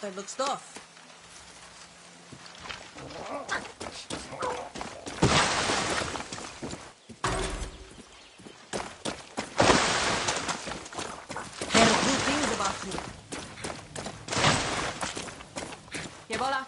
Standard stuff. There are good things about you. Que bola.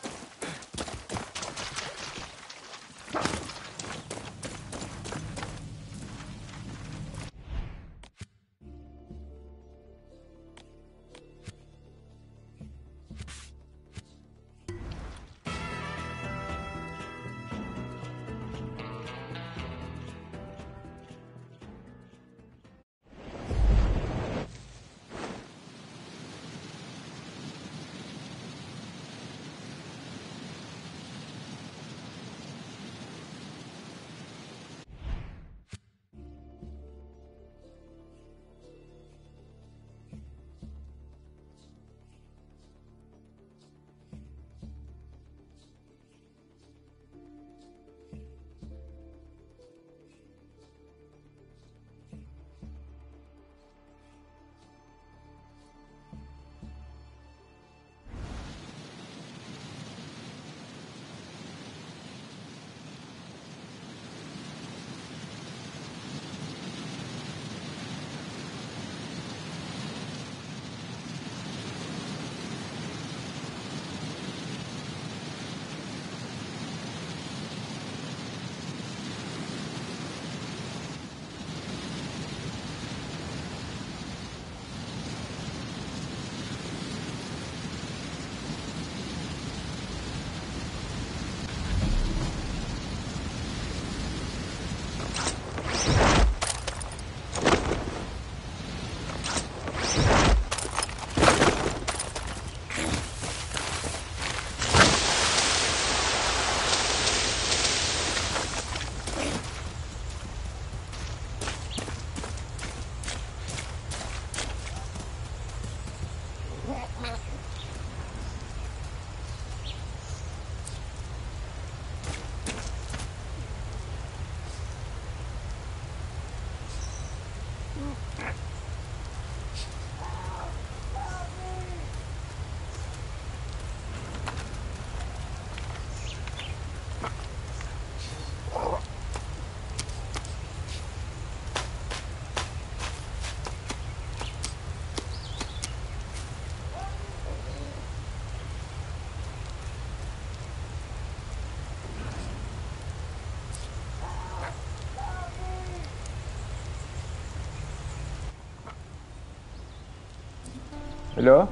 Hello?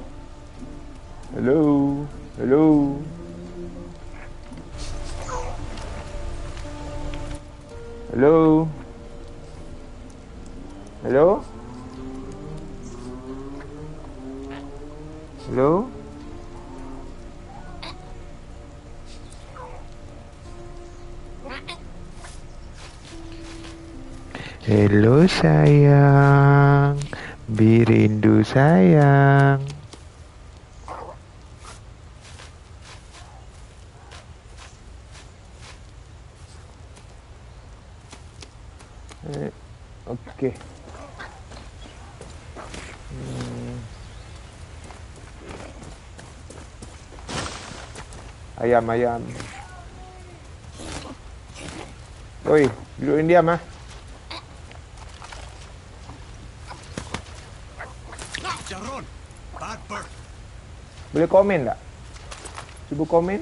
Hello? Hello? Hello? Hello? Hello? Hello sayang, birindu sayang. Okey. Ayam. Oi, duduk diam ah. Boleh komen tak? Cuba komen.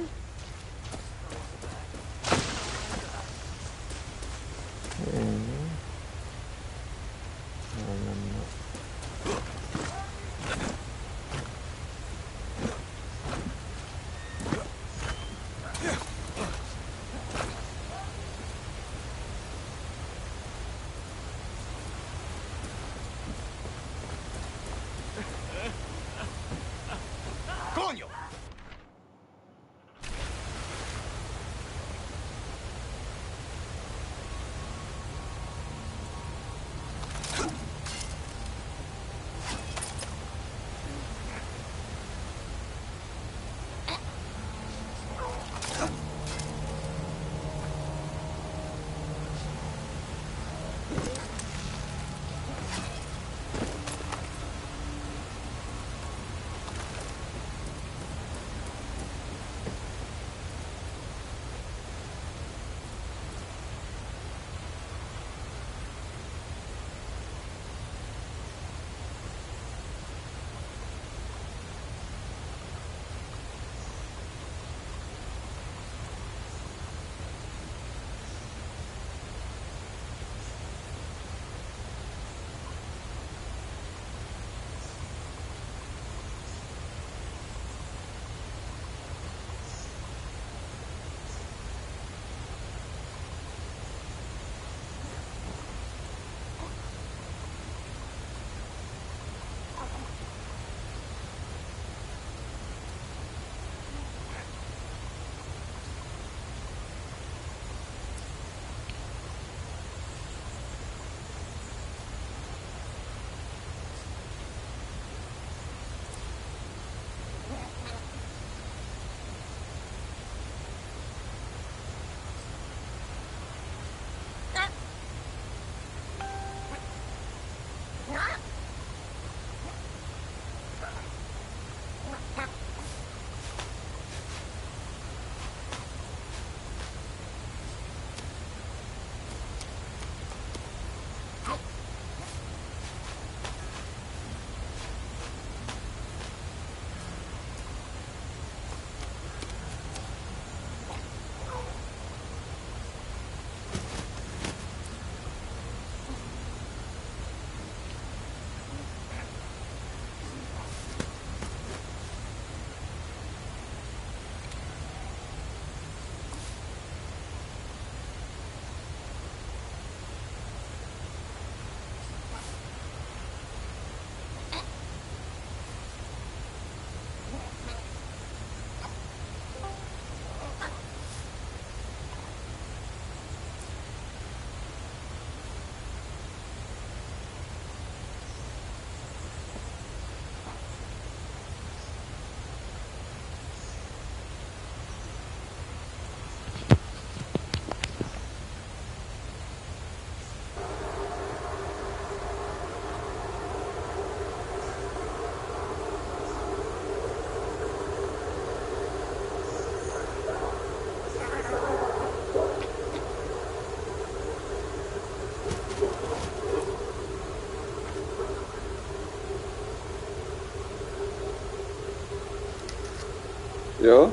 Hello?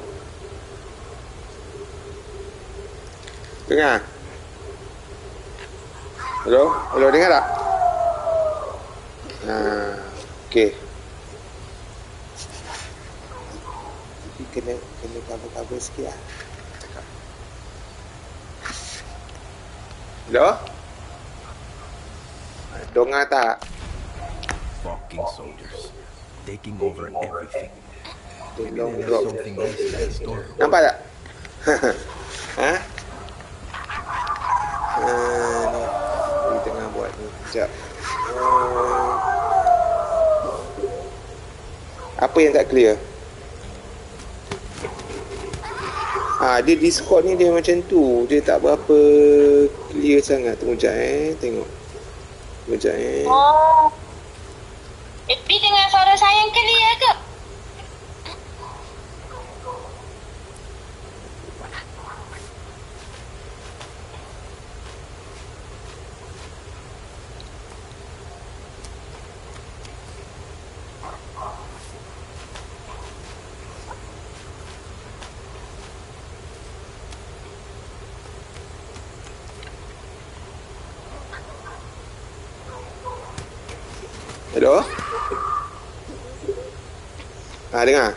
Dengar? Hello? Hello, dengar tak? Okay. Tapi kena cover sikit lah. Hello? Dengar tak? Fucking soldiers, taking over everything. Maybe Long they have drop. something else in store. Nampak tak? Ha? Ni. Dia tengah buat ni. Sekejap. Apa yang tak clear? Dia Discord ni dia macam tu. Dia tak berapa clear sangat. Tunggu sekejap Tengok. Tunggu sekejap Oh. Tapi dengan suara saya yang clear ke? Hello? Dengar?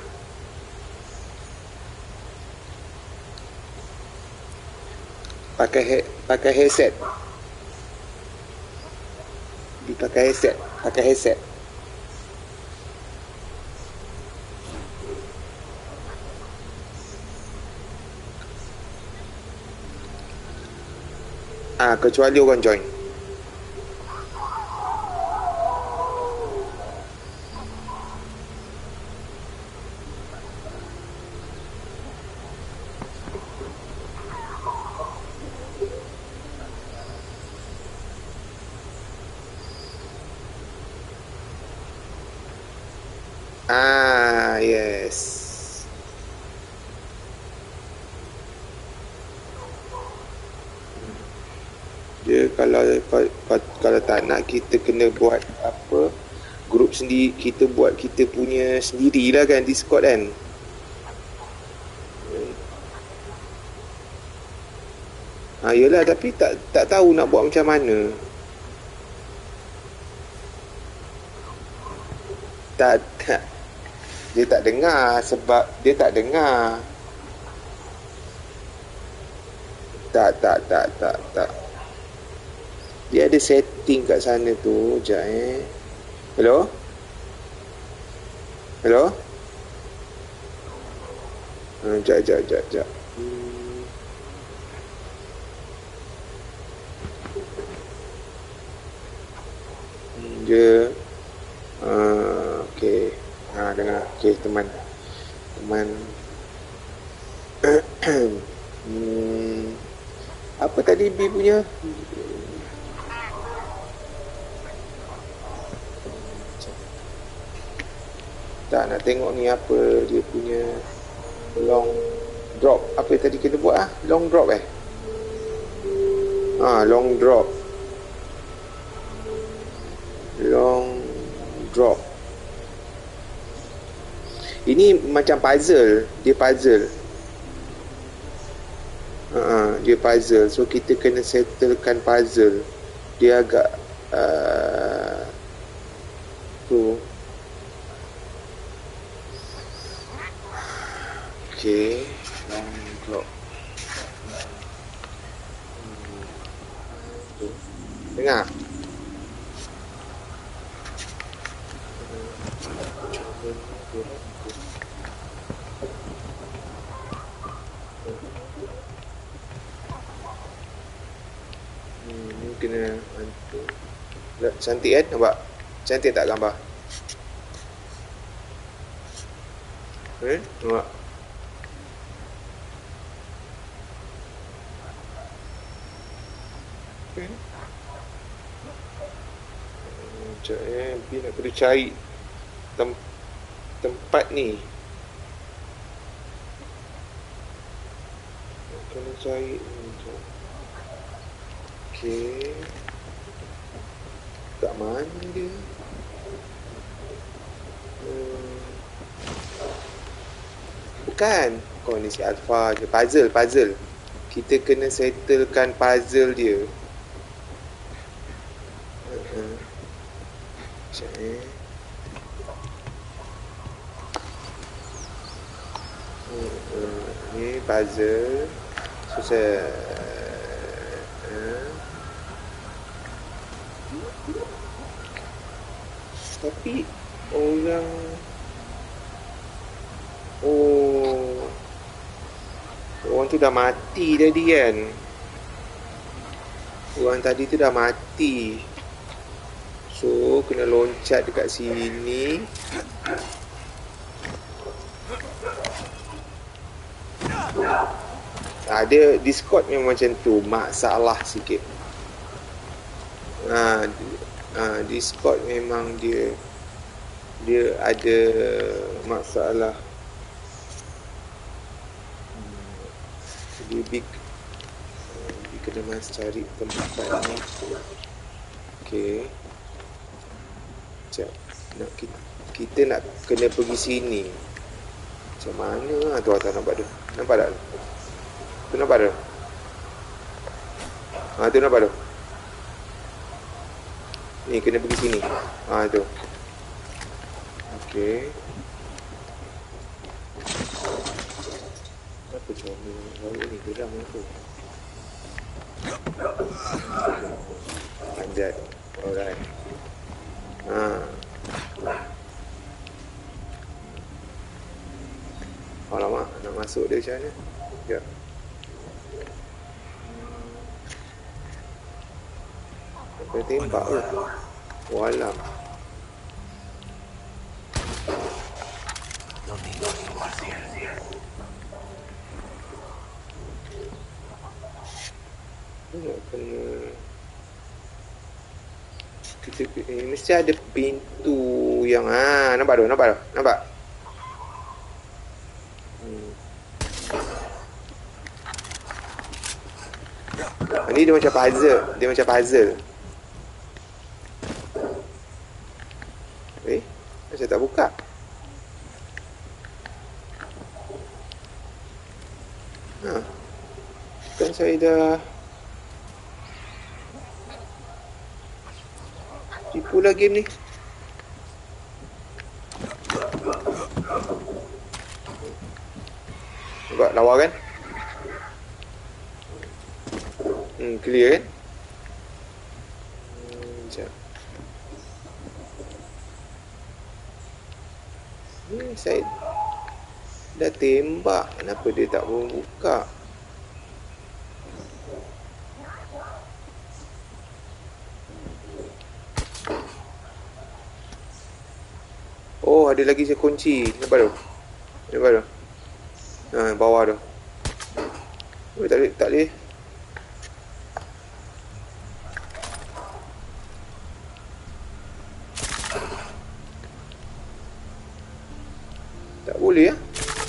Pakai headset. Pakai headset. Kecuali orang join. Yes. Dia kalau tak nak, kita kena buat apa, grup sendiri. Kita buat kita punya sendirilah kan, Discord kan. Yelah, tapi tak tahu nak buat macam mana. Tak. Dia tak dengar sebab dia tak dengar. Tak. Dia ada setting kat sana tu. Sekejap Hello? Hello? Sekejap. Dia okay. Dengar. Okay, teman apa tadi B punya? Tak nak tengok ni apa dia punya long drop. Apa tadi kena buat long drop long drop. Ini macam puzzle. Dia puzzle. Dia puzzle. So kita kena settlekan puzzle. Dia agak tu. Okay. Long drop. Dengar. Ni kena hantu. Cantik kan nampak? Cantik tak gambar? Nampak? Sekejap Bi nak kena cari tempat ni. Kena cari okay. Kat mana dia? Bukan. Kau ni si Alpha je. Puzzle. Kita kena settlekan puzzle dia. Sekejap ni puzzle. Susah. Tapi orang orang tu dah mati tadi kan. Orang tadi tu dah mati. So kena loncat dekat sini. Dia Discord memang macam tu, masalah sikit. Discord memang dia ada masalah. Dia kena mas cari tempat ni. Okey. Sekejap. Kita nak kena pergi sini. Macam mana tu tak nampak tu? Nampak tak? Tu nampak tu? Tu nampak tu? Ni kena pergi sini. Tu. Okey. Apa cara baru ni geram aku? Panjat. Alright. Alamak, nak masuk dia macam mana? Ya. Sampai tembak ke? Walam. Nak kena kita mesti ada pintu yang nampak tu? Nampak? Ni dia macam puzzle. Macam tak buka. Kan saya dah tipu lah game ni. Nampak lawa kan? Clear kan? Sekejap. Saya dah tembak. Kenapa dia tak buka? Ada lagi saya kunci. Nampak tu? Bawah tu. Tak boleh. Tak boleh ya?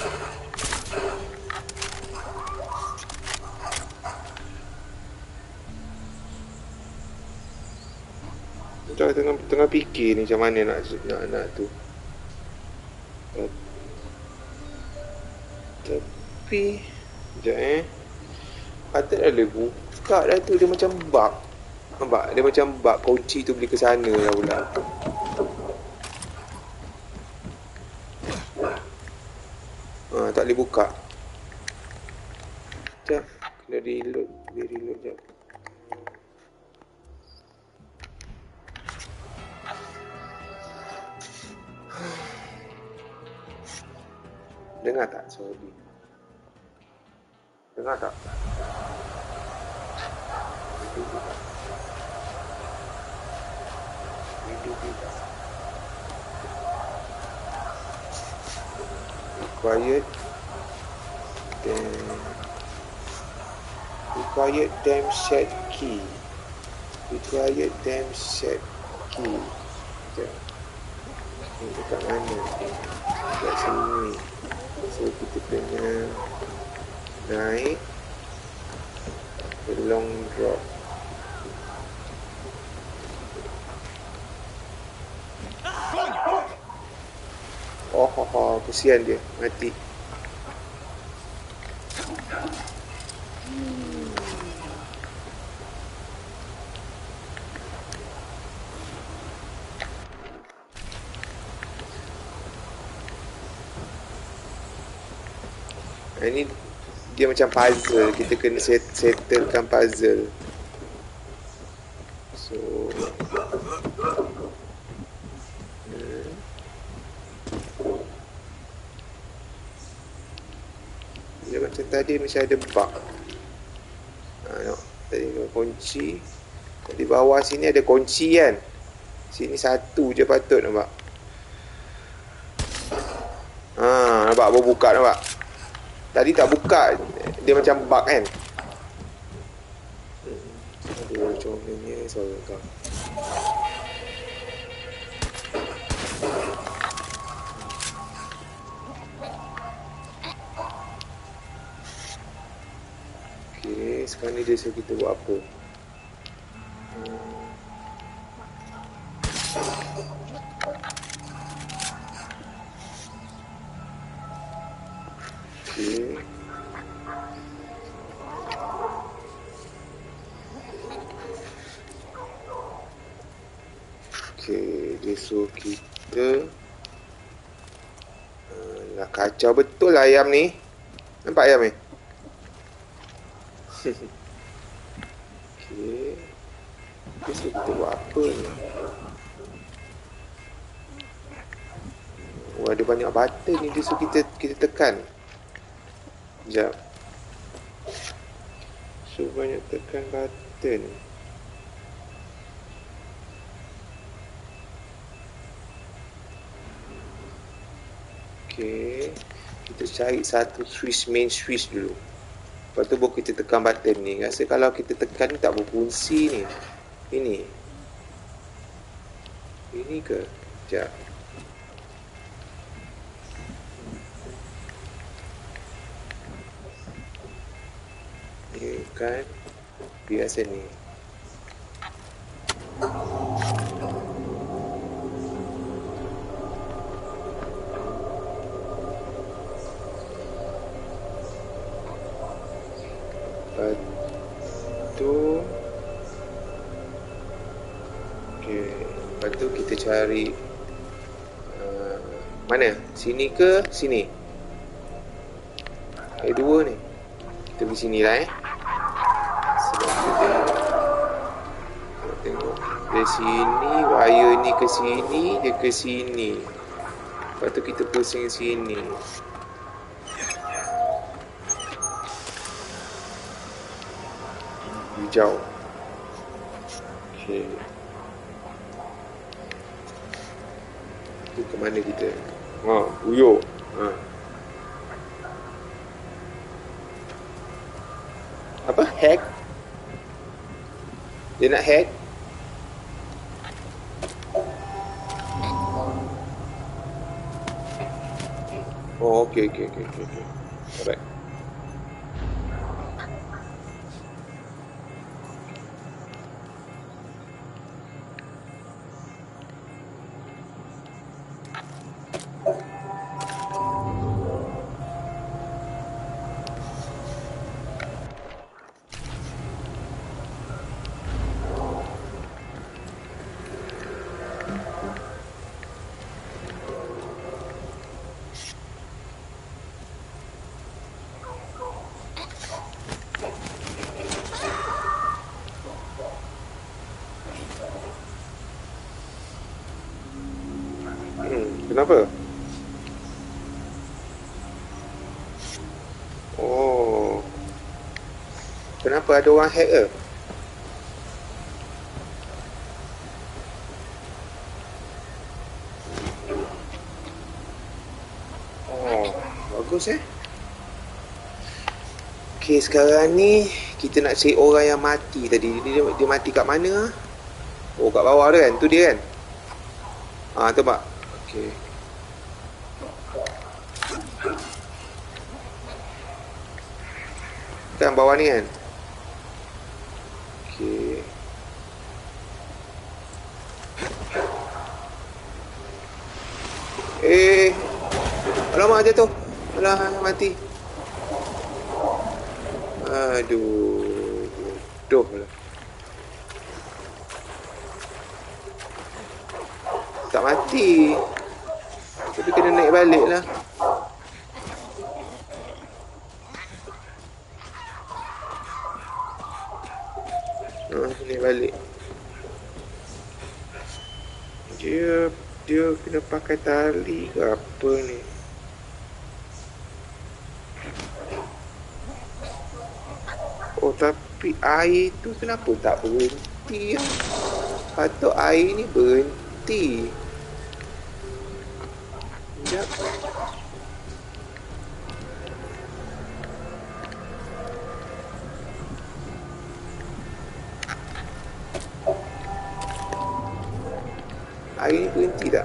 Tengah fikir ni macam mana nak tu. Tapi sekejap patutlah dia buka dah tu. Dia macam bug. Nampak? Dia macam bug. Kunci tu boleh ke sana lah pula. Tak boleh buka. Sekejap. Kena reload. Sekejap. Dengar tak suara dia? Dengar tak? Required damn set key. Ni dekat mana? Dekat sini. So kita kena naik long drop. Kesian dia mati. Ini dia macam puzzle. Kita kena settlekan puzzle. So dia macam tadi macam ada bug. Tengok. Tadi ada kunci. Di bawah sini ada kunci kan. Sini satu je patut nampak. Nampak baru buka nampak. Tadi tak buka. Dia macam bug kan. Aduh, comel suara kau. Okay, sekarang ni dia suruh kita buat apa? Okay. Okay, dia suruh kita nak kacau betul lah ayam ni. Nampak ayam ni? Okay. Dia suruh kita buat apa ni? Oh, ada banyak button ni dia suruh kita tekan. Sekejap. So banyak tekan button. Okay. Kita cari satu switch, main switch dulu. Lepas tu baru kita tekan button ni. Rasa kalau kita tekan ni tak berfungsi ni. Ini ke? Sekejap. Ni kan biasa ni. Lepas tu okay. Lepas tu kita cari mana? Sini ke sini? Ada dua ni. Kita pergi sini lah sebab kita tengok dari sini, wire ni ke sini, dia ke sini. Lepas tu kita pusing sini. Hijau. Okay. Tu ke mana kita? Uyuk. Apa? Hack? Dia nak hack? Oh, okay. Alright. Kenapa? Oh. Kenapa ada orang hack ke? Oh, bagus Okay, sekarang ni kita nak cari orang yang mati tadi. Dia mati kat mana? Oh, kat bawah tu kan? Tu dia kan? Tu pak. Okay. Kan bawah ni kan? Okay. Alamak jatuh. Alah, mati. Aduh, bodoh lah. Tak mati. Tapi kena naik balik lah. Ni balik. Dia kena pakai tali ke apa ni? Oh, tapi air tu kenapa tak berhenti ya? Patut air ni berhenti. Sekejap. Air ni berhenti tak?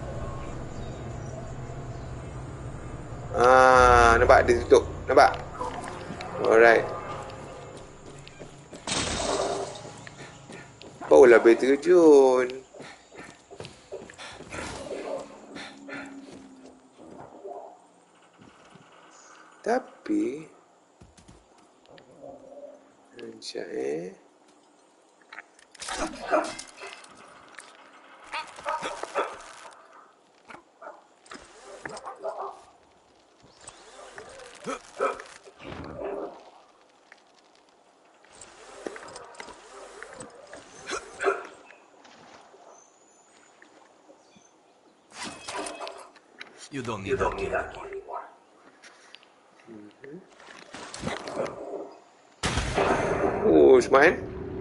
Nampak dia tutup. Nampak? Alright. Barulah boleh terjun. Tapi sekejap You don't need that key. Oh, Usman.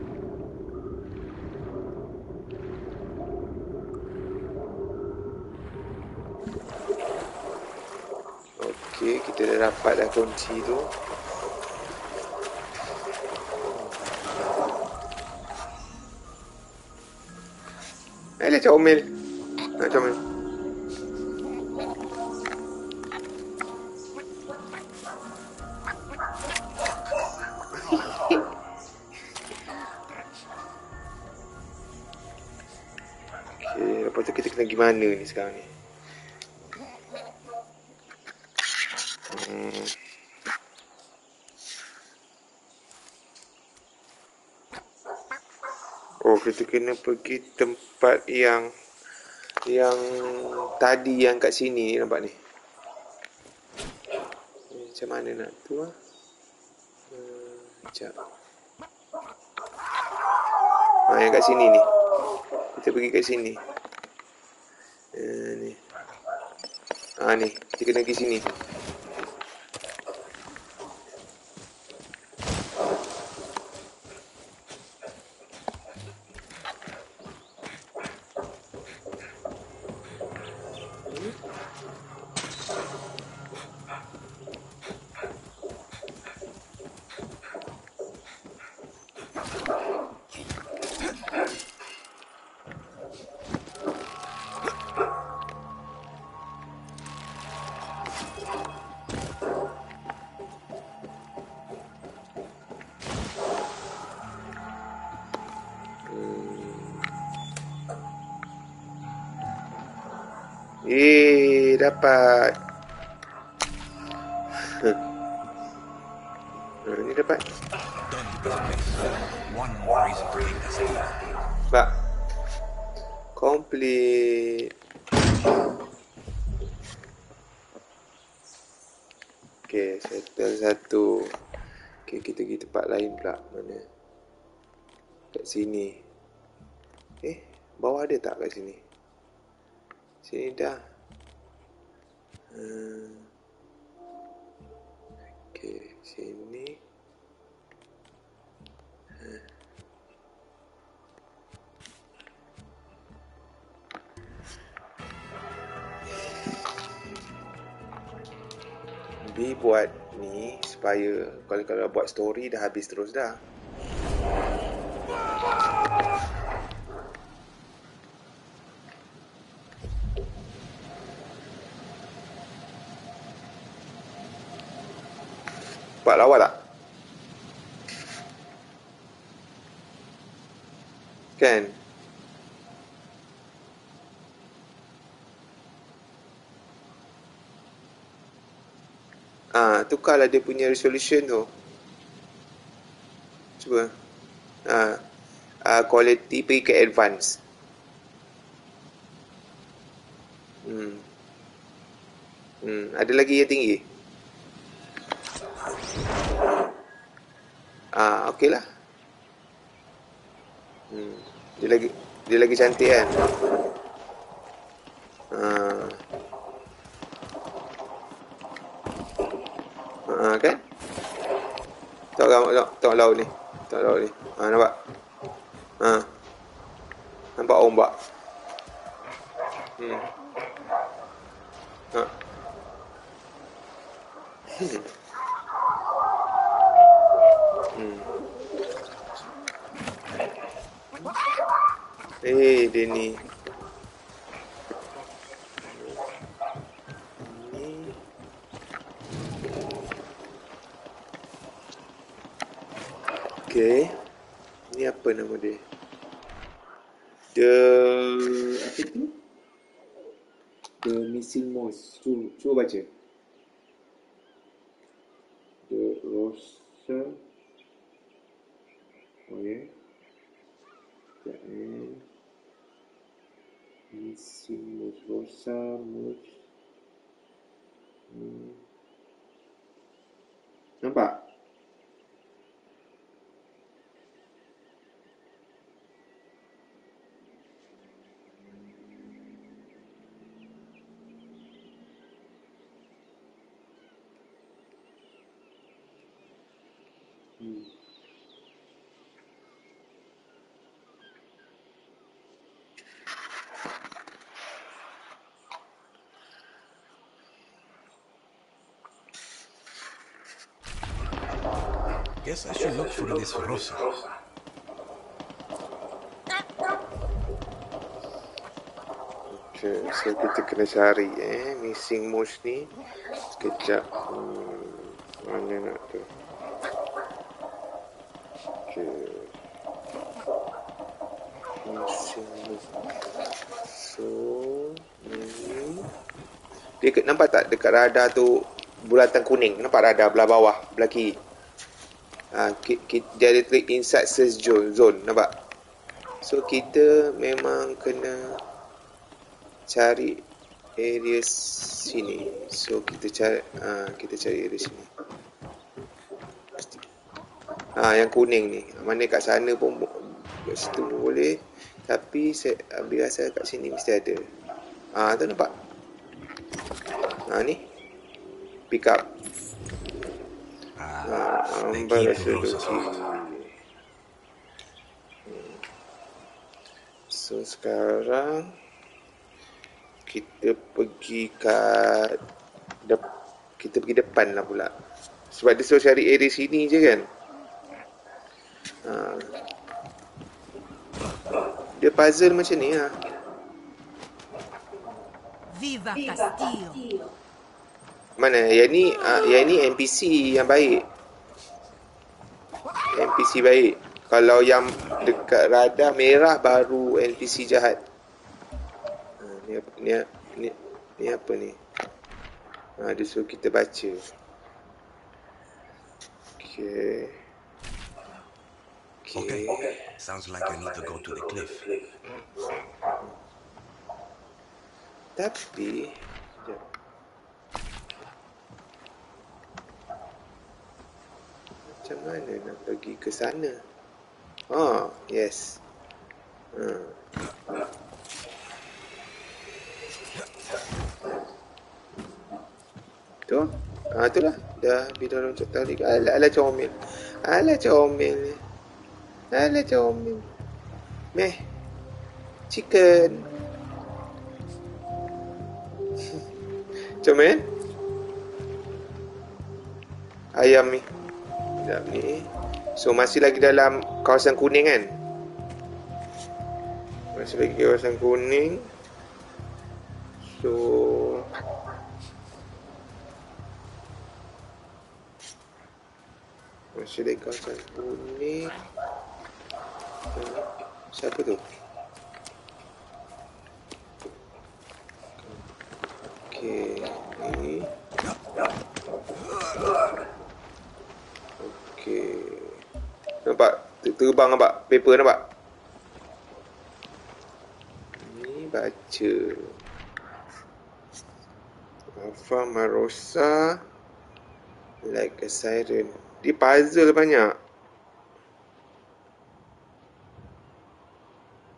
Okey, kita dah dapat dah kunci tu. Ayolah comel. Nak comel. Okey, lepas tu kita kena pergi mana ni sekarang ni? Oh, kita kena pergi tempat yang tadi yang kat sini, nampak ni. Macam mana nak tu ah? Sekejap. Yang kat sini ni. Kita pergi kat sini. Ni. Ni, kita kena pergi sini. Dapat. Ni dapat. Done with this place. One more reason to leave this area. Pak. Complete. Okay, settle satu. Okay, kita pergi tempat lain pula. Mana? Kat sini. Bawah ada tak kat sini? Sini dah. Okay, sini. B buat ni supaya kalau buat story dah habis terus dah. Buat lawa tak? Kan? Tukarlah dia punya resolution tu. Cuba. Quality pergi ke advance. Ada lagi yang tinggi? Okey lah. Dia lagi cantik kan. Kan. Tengok laut ni. Nampak. Nampak ombak. Dia ni. Okay. Ni apa nama dia? Apa tu? The Missing Mouse. Cuba baca. The Rosa. Oh ya. Missing Mouse. Rosa Mouse. Nampak? Guess I should look for this Rosa. Okay, so kita kena cari Missing Mouse ni. Sekejap. Mana nak tu? Okay. Missing Mouse. So, ni. Dia nampak tak dekat radar tu bulatan kuning? Nampak radar belah bawah, belah kiri? Dia ada klik inside search zone, nampak? So kita memang kena cari area sini. So kita cari area sini. Yang kuning ni. Mana kat sana pun, kat situ pun boleh. Tapi saya ambil rasa kat sini mesti ada. Tu nampak? Ni pick up. So sekarang kita pergi depan lah pula. Sebab dia suruh cari area sini je kan. Dia puzzle macam ni lah. Viva Castillo. Mana? Yang ni NPC yang baik. NPC baik. Kalau yang dekat radar merah baru NPC jahat. Ni apa ni? Dia suruh kita baca. Okay. Sounds like I need to go to the cliff. Tapi macam mana nak pergi ke sana? Yes. Tu? Itulah. Dah bila loncat tali. Alah comel. Meh. Chicken. Comel. Ayam ni. Sekejap ni. So masih lagi dalam kawasan kuning kan? Masih lagi kawasan kuning. So masih lagi kawasan kuning. Siapa tu? Okay, ni. Okay. Nampak? Terbang nampak? Paper nampak? Ni baca. Alpha Marosa. Like a siren. Dia puzzle banyak.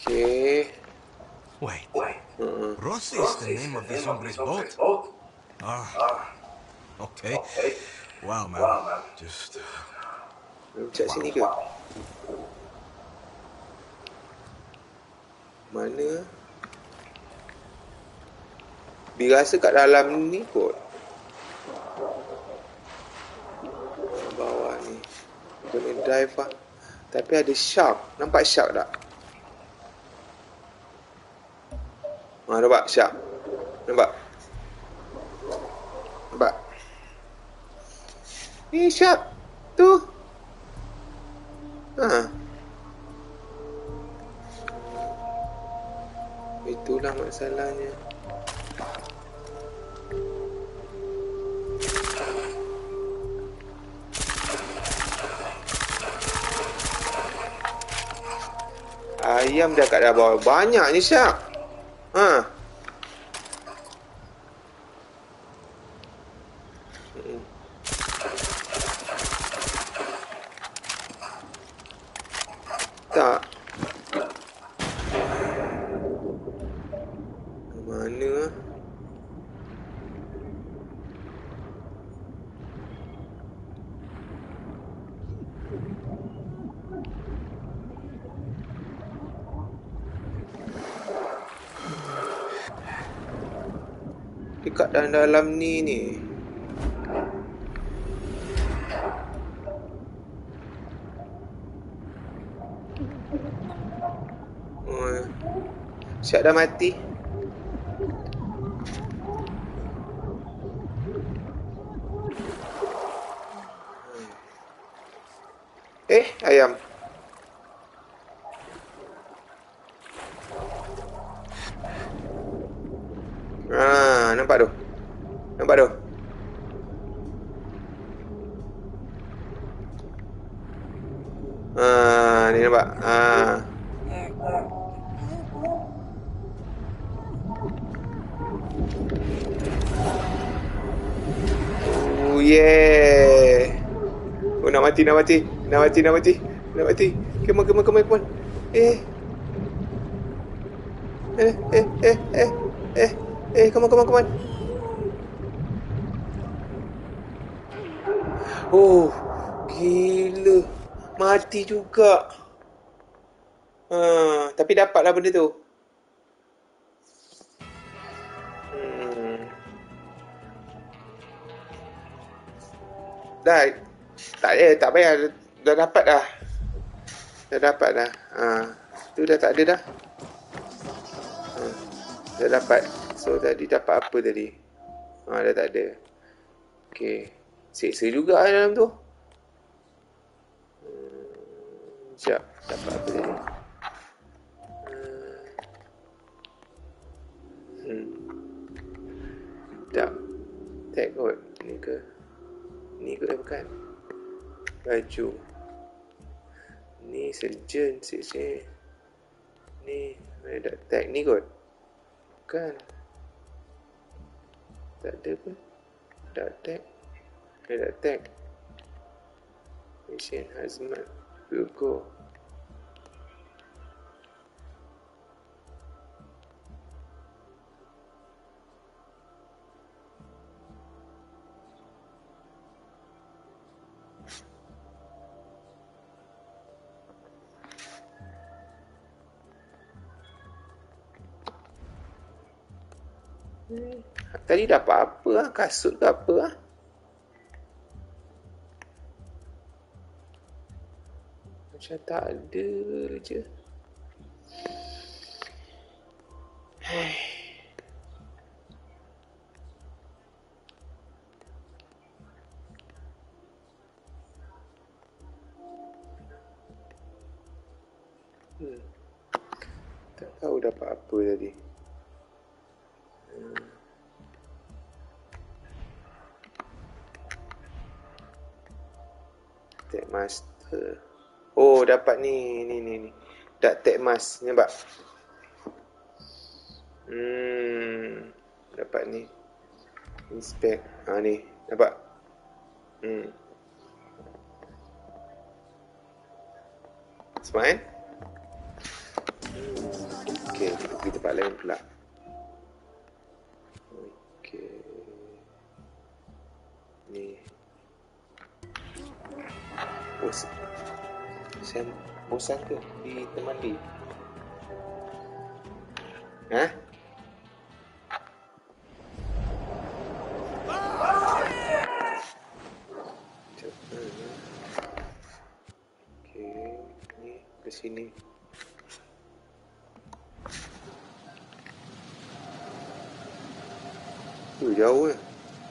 Okay. Wait. Rossi is the name of this hombre's boat? Ah, okay. Wow, man. Just... Macam sini ke? Mana? Dirasa kat dalam ni kot. Bawah ni. Kena dive lah. Tapi ada shark. Nampak shark tak? Nampak shark. Nampak? Nampak? Ni shark. Tu. Itulah masalahnya. Ayam dah kat bawah. Banyak ni shark. Tak. Mana? Dekat dalam ni. Syak dah mati. Ayam. Nampak tu. Nampak tu. Ni nampak. Oh yeah. Oh nak mati. Come on. Come on. Oh, gila. Mati juga. Tapi dapatlah benda tu. Dah. Tak payah. Dah dapat dah. Tu dah tak ada dah. Dah dapat. So tadi dapat apa tadi? Dah tak ada. Okay. Seksa juga dalam tu. Sekejap. Dapat apa tadi? Tak. Tag kot. Ni ke dah bukan? Baju. Ni surgeon. Ni. Mana dah tag ni kot? Bukan. Tak ada pun. Dah tag. Dah tag. Mission Hazmat. We'll go. Tadi dapat apa? Kasut ke apa? Macam tak ada je. Tak tahu dapat apa tadi. Tag master. Oh, dapat ni. Dak tag mask. Nampak? Dapat ni. Inspect. Ni. Nampak? Smart kan? Okey, kita pergi tempat lain pula. Okey. Ni. Bosan ke di tempat mandi? Hah? Okey, ni ke sini. Jauh lah.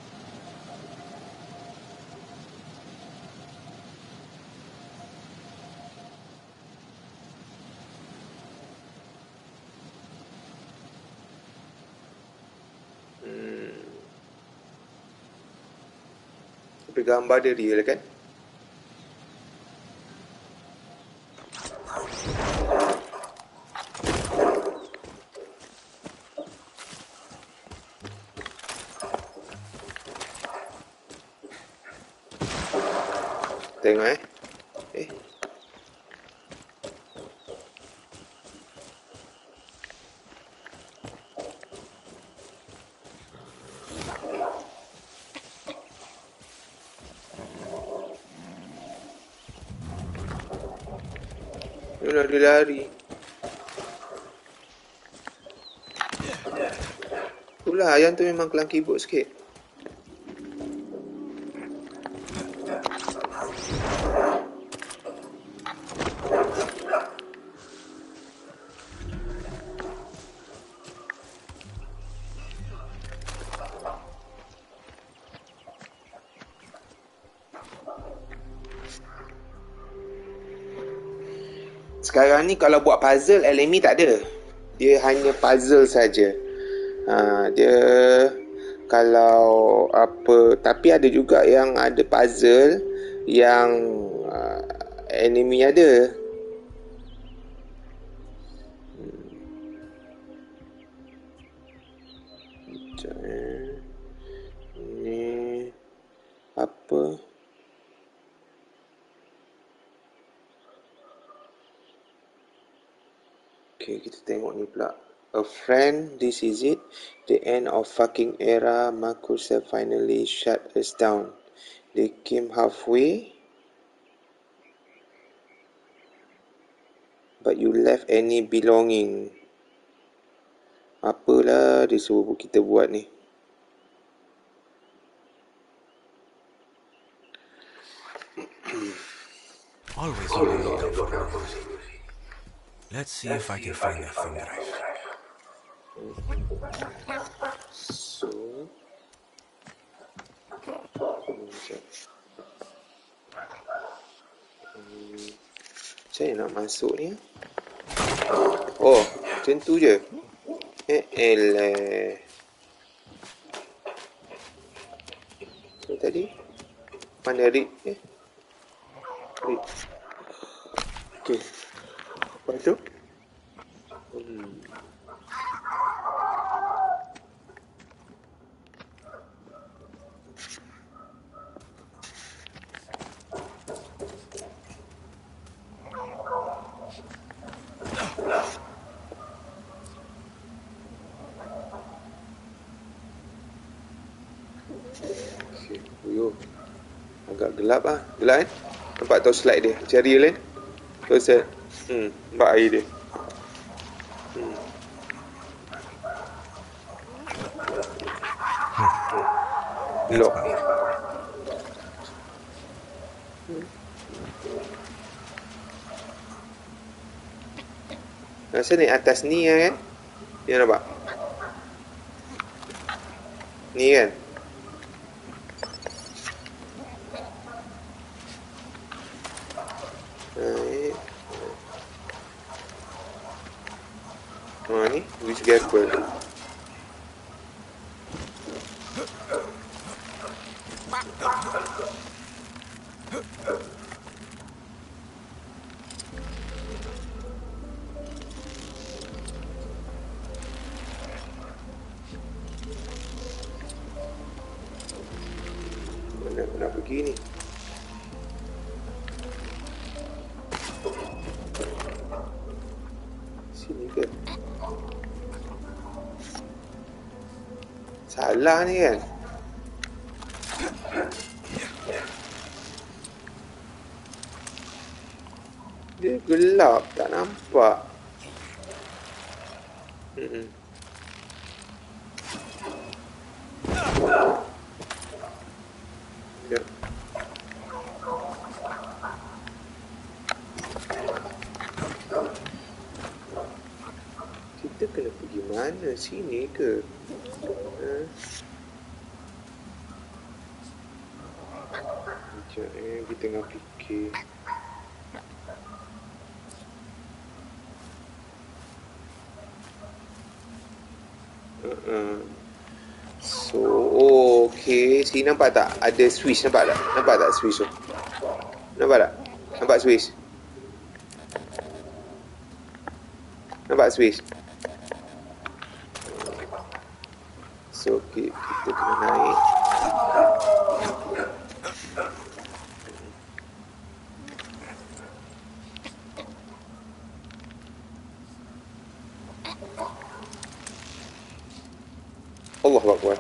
Tapi gambar dia real kan? Tengok dia lari. Itulah ayam tu memang kelang kibut sikit. Sekarang ni kalau buat puzzle, LME tak ada. Dia hanya puzzle saja. Dia kalau apa, tapi ada juga yang ada puzzle yang enemy ada. Ni apa? Okay, kita tengok ni pula. A friend, this is it. The end of fucking era. Marcus have finally shut us down. They came halfway, but you left any belonging. Apalah dia suruh kita buat ni. Always on the lookout for cozy. Let's see if I can find that thing drive. So, saya nak masuk ni. Oh, macam tu je. Elah. So tadi mana Rick? Rick. Okay. Apa tu? Agak gelap ah. Gelap kan? Nampak torchlight dia. Cari lain. Terus nampak air dia. Lock. Rasa naik atas ni kan? Dia nampak? Ni kan? Ni which gapper. Mana nak pergi ni? Sini ke? Salah ni kan. Dia gelap, tak nampak. Ya. Kita kena pergi mana? Sini ke? Sekejap kita tengah fikir. So, okay. Sini nampak tak? Ada switch, nampak tak? Nampak tak switch tu? Nampak tak? Nampak switch? Nampak switch? So, kita kena naik. Allahu Akbar.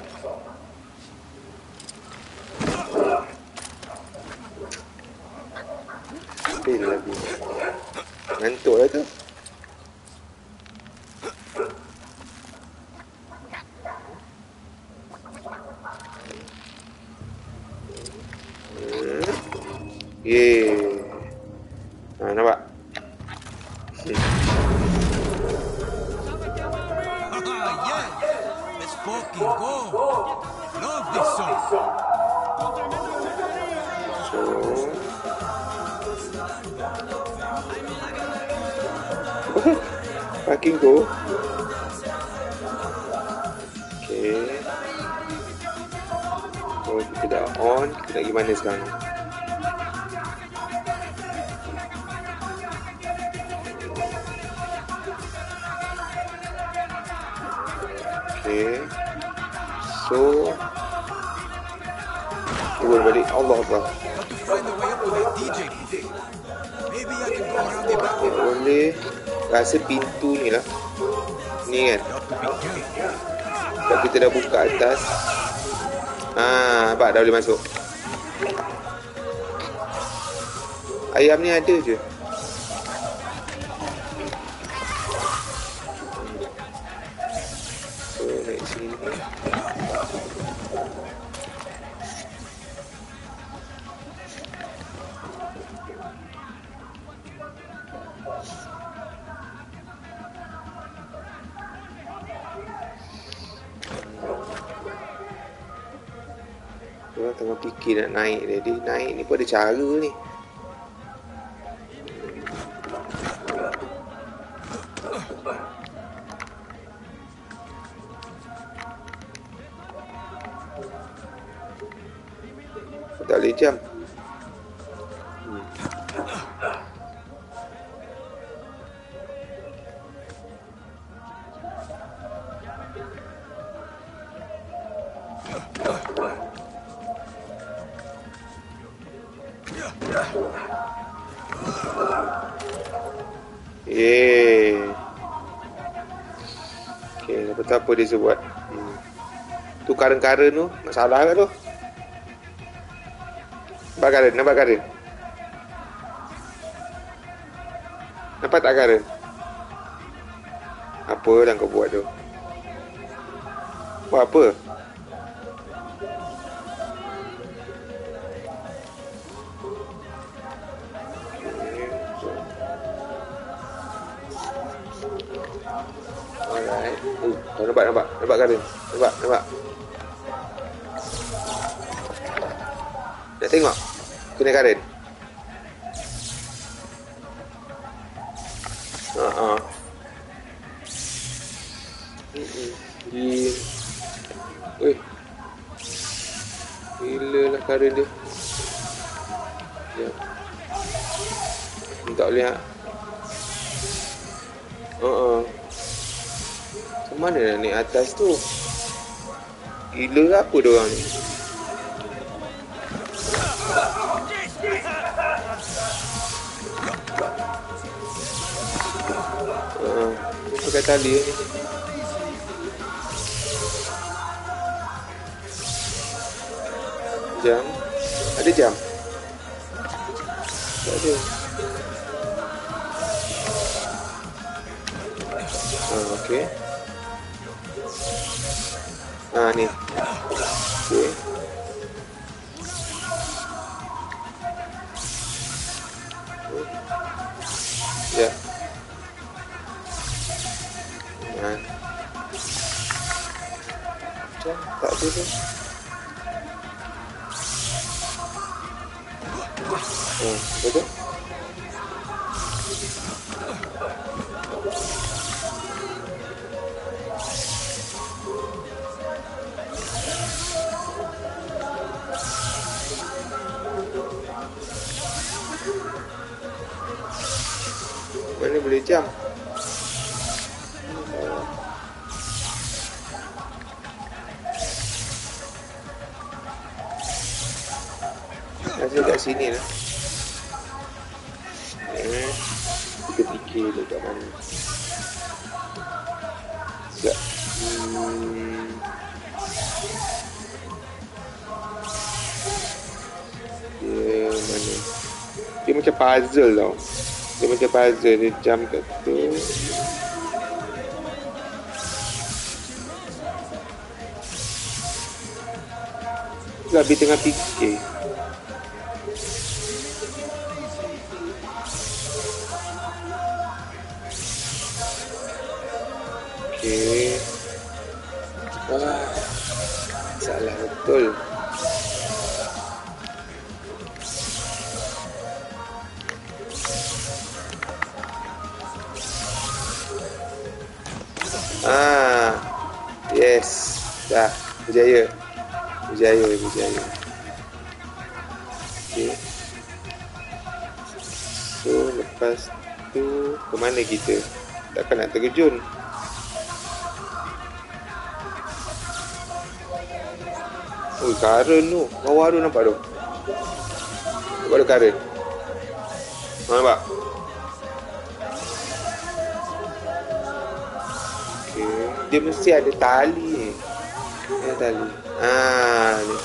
Lagi. Ngantuk lah tu. Nampak? Yeah, let's fucking go. Love this song. Fucking go. Okay. Oh, kita dah on. Kita nak pergi mana sekarang? Okay. So, turun balik. Allah Akbar. Got to find a way up to that DJ. Maybe I can go around the back. Boleh. Rasa pintu ni lah. Ni kan. Got to be careful. Kalau kita dah buka atas. Nampak dah boleh masuk. Ayam ni ada je. So, naik sini. Orang tengah fikir nak naik dia. Dia naik ni pun ada cara ni. Tak boleh jam. Okay, apa dia buat. Tu karen-karen tu, masalah ke tu? Nampak karen? Nampak tak karen? Apa yang kau buat tu? Buat apa? Alright. Nampak karen? Nampak? Nak tengok? Kena karen? Gila lah karen dia. Ya. Tak boleh nak. Macam mana nak naik atas tu? Gila apa diorang ni? pakai tali ni. Jam. Ada jam? Tak ada. Okey. Ni. Okey. Ya. Jam tak ada tu. Betul? Mana boleh jam? Rasa kat sini lah. Fikir dekat mana. Sekejap. Dia mana? Dia macam puzzle tau. Dia macam puzzle. Dia jam kat tu. Habis tengah fikir. Okey. Salah betul. Yes. Dah. Berjaya. Berjaya. Okey. So, lepas tu ke mana kita? Takkan nak terjun. Karen tu. Bawah tu nampak tu. Nampak tu Karen. Nampak? Okay. Dia mesti ada tali ni. Ada tali. Ni.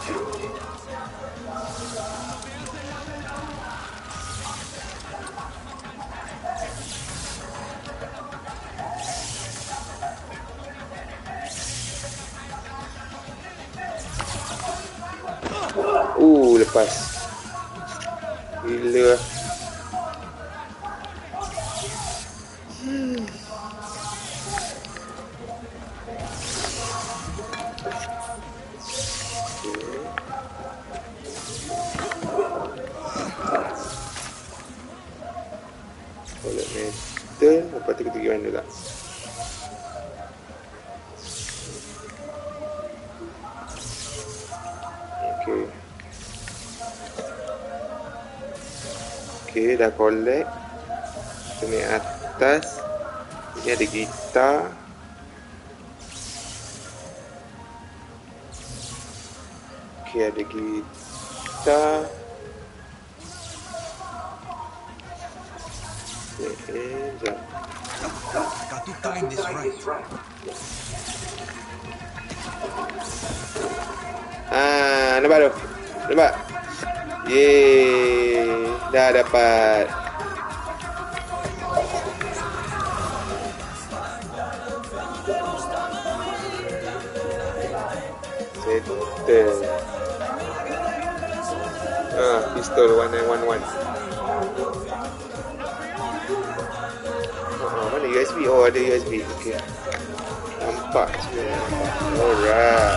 Lepas. Gila. Toilet metal. Lepas tu kita pergi mana tak? Okay. Okay, dah collect. Kita naik atas. Ini ada gitar. Okay, ada gitar. Jom. Got to time this right. Nampak tu? Nampak? Yeay. Dah dapat. Settle. Pistol 1911. Mana USB? Oh, ada USB. Okay. Nampak semua. Alright.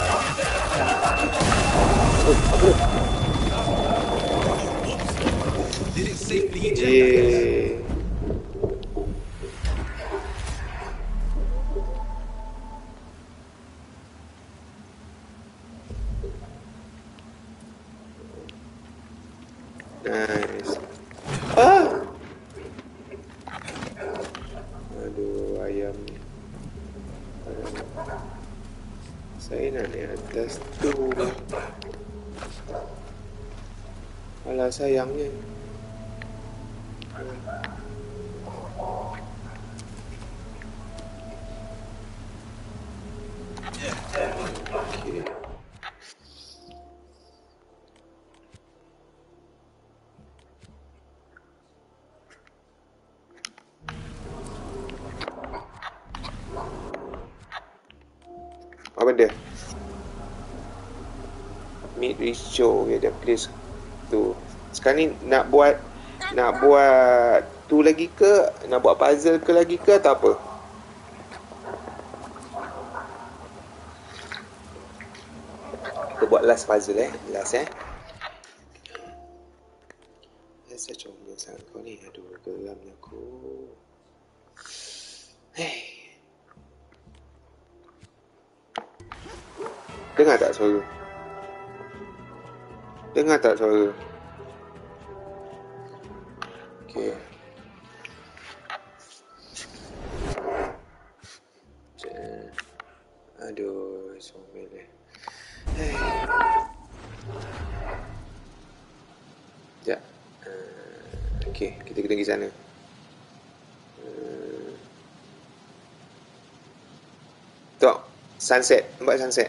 Apa? Did it safely eject? Yeah. Nice. Aduh, ayam ni. Saya nak naik atas tu. Alah, sayangnya. apa benda? Meet Richo, ya, that place tu. Sekarang ni nak buat tu lagi ke? Nak buat puzzle ke lagi ke atau apa? Kita buat last puzzle last saya comel sangat kau ni. Aduh, geramnya aku. Dengar tak suara? Okay. Aduh, comel sekejap. Okay, kita kena pergi sana. Tengok, sunset. Nampak sunset?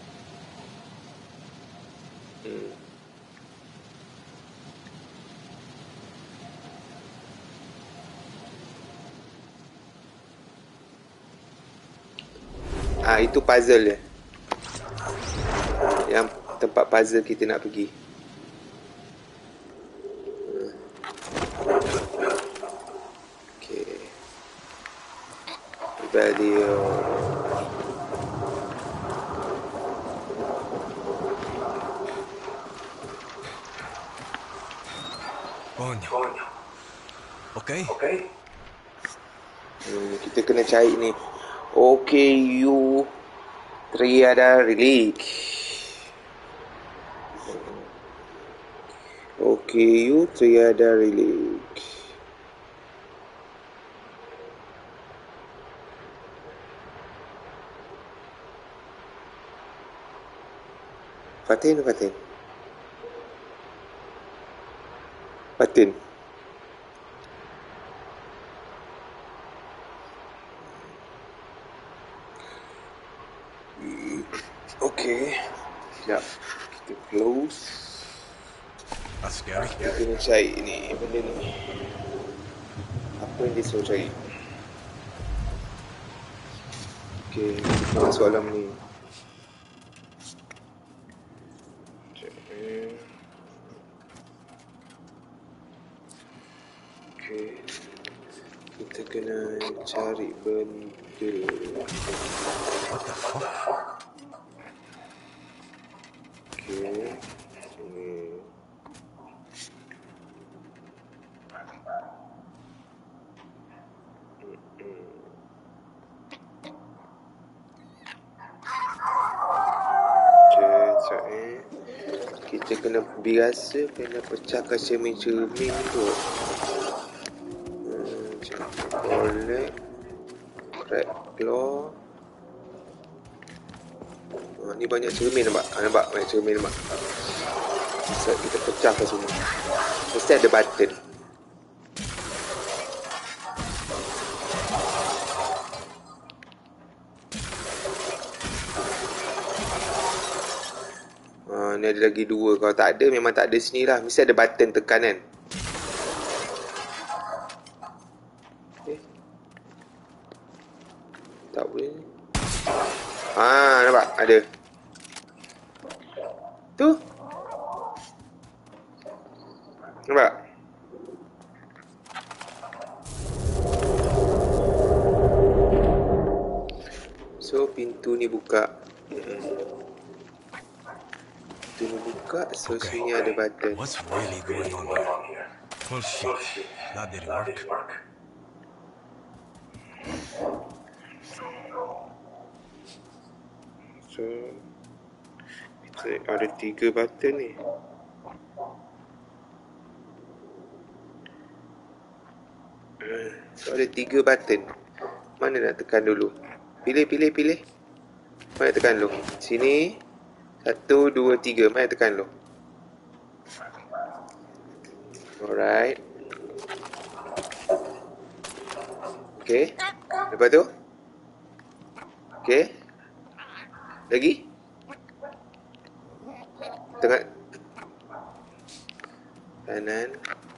Itu puzzle dia. Yang tempat puzzle kita nak pergi. Okay. Value. Coño. Okay. Kita kena cari ni. OKU Triada Relic. OKU Triada Relic. Fatin. Okay. Sekejap. Kita close. That's scary. Kita kena cari ni. Benda ni. Apa yang dia suruh cari? Okay. Kita masuk dalam ni. Okay. Kita kena cari benda. What the fuck? Okay. Sini. Kita kena biasa kena pecahkan cermin-cermin tu. Collect crack claw. Ni banyak cermin nampak? Nampak banyak cermin nampak? So, kita pecahkan semua. Mesti ada button. Ni ada lagi 2. Kalau tak ada, memang tak ada sini lah. Mesti ada button tekan kan. Tak boleh. Nampak? Ada. Tu. Nampak? So, pintu ni buka. Pintu ni buka. So, sini ada button. What's really going on here? Well, shit. That didn't work. So, kita ada 3 button ni. So, ada 3 button. Mana nak tekan dulu? Pilih. Mana tekan dulu? Sini. 1, 2, 3. Mana tekan dulu? Alright. Okay. Lepas tu? Okay. Lagi? Tengah. Kanan.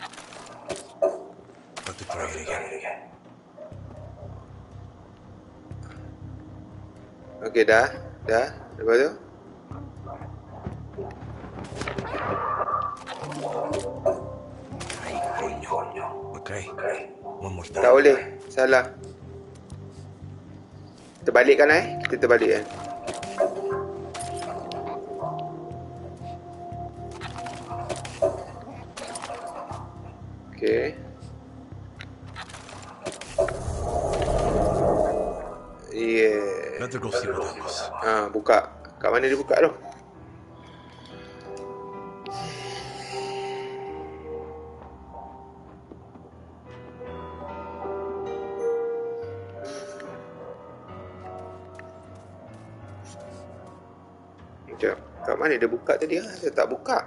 Got to try it again. Okay dah. Dah. Lepas tu? Ay, coño. Okay. One more Tak time. boleh. Salah. Terbalikkan Kita terbalikkan. Okay. Yeah. Better go see what that was. Buka. Kat mana dia buka tu? Sekejap. Kat mana dia buka tadi? Saya tak buka.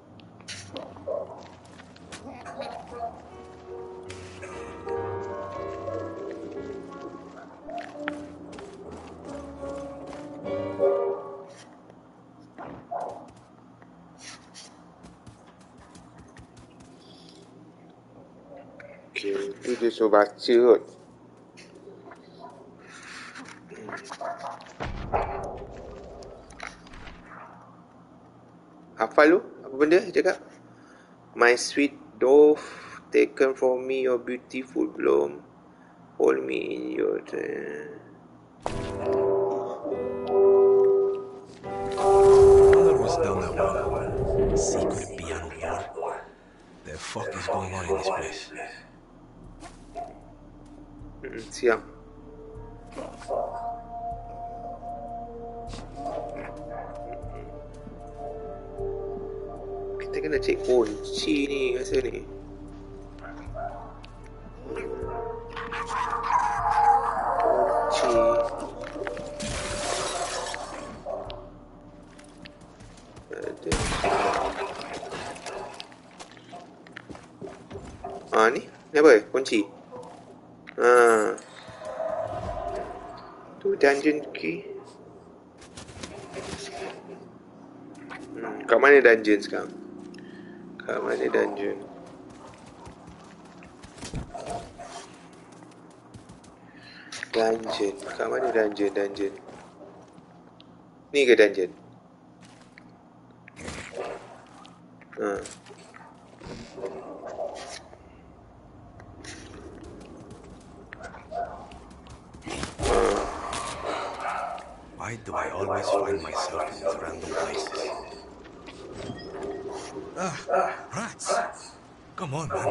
Okay, itu dia suruh baca kot. Hafal tu? Apa benda dia cakap? My sweet dove, taken from me your beautiful bloom. Hold me in your... Father was down that one. Secret piano bar. The fuck is going on in this place? Siap. Kita kena cek kunci ni rasa ni. Kunci. Ada. Ni apa? Kunci. Tu dungeon key. Kat mana dungeon sekarang? Kat mana dungeon? Dungeon. Kat mana dungeon? Ni ke dungeon? Why do I always find myself in these random places? Rats! Come on, man.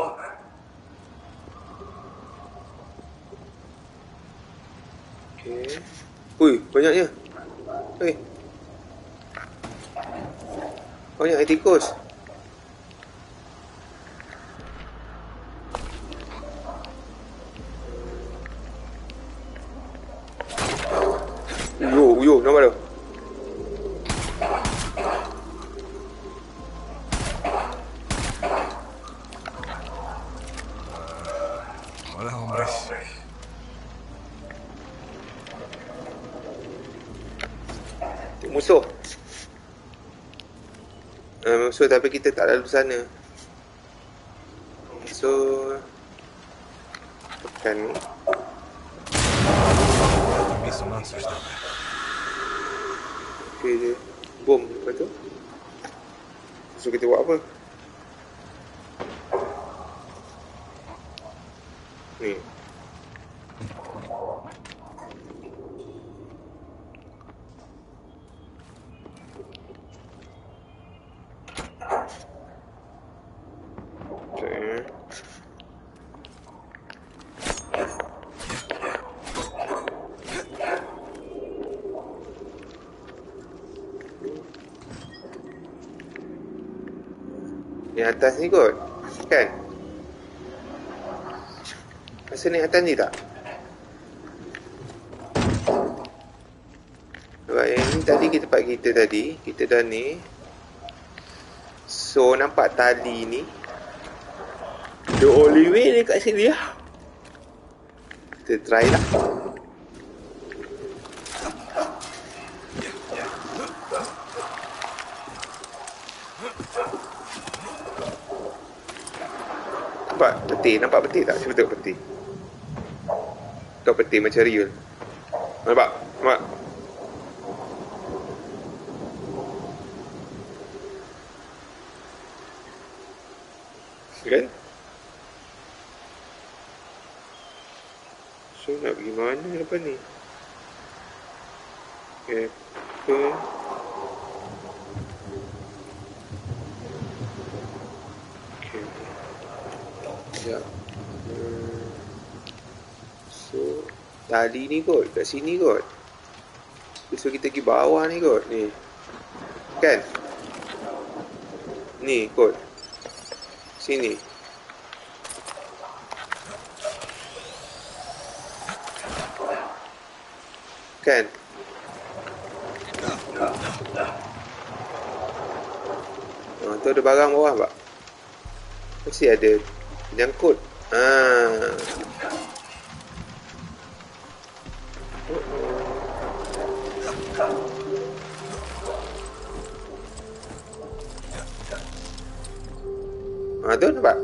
Okay. Ui, banyaknya. Banyak tikus. Yo, nampak tu? Hola, hombres. Musuh. Musuh tapi kita tak lalu sana. So tekan ni. Give me some answers down there. Okay je. Bom. Lepas tu so kita buat apa? Ni. Okay. Ni atas ni kot. Kan? Rasa ni atas ni tak? Sebab yang ni tadi tempat kita tadi. Kita dah ni. So nampak tali ni. The only way dekat sini lah. Kita try lah. Nampak peti tak? Cuba tengok peti. Tengok peti macam real. Nampak? kan? So nak pergi mana lepas ni? Apple. Okay. Sekejap. So tali ni kot, kat sini kot. So kita pergi bawah ni kot. Ni kan? Ni kot. Sini. Kan? Tu ada barang bawah tak? Mesti ada nyangkut. Tu nampak?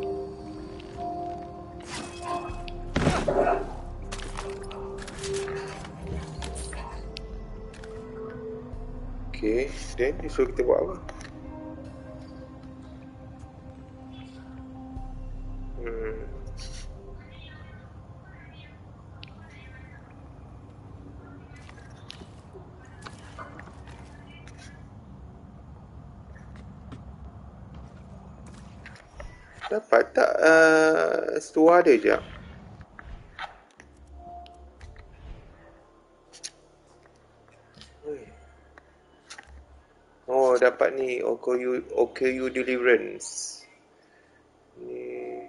Okay, then dia suruh kita buat apa? Dapat tak setua ada je. Oh, dapat ni OKU Deliverance. Ni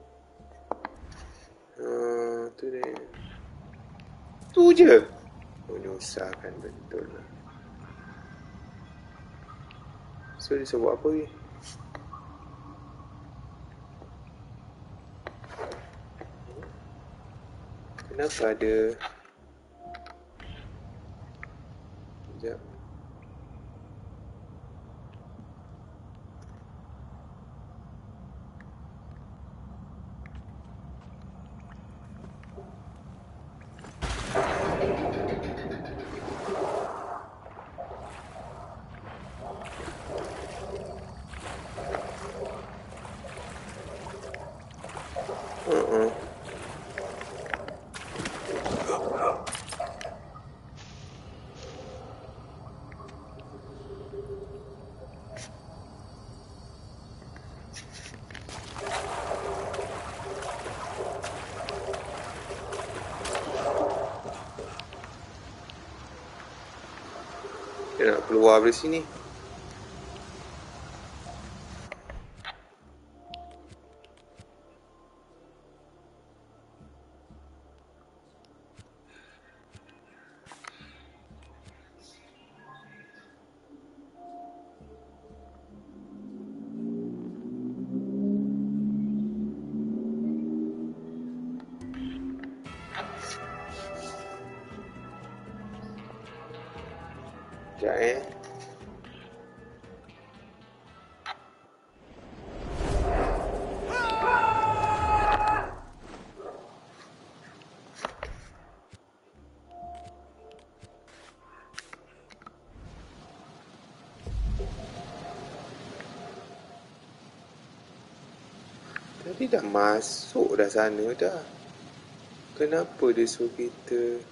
tu dia. Tu je. Menyusahkan betul lah. So dia suruh buat apa ni? Kenapa ada? Sekejap. Dia nak keluar dari sini. Sekejap Tadi dah masuk dah sana dah. Kenapa dia suruh kita?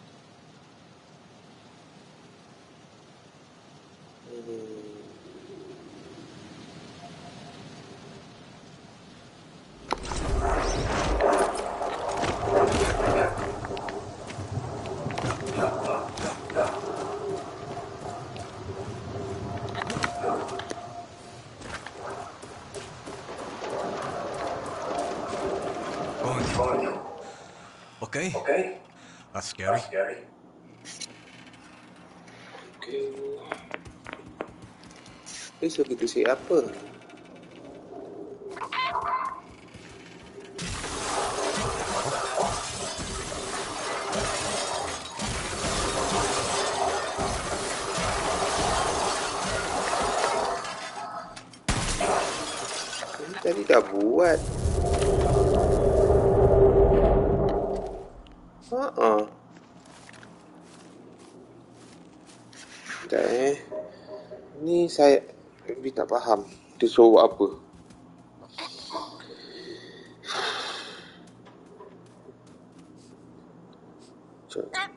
Okay. That's scary. Okay. So kita siapa? Ini tadi dah buat. Sekejap Ni saya tak faham. Dia suruh apa?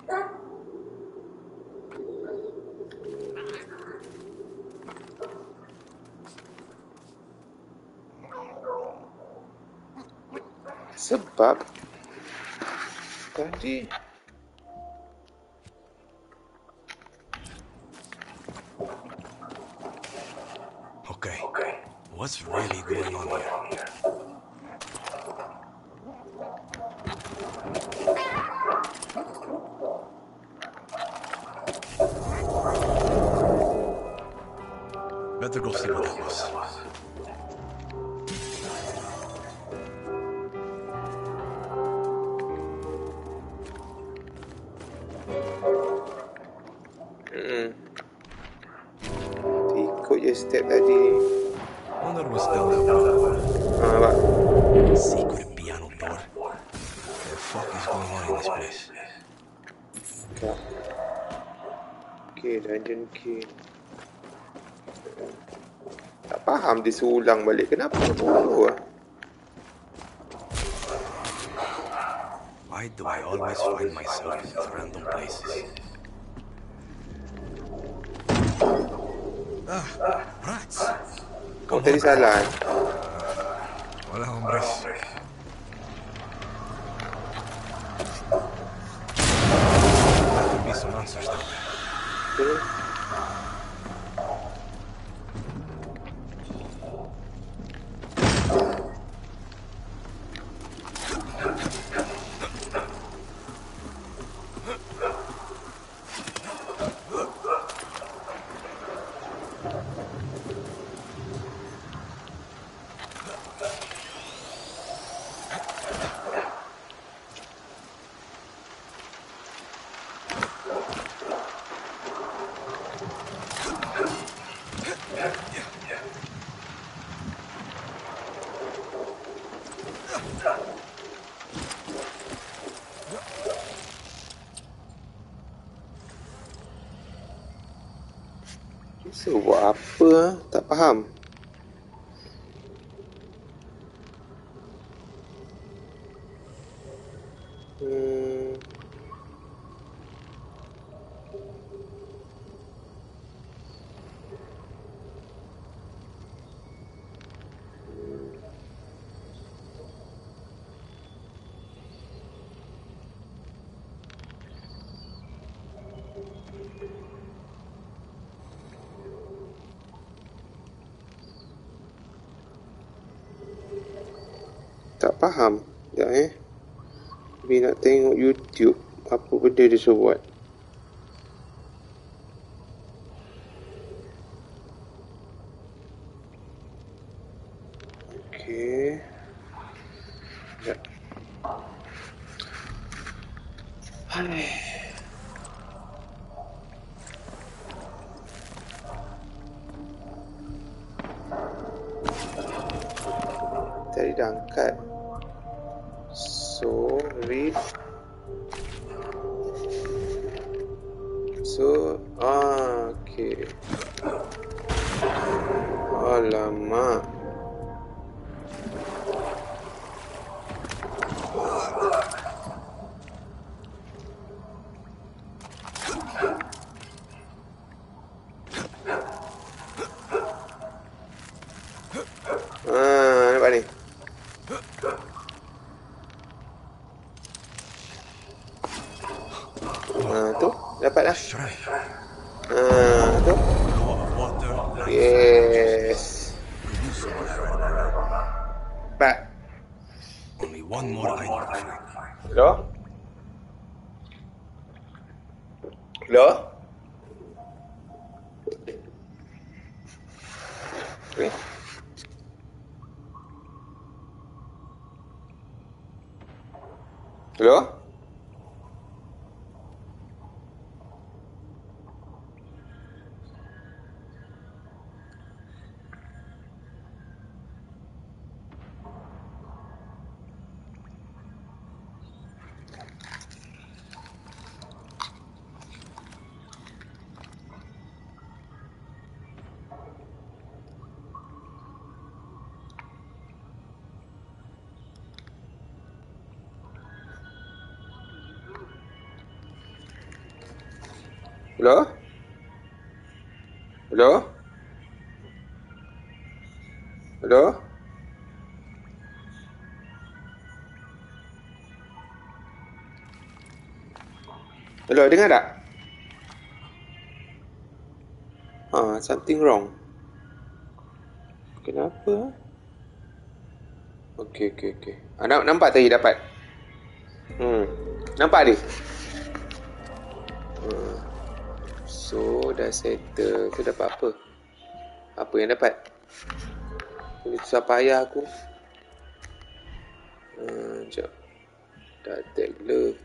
Sebab tadi Okay. What's really going on here? Better go see what that was. ikut je step tadi. Wonder what's down that window. Nampak? Secret piano door. What the fuck is going on in this place? Tak. Okay, dungeon key. Tak faham dia suruh ulang balik. Kenapa bodoh lah? Why do I always find myself in these random places? Rats. Kau tadi salah. Hola, hombres. There could be some answers down there. Okay. So, buat apa? Tak faham. Tak faham. Sekejap Tapi nak tengok YouTube. Apa benda dia suruh buat. Okay. Sekejap. Hai. Tadi dah angkat. So, read. So, okay. Alamak. Nampak ni. Tu dapat dah. Tu. Yes. Back. Only one more item to find. Hello? Hello? Okay. Hello? Hello? Hello? Hello? Hello, dengar tak? Something wrong. Kenapa? Okey. Nampak tadi dapat? Nampak dia? So, dah settle. Tu dapat apa? Apa yang dapat? Ini susah payah aku. Sekejap. Dah tag glove.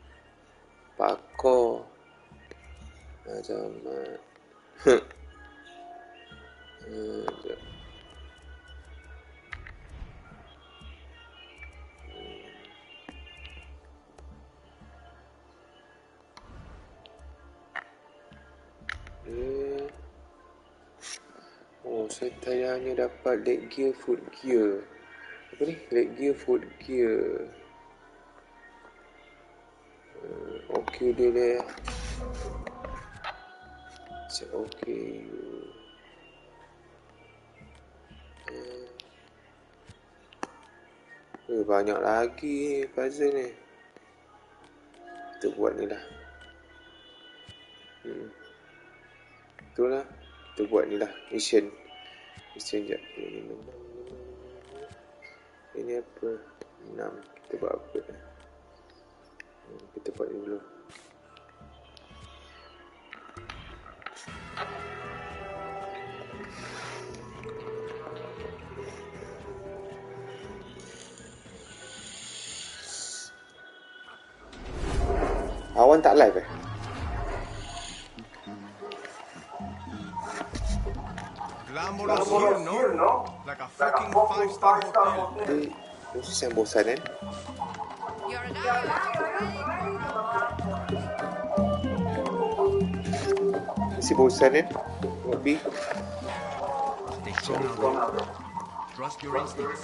Pakor. Azamat. Sekejap. Saya hanya dapat leg gear, foot gear. Apa ni? Leg gear, foot gear. Okey dia deh. Okey. Banyak lagi puzzle ni. Kita buat ni lah. Itulah. Kita buat ni lah. Mission sekejap. Ini apa? 6. Kita buat apa? Kita buat ni dulu. Awan tak live Glamorous here, no? Like a fucking 5-star hotel. Mesti saya bosan kan? Mesti bosan kan? Lebih. Stay strong out there. Trust your instincts.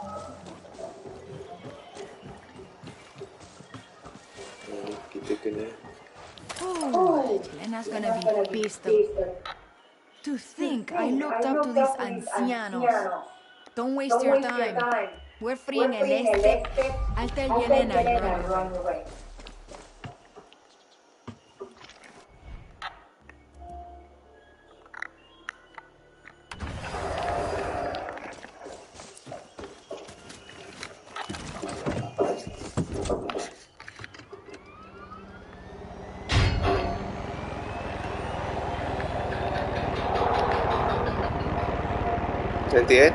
Kita kena. Elena's gonna be pissed. To think I looked up to these ancianos. Don't waste your time. We're free in el este. I'll tell Yelena you're on your way. Cantik kan?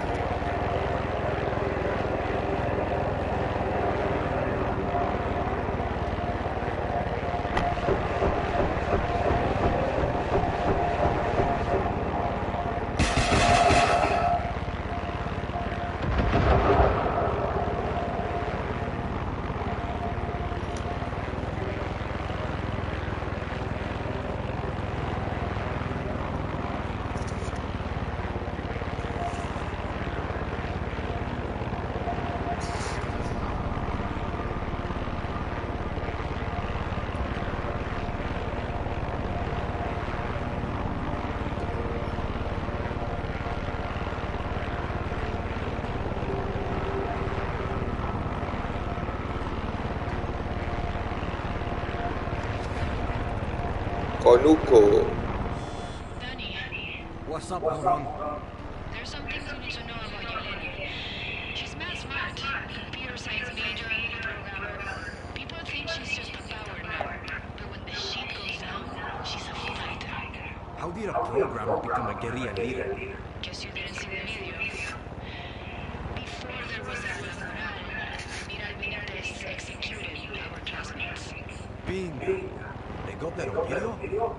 Konuko. Danny, What's up, Moron? there's some things you need to know about Yelena. She's mad smart, computer science major, programmer. People think she's just a power nerd, but when the shit goes down, she's a fighter. How did a programmer become a guerrilla leader? Guess you didn't see the video. Before there was a Laboral, Admiral Benitez executed our classmates. Bingo. They got that on video? No.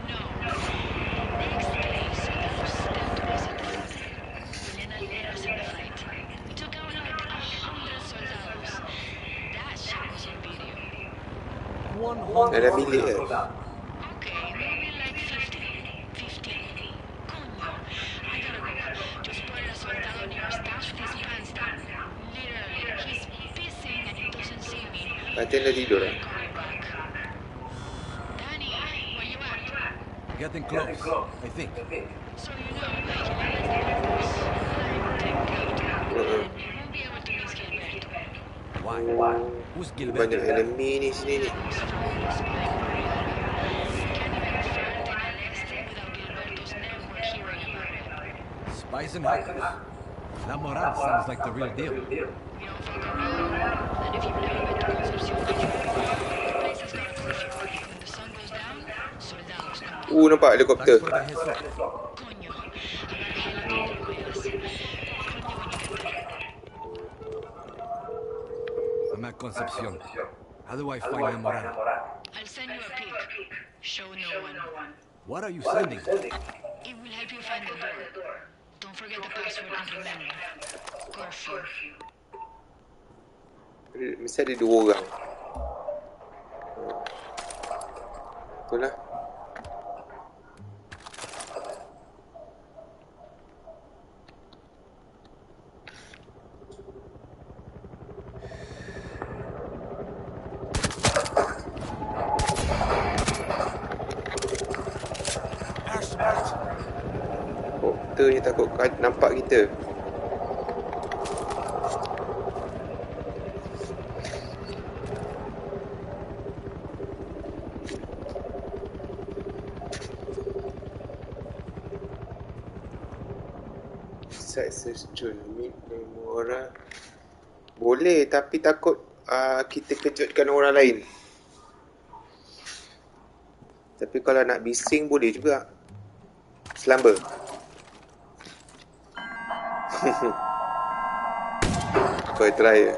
Next day, so there was still to visit the front. Yelena led us in the fight. We took out like 100 soldados. That shit was on video. 100. Ada bilik ke? Okay, maybe like 50. 15. Coño, I gotta go. Just put a soldado near our stash with his pants down. Literally, he's pissing and he doesn't see me. Latihan dah tidur lah. Coming back. Danny, while you getting close, I think. So you know, Gilberto's I'm Uh-uh. and you won't be able to miss Gilberto. Why? Who's Banyak Gilberto? enemy ni sini ni. Those phones by Mariana. Can't even find in El Este without Gilberto's network hearing about it. Spies and hackers. La Moral sounds like the real deal. We don't fuck around, and if you've never been to Concepcion before, the place has got a curfew. When the sun goes down, soldados no. Nampak helikopter. Thanks for the heads up. Coño, I gotta highlight all the cuevas. Call me when you get there. I'm at Concepcion. How do I find La Moral? I'll send you a pic. Show no one. What are you sending? It will help you find the door. Don't forget the password and remember. Curfew. Mesti ada 2 orang. Betul lah. Helikopter ni takut nampak kita. Successful meet Memora. Boleh, tapi takut kita kejutkan orang lain. Tapi kalau nak bising boleh juga. Slumber. Kau try je.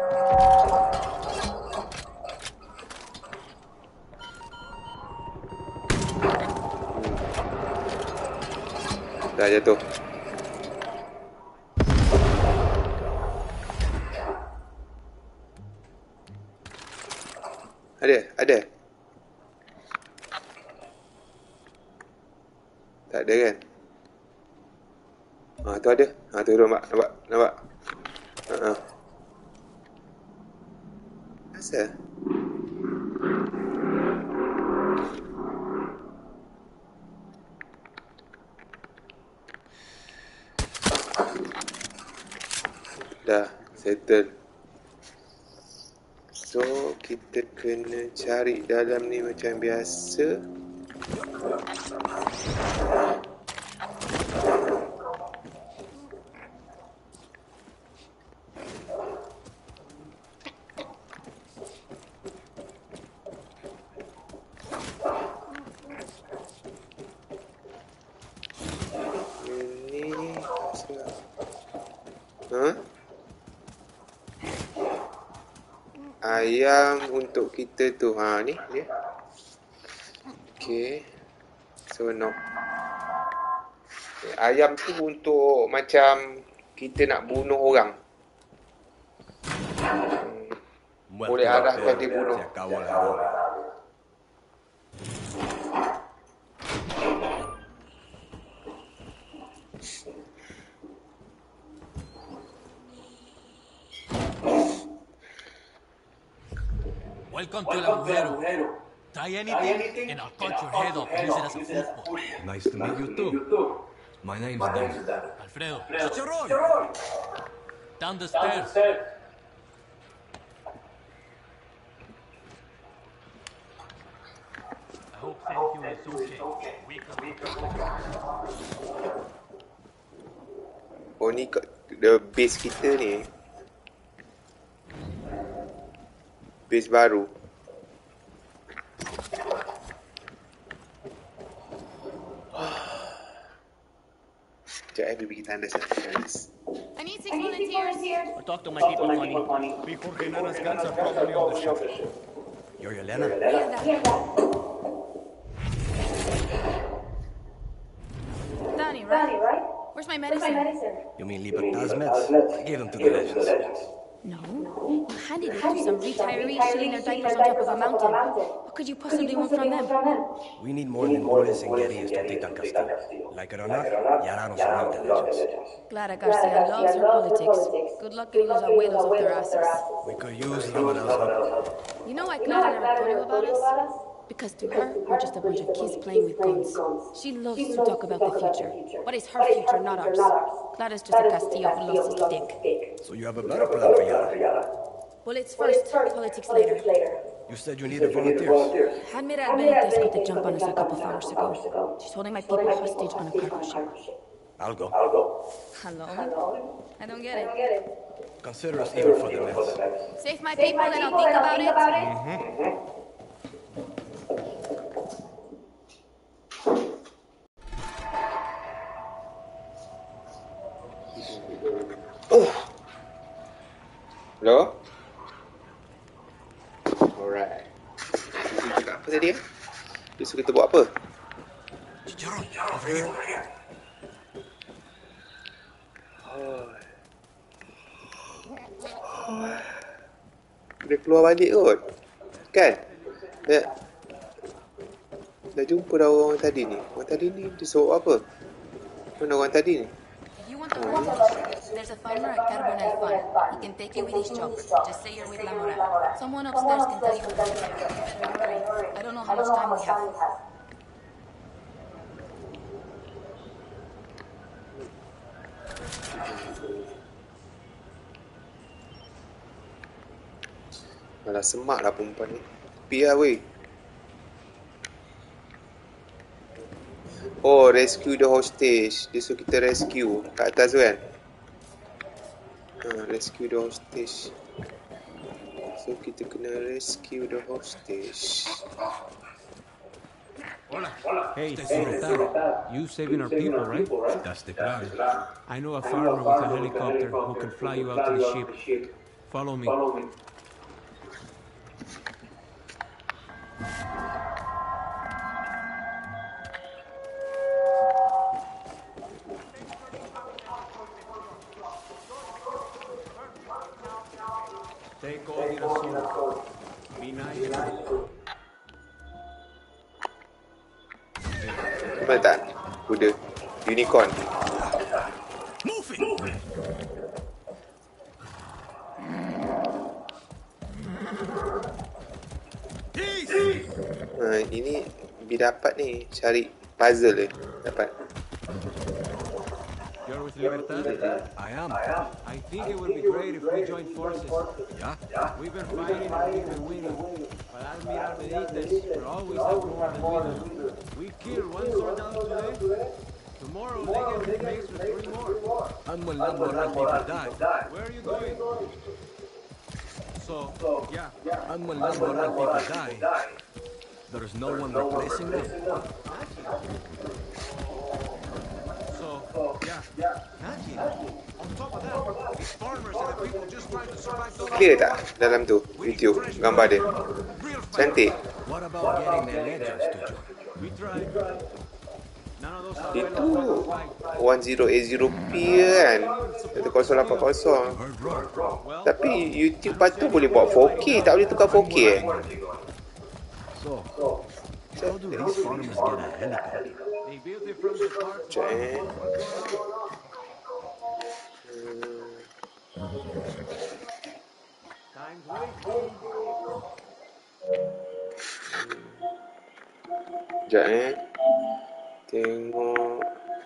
Dah jatuh. Ada. Tak ada kan? Tu ada. Tu nampak. Asal? Dah, settle. So, kita kena cari dalam ni macam biasa. Ini ayam untuk kita tu. Ni dia. Okay. So no. Ayam tu untuk macam kita nak bunuh orang. Boleh arahkan dia bunuh. Se acabó la hora. Welcome to El Agujero. Try anything, and I'll cut your head off and use it as a football. Nice to meet you too. My name's Dan. Alfredo, Chicharrón! down the stairs. I hope Sergio is okay. We can Oh ni the base kita ni. Base baru. Sekejap bibi kita anda satu. I need 6 volunteers. I'll talk to my people, honey. Before Genana's guns are probably on the ship. You're Yelena? Danny, right? Where's my medicine? You mean Libertad's meds? I gave them to the legends. No. You handed it to some retirees shitting their diapers on top of a mountain. What could you possibly want from them? We need more than bullets and guerrillas to take down Castillo. Like it or not, Yara nos aguanta legends. Clara Garcia loves her politics. Good luck getting those abuelos off their asses. We could use La Moral's help. You know why Clara never told you about us? Because to her, we're just a bunch of kids playing with guns. She loves to talk about the future. But it's her future, not ours. Clara's just a Castillo who lost his dick. So you have a better plan for Yara? Bullets first, politics later. You said you needed volunteers. Admiral Benitez got the jump on us a couple of hours ago. She's holding my people hostage on a cargo ship. I'll go. Hello? I don't get it. Consider us even for the mess. Save my people and I'll think about it. Hello? Alright. Dia cakap apa tadi? Dia suruh kita buat apa? Chicharron, over here. Dia keluar balik kot. Kan? Dah jumpa dah orang tadi ni. Orang tadi ni dia suruh apa? Mana orang tadi ni? If you want the voltage, there's a farmer at Carbonel Farm. He can take you with his chops. Just say you're with La Mora. Someone upstairs can tell you what to do. I don't know how much time we have. Malah semak lah perempuan ni. Tepi lah weh. Oh, rescue the hostage. Dia suruh kita rescue kat atas tu kan. Rescue the hostage. So kita kena rescue the hostage. Hey, Senator, you saving our people, right? That's the plan. I know a farmer with a helicopter who can fly you out to the ship. Follow me. Take all the assault. Be nice. Nampak tak? Kuda. Unicorn. Move it! Ini bila dapat ni. Cari puzzle dia. Dapat. You're with Libertad? I am. I think it would be great if we joined forces. Yeah? We've been fighting and we've been winning. But Admiral Benitez will always have more than we do. We kill one soldado today. Tomorrow they get mixed with 3 more. And when Lamborghini people die. Where are you going? So, yeah. And when Lamborghini people die, there is no one replacing them. So, yeah. Imagine. On top of that, these farmers and the people just trying to survive the Clear tak dalam tu video gambar dia? Cantik. What about getting the legends to join? We tried. None of those Itu abuelas fight. 1080p kan, 1080. Heard wrong. Tapi YouTube patut boleh buat 4K, tak boleh tukar 4K So, how do these farmers get a helicopter? They built it from the parts. Time's waiting. Sekejap tengok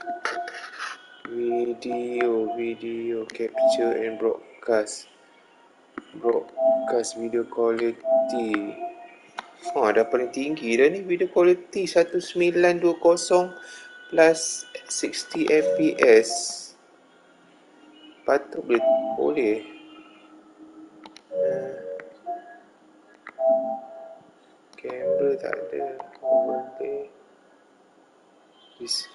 video capture and broadcast video quality. Dah paling tinggi dah ni video quality 1920 plus 60 fps. Patut boleh. Kamera tak ada. Overlay. This.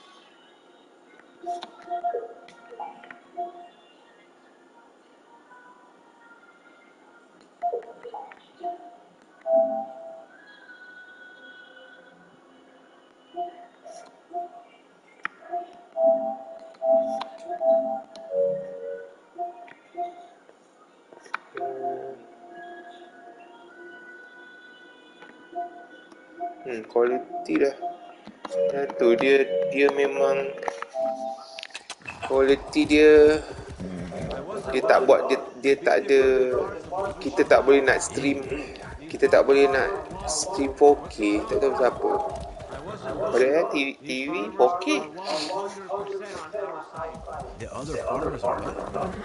Quality dah. Tu dia memang quality dia tak buat dia tak ada, kita tak boleh nak stream, kita tak boleh nak Stream 4K, tak tahu siapa. Padahal TV 4K. The other farmers are not.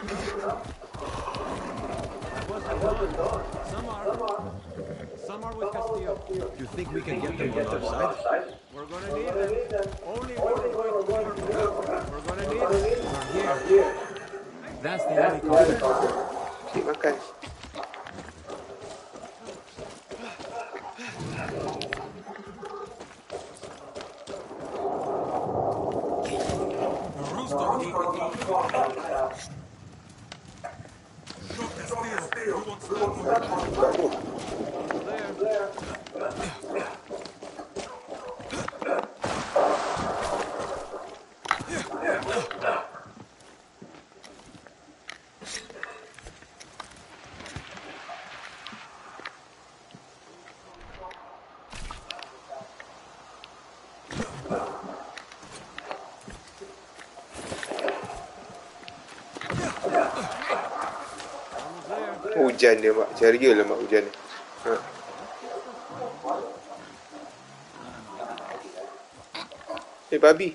Some are with Castillo. You think we can get them on our side? We're gonna need them. Only one is going to cover for them. We're gonna need them. Here. That's the helicopter. Cik makan. Hujan dia mak, ceria lah mak hujan ni. Babi.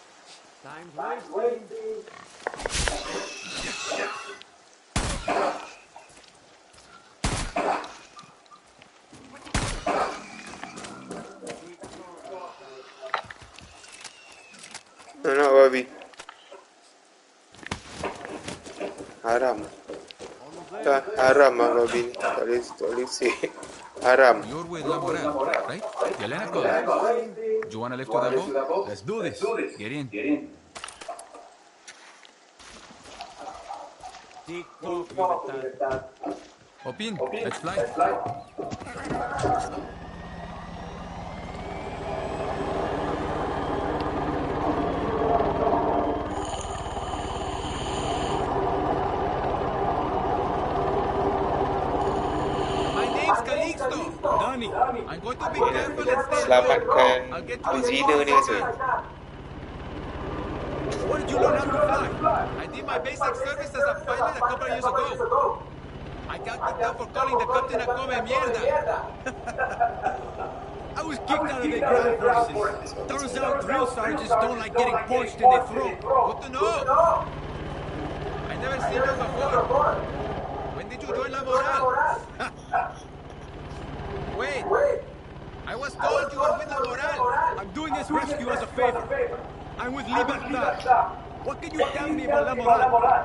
Nak babi. Haram. Haram lah babi ni. Tak boleh say. Haram. You're with La Moral, right? Yelena called. Do you want to lift to that boat? Let's do this. Get in. Hop in. Let's fly. Danny, I'm going to be careful and stay Selamatkan I'll get penzina ni rasa. where did you learn how to fly? I did my basic service as a pilot a couple of years ago. I got kicked out for calling the captain a come mierda. I was kicked out of the ground forces. Turns out drill sergeants don't like getting punched in the throat. Good to know. I never seen you before. When did you join La Moral? Wait. I was told you were with La Moral. I'm doing this rescue as a favor. I'm with Libertad. What can you tell me about La Moral?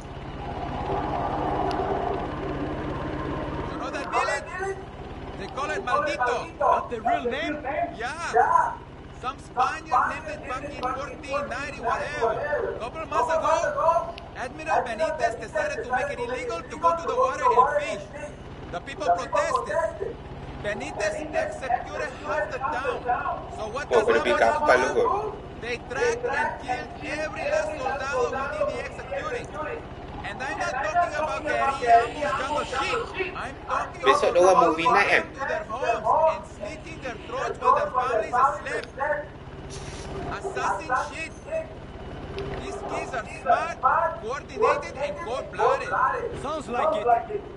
You know that village? They call it Maldito. Not the real name? Yeah. Some Spaniard named it back in 1490, whatever. Couple months ago, Admiral Benitez decided to make it illegal to go to the water and fish. The people protested. Benitez executed half the town. So what does La Moral do? They tracked and killed every last soldado who did the executing. And I'm not talking about guerrilla ambuscando shit. I'm talking Besok about orang movie night kan? to their homes and slitting their throats while their families asleep. Assassin shit. These kids are smart, coordinated, and cold-blooded. Sounds like it.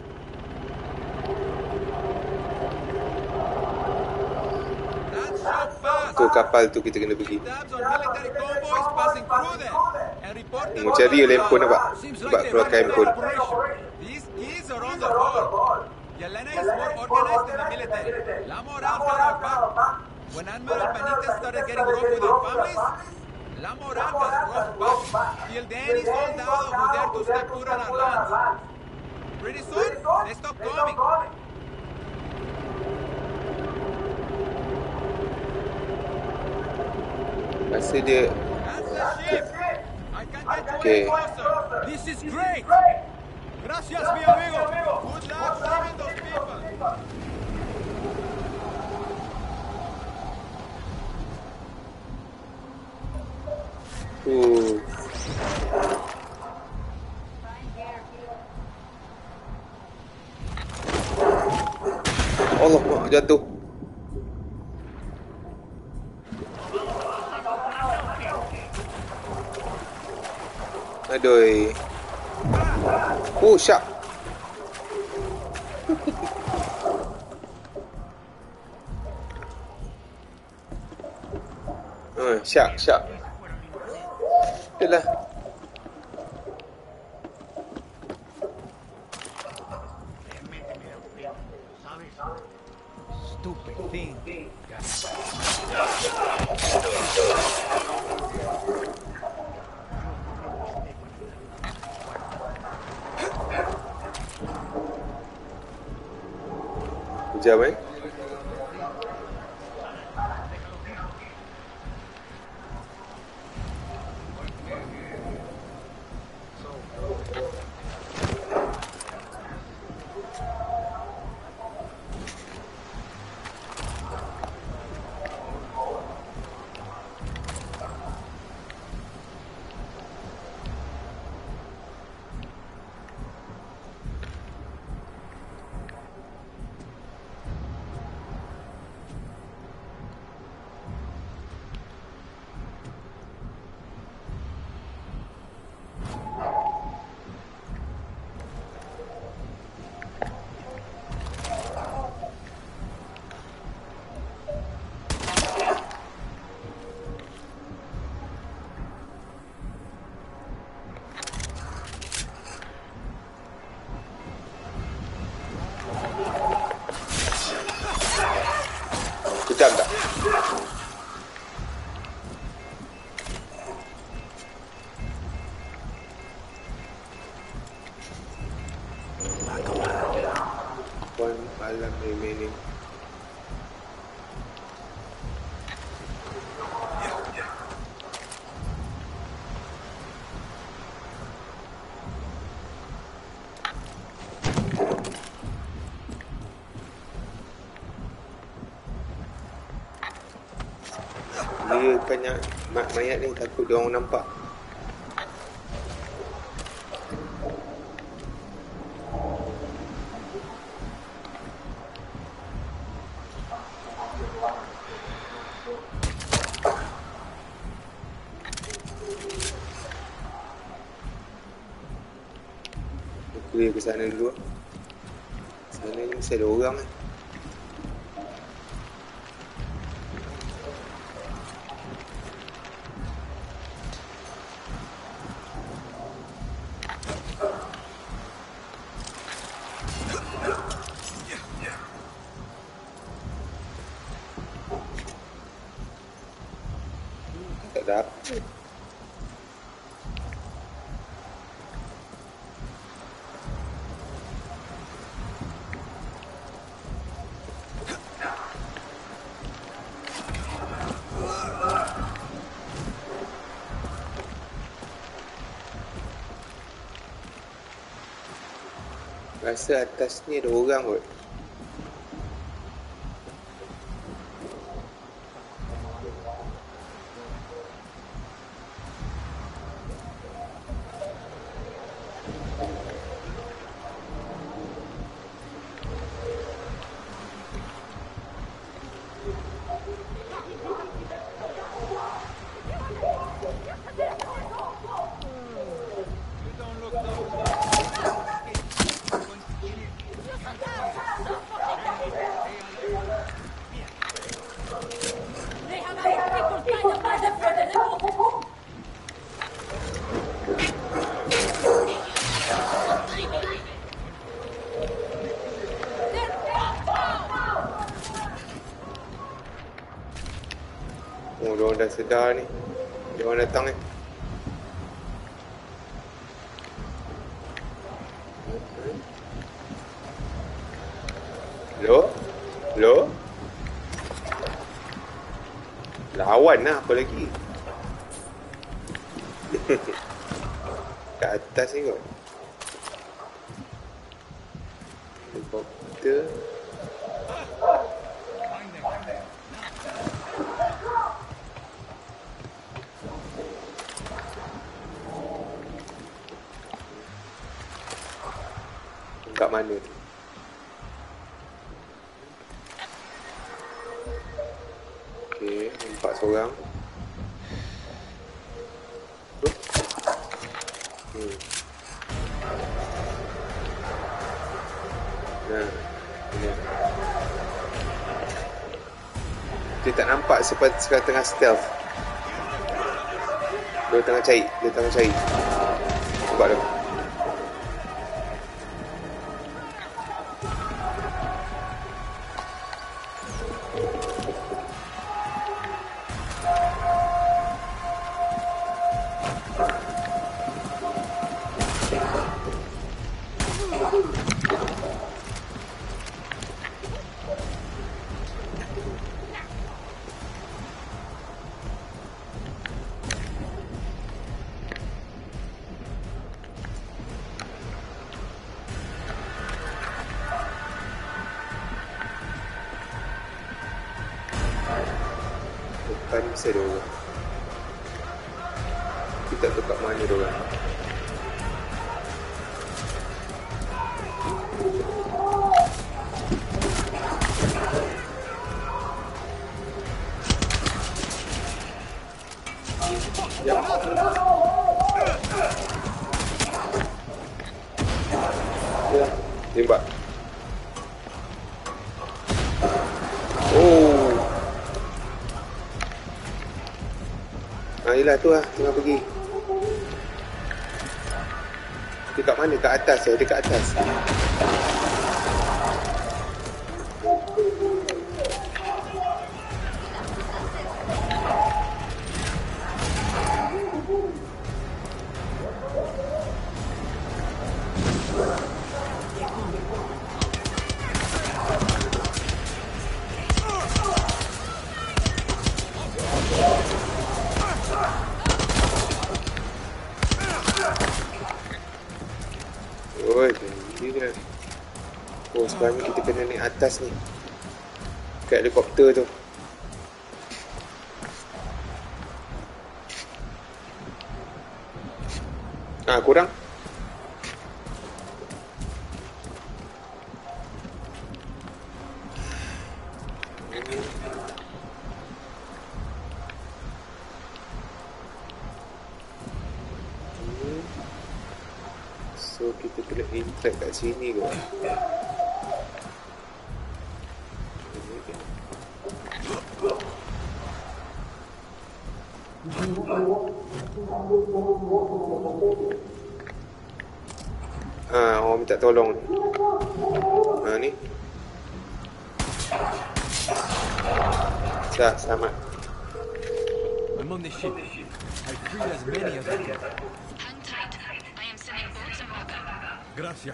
That's so fast. Tu kapal tu kita kena pergi. Tabs on military convoys passing through them and reporting. Mu cari handphone nampak? Sebab keluarkan handphone. These kids are on the ball. Yelena is more organized than the military. La Moral had our back. When Admiral Benitez started getting rough with our families, La Moral has rough back. Killed any soldado who dared to step foot on our lands. Pretty soon, they stopped coming. Rasa dia That's the ship. I can't get you Okay. any closer. This is great. Gracias, mi amigo. Good luck saving those people. Allah mak jatuh. Aduh. Oh, shark. Shark. Itulah. Stupid thing. Kejam tak? One alarm remaining. Dia banyak mayat ni, takut dia orang nampak. Clear ke sana dulu. Sana ni mesti ada orang kan. Tak dapat. Rasa atas ni ada orang kot. Oh, diorang dah sedar ni. Diorang datang ni. Hello? Hello? Lawan lah, apa lagi? Kat atas ni kot. Helikopter. Kat mana tu? Okey, nampak seorang. Nah, ini. Dia tak nampak seperti tengah stealth. Dia tengah cari. Nampak tu. Depan mesti ada orang. Kita tak tahu kat mana dia orang. Ya. Ya, tembak. Oh. Yelah tu lah, tengah pergi. Dia kat mana? Kat atas ya? Dia kat atas. Oh, sekarang ni kita kena naik atas ni. Kat helikopter tu. Kurang. So, kita kena interact kat sini kot. Orang minta tolong ni. Selamat. I'm on the ship. I freed as many as I can. Hang tight. I am sending boats and backup. Gracias.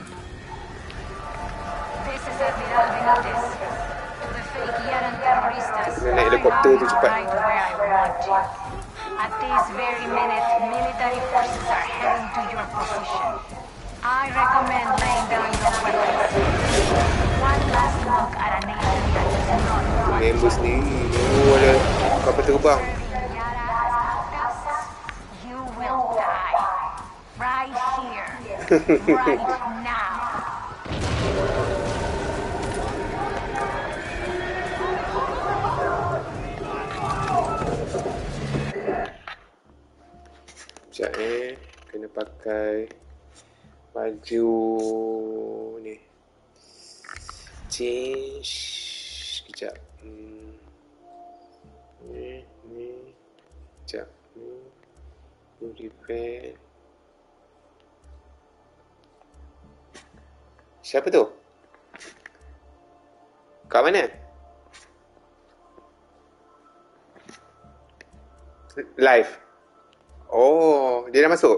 This is Admiral Benitez. To the fake Yaran terroristas, Kena naik helikopter tu cepat. right where I want you. At this very minute, military forces are heading to your position. I recommend laying down your weapons. One last look at a nation that is not one. Member sendiri. Ada kapal terbang. You will die. Right here. Right now. Sekejap kena pakai baju ni. Change. Sekejap. Ni. Sekejap. Ni repair. Siapa tu? Kat mana? Live. Oh, dia dah masuk?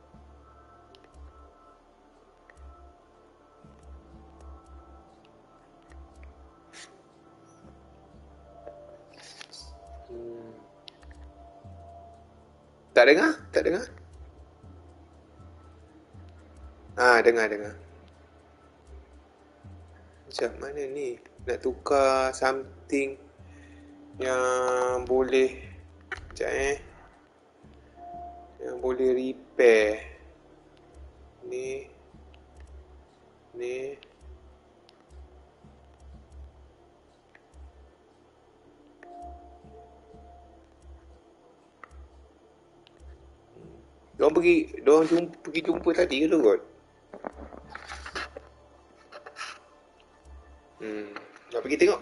Tak dengar? Tak dengar? Dengar. Macam mana ni? Nak tukar something yang boleh. Sekejap yang boleh repair. Ni. Diorang pergi jumpa tadi ke tu kot? Nak pergi tengok.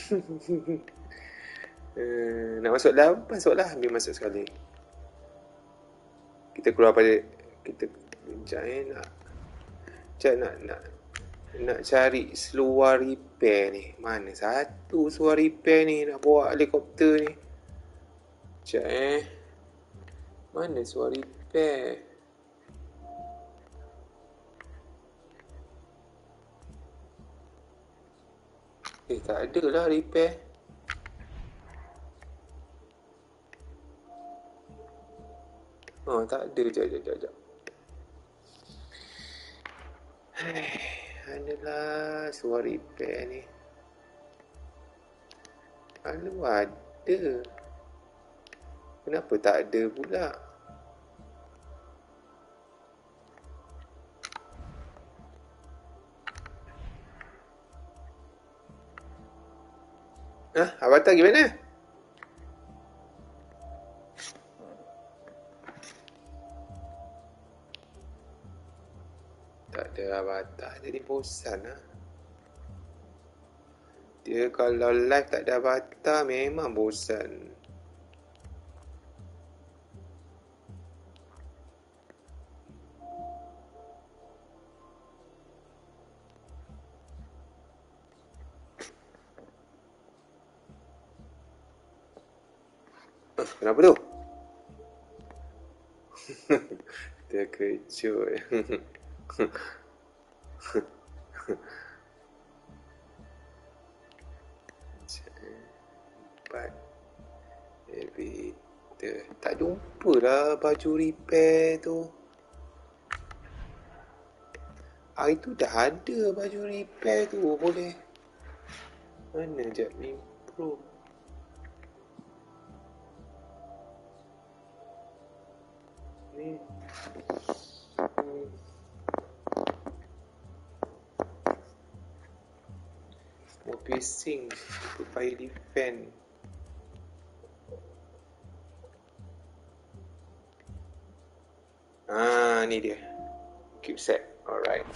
Nak masuk lab? Masuklah, ambil masuk sekali. Kita keluar pada kita nak cari seluar repair ni. Mana satu seluar repair ni nak bawa helikopter ni? Sekejap mana seluar repair? Tak ada lah repair. Oh, tak ada. Sekejap. Manalah seluar repair ni? Kalau ada, kenapa tak ada pula? Avatar gimana? Tak ada avatar, jadi bosan lah. Dia kalau live tak ada avatar memang bosan. Kenapa tu? Terkejut. Tak jumpa lah baju repair tu. Hari tu dah ada baju repair tu. Boleh. Mana jap improve? Ni. More piercing supaya defend. Ni dia. Keep set. Alright.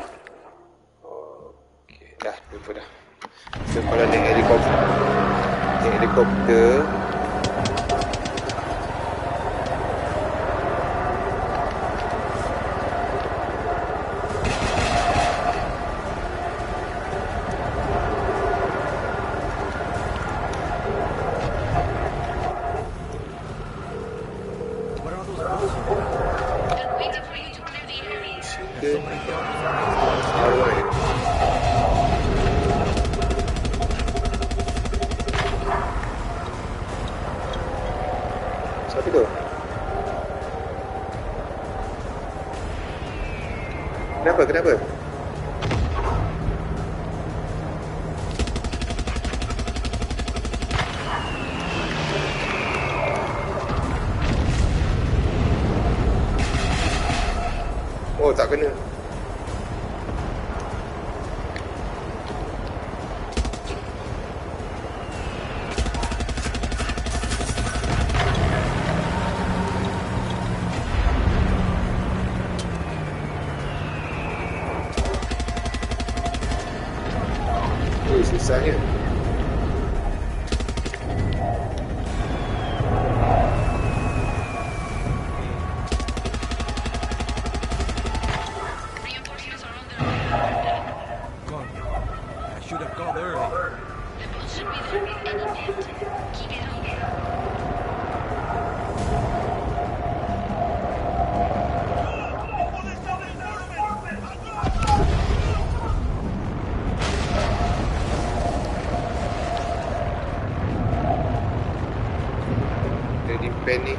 Okay, dah lupa dah. So kalau naik helikopter Kenapa? Oh, tak kena. Susahnya. Penny.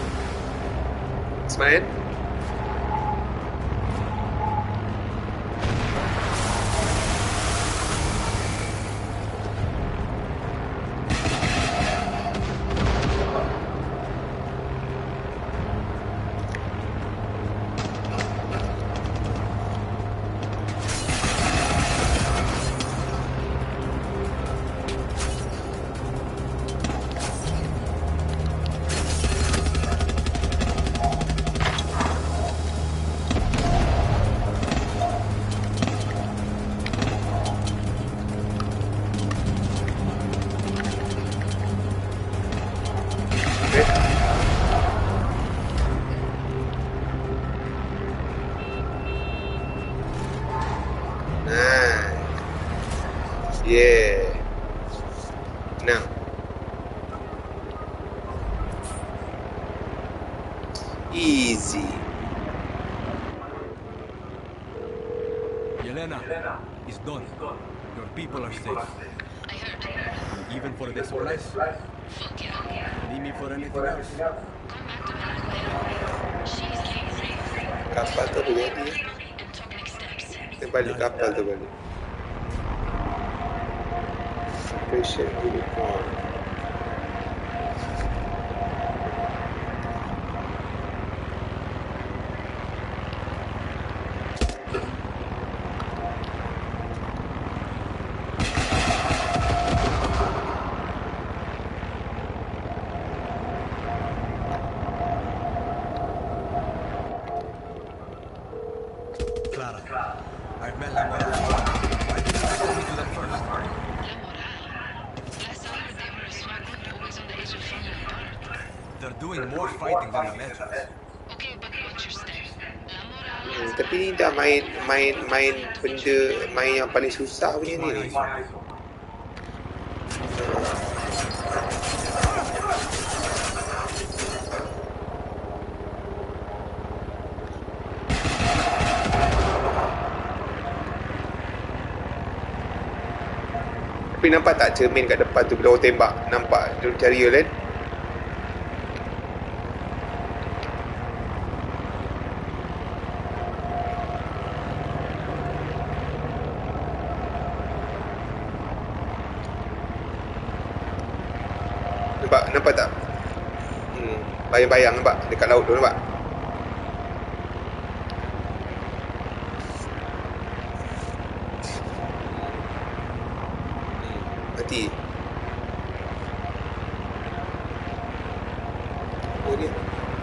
Ismail? Now. Easy. Yelena, it's done. Your people are safe. I heard. Even for the supplies? Fuck yeah. Need me for anything else? Come back to Venezuela. She's getting brave. Kapal tu boleh jadi. And talk next steps. Kita balik kapal tu balik. Operation Unicorn. Clara, I've met La Moral. Why didn't you send me to them first? La Moral. Last I heard they were a SWAT group always on the edge of Fenway Park. They're doing more fighting than the Metros. Okay, but what's your step? La Moral. Tapi ni dah main benda, main yang paling susah punya ni. Tapi nampak tak cermin kat depan tu bila orang tembak? Nampak dia cari kan? Nampak tak? Bayang-bayang nampak dekat laut tu, nampak? Mati. Oh dia.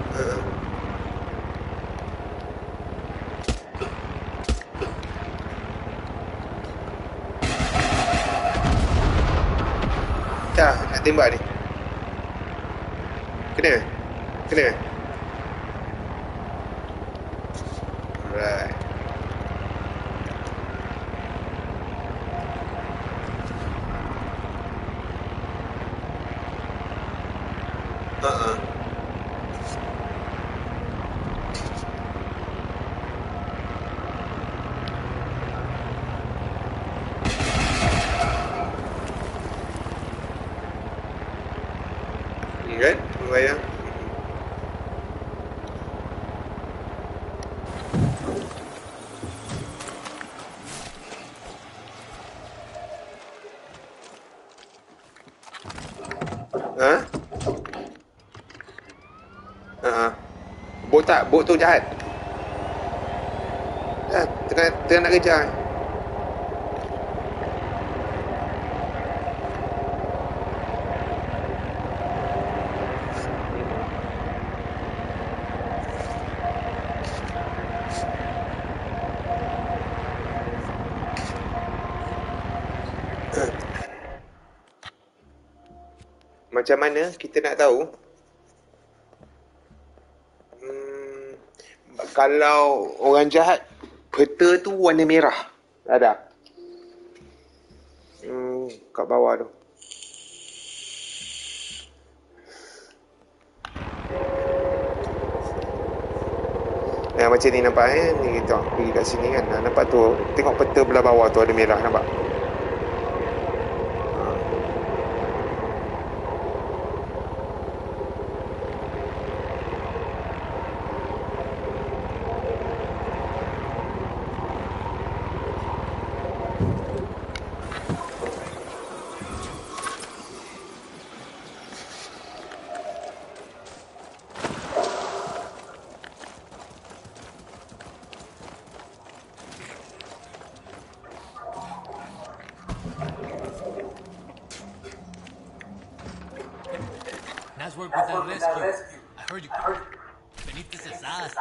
Dah, nak tembak ni. Kena? Kena? Alright. Kan? Bayang. Bot tu jahat. Tengah nak kejar. Macam mana kita nak tahu? Kalau orang jahat, peta tu warna merah. Ada? Kat bawah tu. Macam ni nampak ni kita pergi kat sini kan. Nampak tu, tengok peta belah bawah tu ada merah, nampak? Nice work with that rescue. I heard you. Benitez is ass.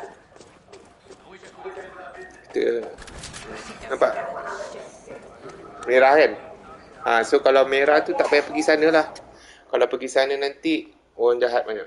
Nampak? Merah kan? So kalau merah tu tak payah pergi sana lah. Kalau pergi sana nanti orang jahat banyak.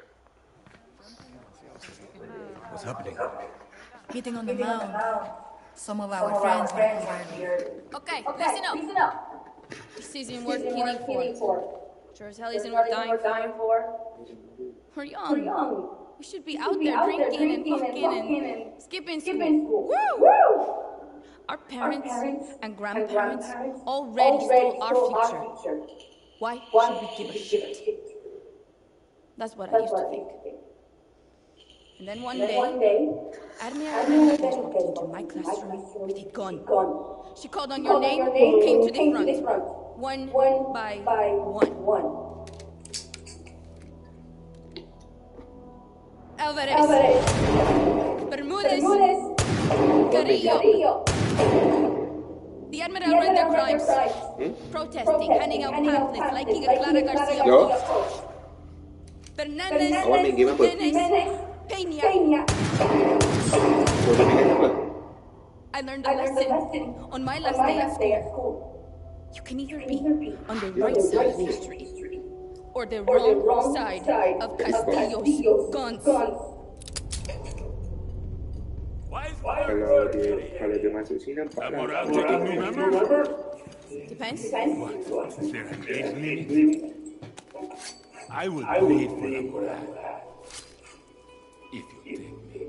What's happening? Meeting on the mound. Some of our friends were here. Okay, listen up. This isn't worth killing for. Sure as hell isn't worth dying for. We're young. We should be out there drinking and fucking and skipping school. Woo! Our parents and grandparents already stole our future. Why should we give a shit? That's what I used to think. And then one day, Admiral Benitez walked into my classroom with a gun. She called on your name, who came to the front. One by one. Alvarez. Bermudez. Carrillo. The Admiral read their crimes. Protesting, handing out pamphlets, liking a Clara Garcia post. Fernandez. Jimenez. Peña. I learned a lesson on my last day at school. You can either be on the right side of history or the wrong side of Castillo's guns. Kalau dia masuk sini nampak lah. Depends. What? Is there an age limit? I would bleed for La Moral. If you take me.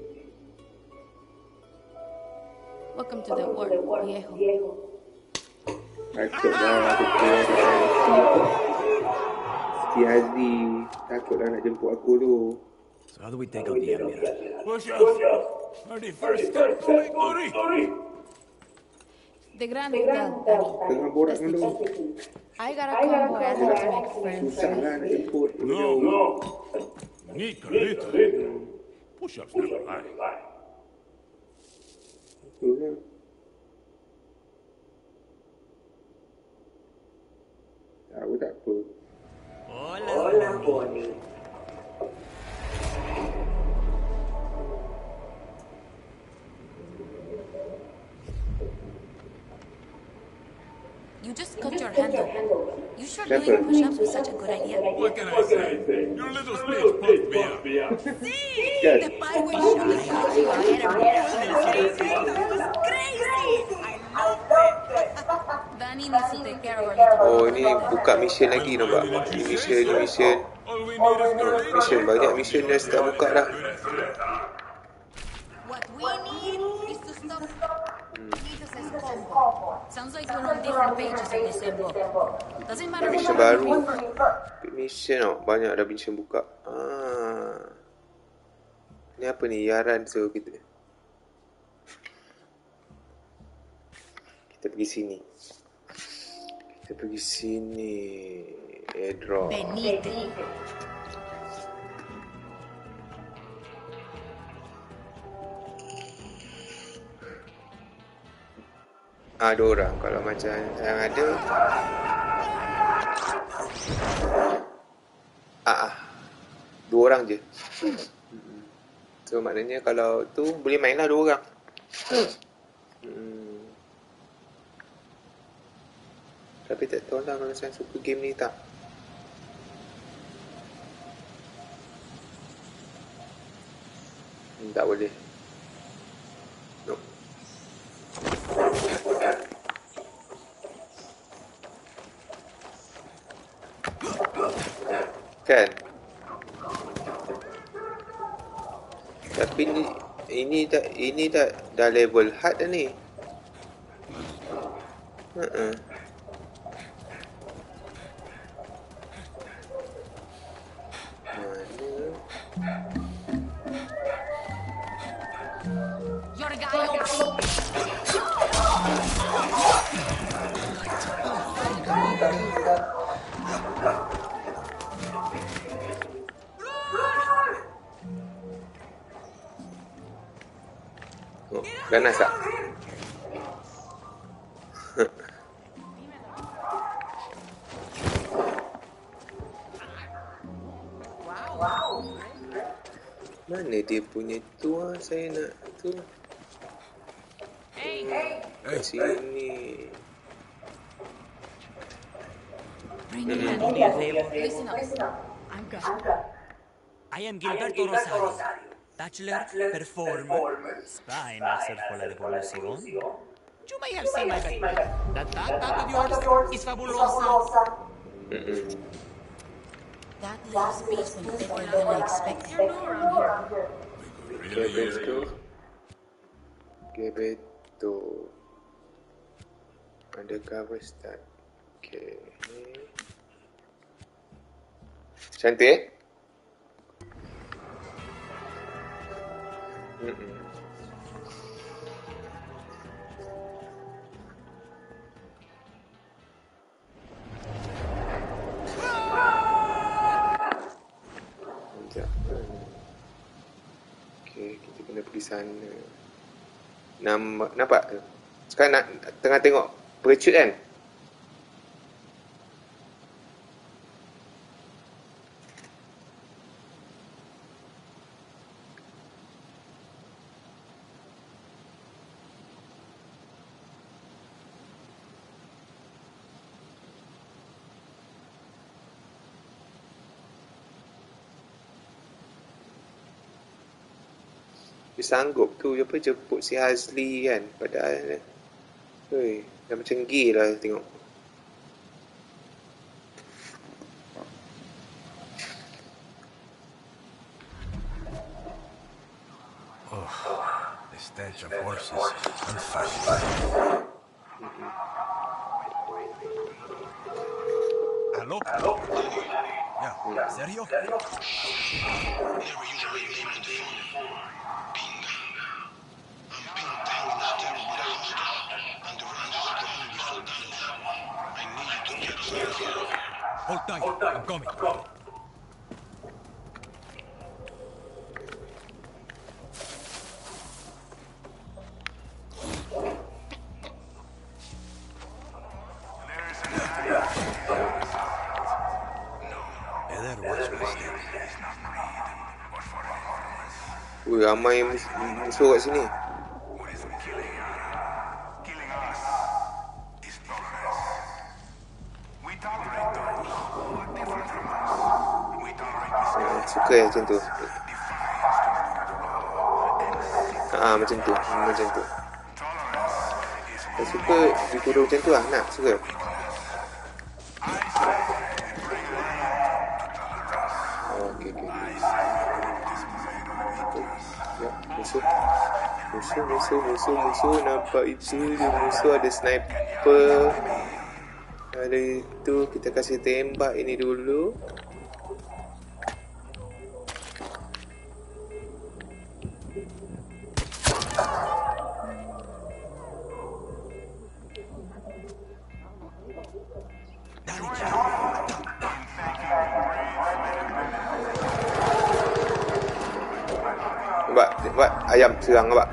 Welcome to the war, viejo. Takutlah aku keluar Siti Hazli. Takutlah nak jemput aku tu. So how do we take out the Admiral? Push up. 31st step to victory. The Grand Hotel, Tengah borak Danny. dengan tu. I got a combo to make friends. Susah lah nak jemput. No. Need Carlito. Push-ups never lie. Betul lah. Tahu tak apa. Hola, Bonnie. You just cut your hand open. You sure doing push-ups was such a good idea? What can I say? Your little speech pumped me up. Yes. The pie was showing how you had a That was crazy! I loved it! Danny needs to take care of her little Oh, ini buka mission lagi nampak. Ini mission. All we need is Carlito. Mission, banyak mission dah start buka dah. What we need is to stop Benitez's combo. Sounds like we're on different pages of the same book. Doesn't matter what Mission baru. Mission tau, banyak dah mission buka. Ni apa ni? Yaran so kita. Kita pergi sini. Airdrop. Benitez. Ada orang. Kalau macam yang ada. Dua orang je. So maknanya kalau tu boleh main lah 2 orang. Tapi tak tahu lah kalau saya suka game ni tak. Tak boleh. No. Kan? Tapi ini dah level hard dah ni. Your guy. Oh, ganas tak? Mana dia punya tu saya nak tu. Sini. Listen up. I'm good. I am Gilberto Rosario, Bachelor Performer, Spy Master por la Revolución. You may have seen my bed. That backpack of yours is fabulosa. That leaves the basement bigger than I expected. You're new around here. Gebeto. Undercover start. Okay. Cantik. Okay, kita kena pergi sana. Nampak? Sekarang nak tengah tengok parachute kan? Dia sanggup tu apa jemput si Hazli kan, padahal dah macam gay lah tengok. Oh, the stench of horses and fashion. Hello? Yeah, Sergio? Never use my name on the phone. Pinga. I'm pinned down in a stairwell with a hostage, and the ranch is crawling with soldados. I need you to get us out of here. Hold tight, I'm coming. Ramai musuh kat sini. Suka macam tu. Macam tu. Saya suka dikurung macam tu lah. Nak, suka. Musuh nampak itu. Dia musuh ada sniper. Ada itu. Kita kasih tembak ini dulu. Nampak ayam serang nampak.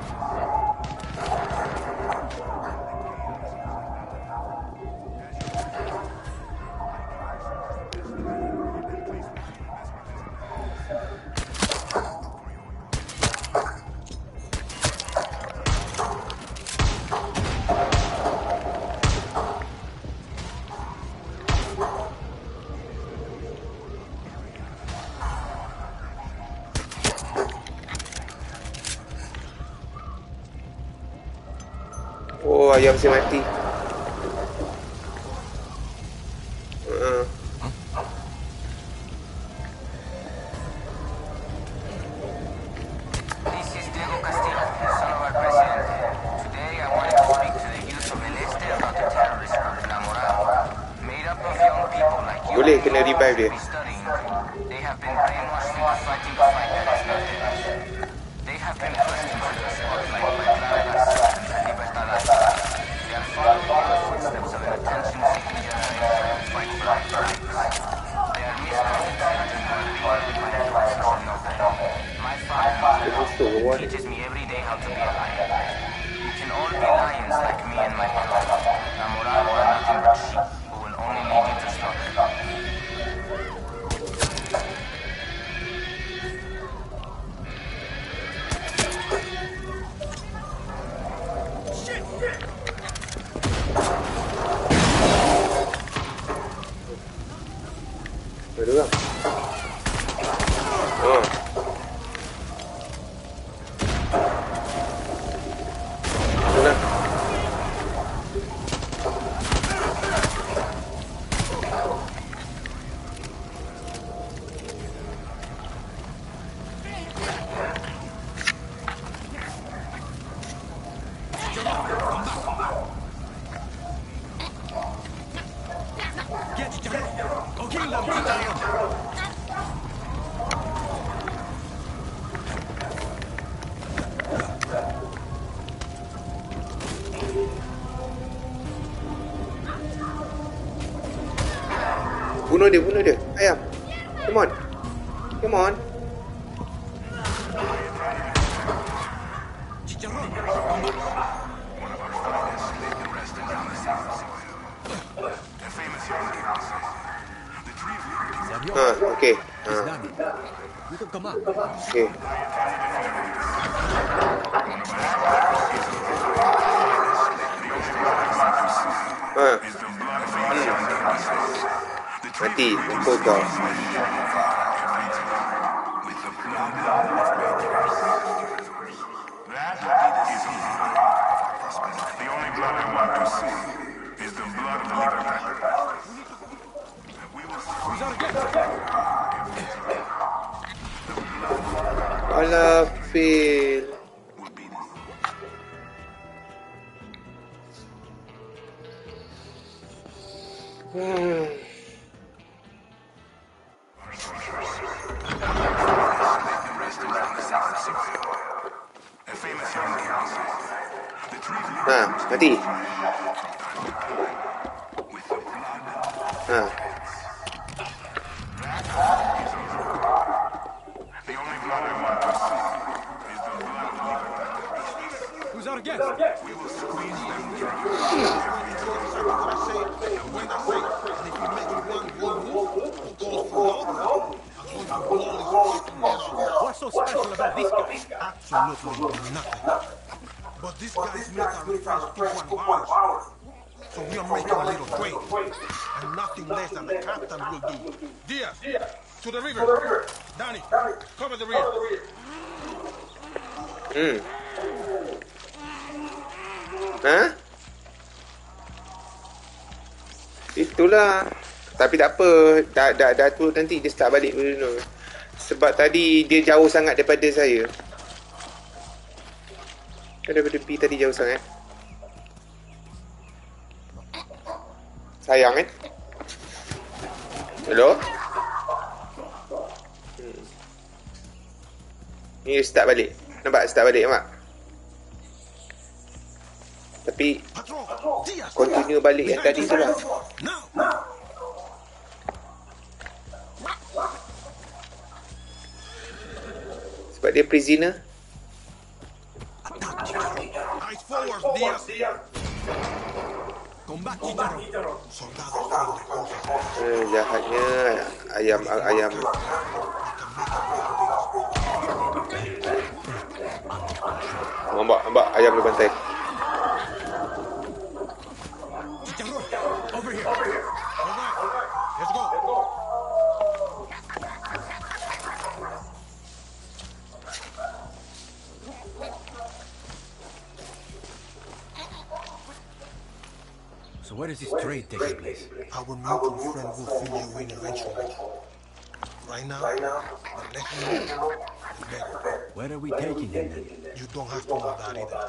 Oh, ayam saya mati. This is Diego Castillo, son of our president. Today I wanted to speak to the youth of El Este about the terrorist group La Moral. Made up of young people like you. Boleh kena revive dia. They have been brainwashed into fighting a fight that is not theirs. They have been pushed into the spotlight by Clara Garcia and Libertad. They are following in the footsteps of an attention-seeking generation who fight for our rights. They are misconcepting what people are demanding by social novel. My father teaches me every day how to be a lion. You can all be lions like me and my hero. La Moral are nothing but sheep who will only lead you to slaughter. Ada orang. Mana? Bunuh dia. Ayam. Come on. Okay. You can come out. Okay. Mati, pukul kau. Alah, fail. Mati. Who's our guest? What's so special about this guy? Absolutely nothing. But this guy's military friends took 1 hour. So we are making a little trade. And nothing less than the captain will do. Diaz, to the river. Danny, cover the rear. Itulah. Tapi tak apa. Dah turun nanti dia start balik dulu. Sebab tadi dia jauh sangat daripada saya. Daripada B tadi jauh sangat. Sayang kan? Hello? Ni start balik. Nampak start balik nampak? Tapi continue balik yang tadi tu lah. Sebab dia prisoner. Eyes forward, Diaz. Combat Chicharro. Jahatnya ayam. Nampak ayam di pantai. Chicharro, over here. Alright, let's go. So where is this trade taking place? Our mutual friend will fill you in eventually. Right now, the less you know, the better. Where are we taking him then? You don't have to know that either.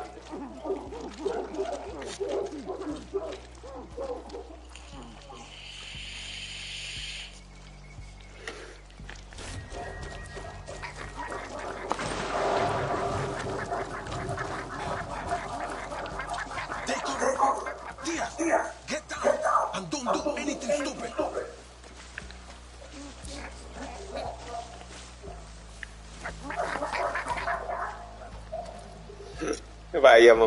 Take cover! Diaz, get down and don't do anything stupid. Nampak ayam tu.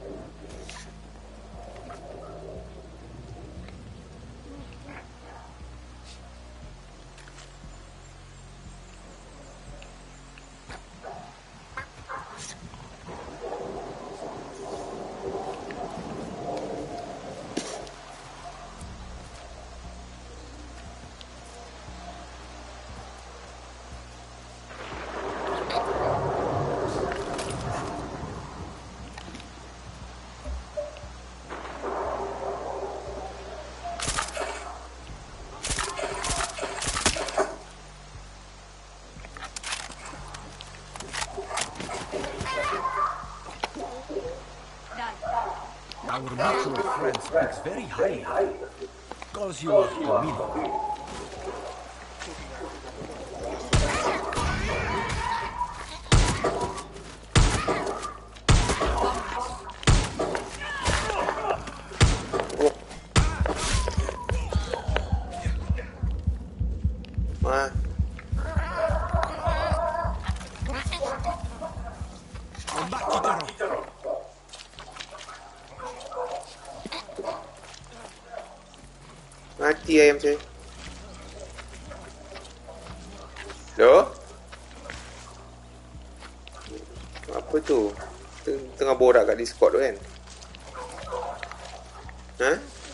Our mutual friend speaks very highly. Calls you a Camilo. Ah. Mati ayam saya. Loh? Apa tu? Tengah borak kat Discord tu kan? Ha?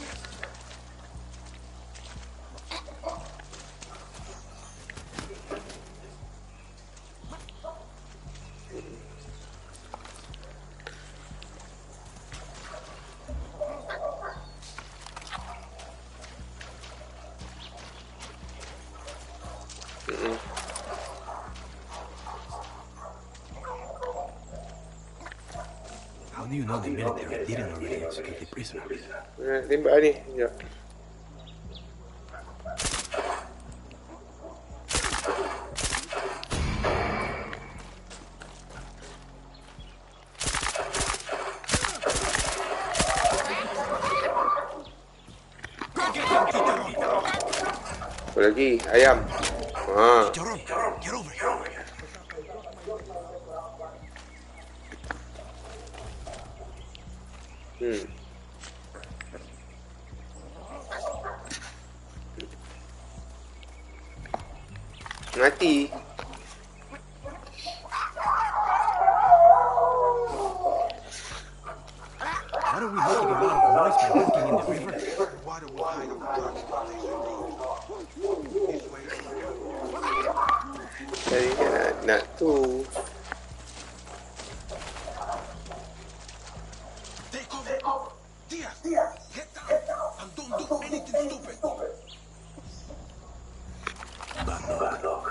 How do you know the military didn't already execute the prisoner? Tembak ni. Sekejap. Apa lagi? Ayam. Ha. Get over here. Mati. Why do we have to get out of the noise by walking in the river? Why do we hide on the docks when they say road? His way is Tadi kan nak tu. Take cover. Diaz, get down and don't do anything stupid. Bad luck.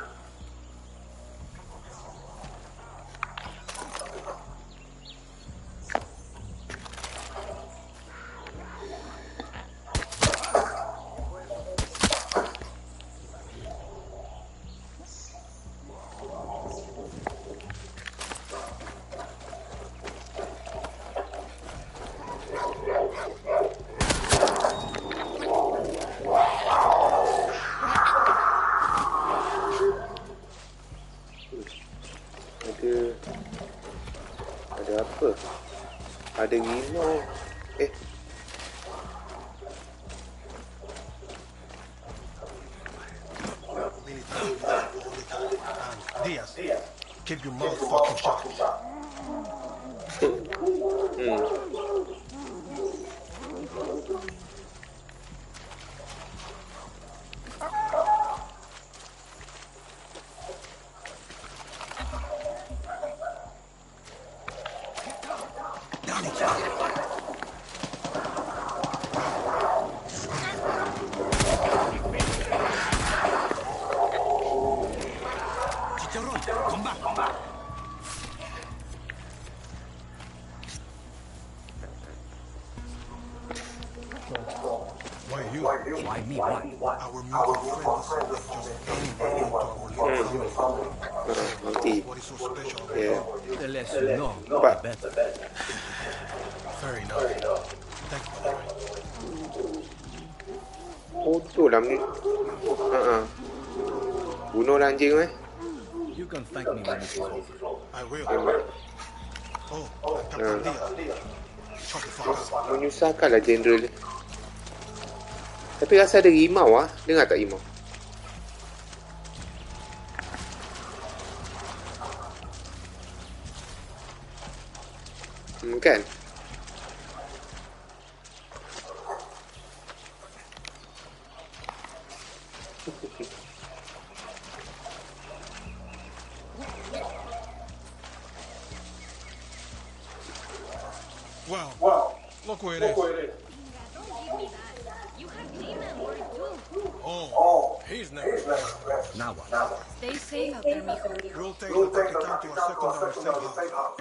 Ada apa? Ada rimau. Diaz, keep your mouth fucking shut. Come back. Why you? Why me? Why? Our mutual friend is just coming right into our little family. Mati. What is so special about Yeah. The less you know, the But better. Fair enough. Thank you for the ride. Kotor lah ni. Bunuh lah anjing You can thank me when this is over. I will. Tembak. Oh, Captain Diaz. Shut the fuck up. Menyusahkan lah general dia. Tapi rasa ada rimau ah. Dengar tak rimau? Kan? Wow. Look where it is. Don't give me that. You have J-Man worried too. Oh, he's never. Now what? Stay safe out there, mijo. We'll take the Capitán to our secondary safe house.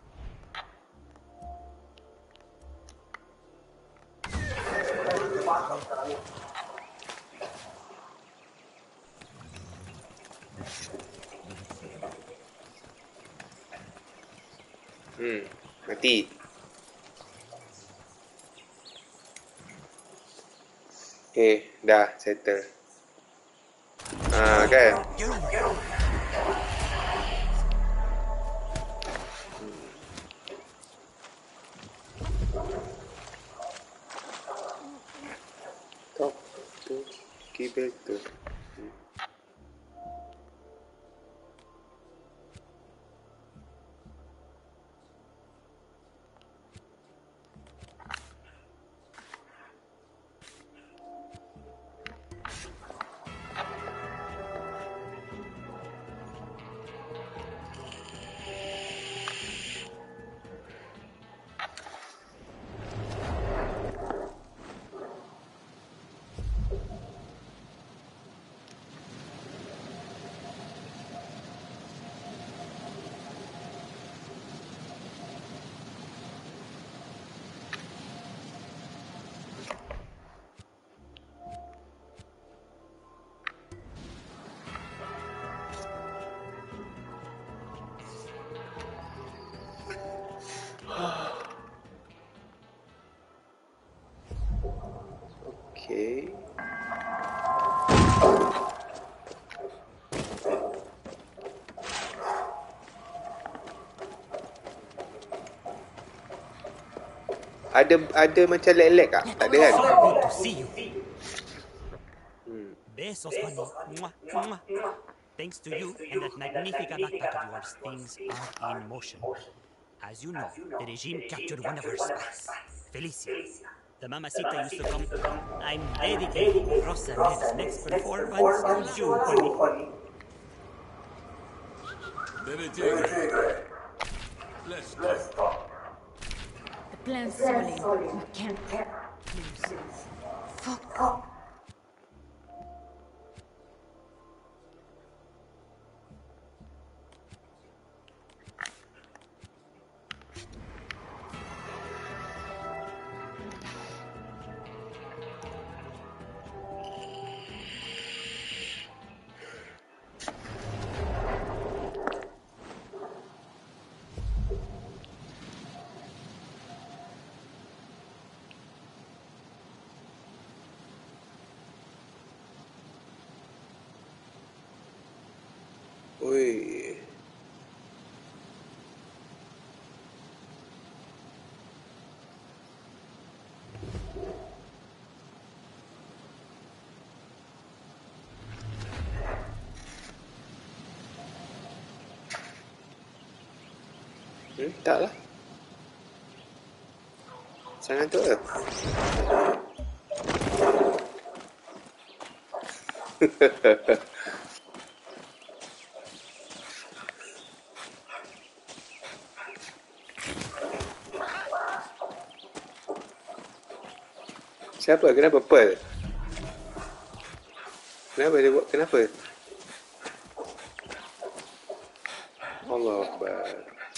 Mati. Dah settle. Kan? Talk to Gilberto. Okay. Ada macam lag-lag tak? Tak ada kan? So good to see you. Besos, honey. Mwah, mwah. Thanks to you and that magnifica backpack of yours, things are in motion. As you know, the regime captured one of her spies, Felicia. The mamacita used to come. I'm dedicating Rosa Ned's next performance to you, honey. Baby Tigre. Let's talk. The plan's solid. We can't lose. Fuck. Oi. Taklah. Sangat tu ke? Siapa? Kenapa Pearl? Kenapa dia buat? Kenapa? Allah Akbar.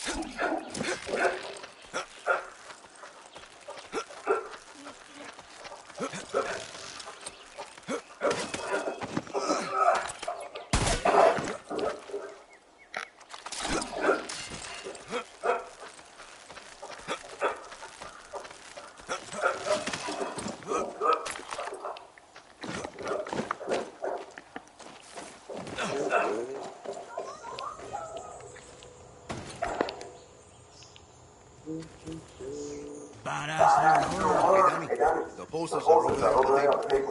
The posters are over there on the table.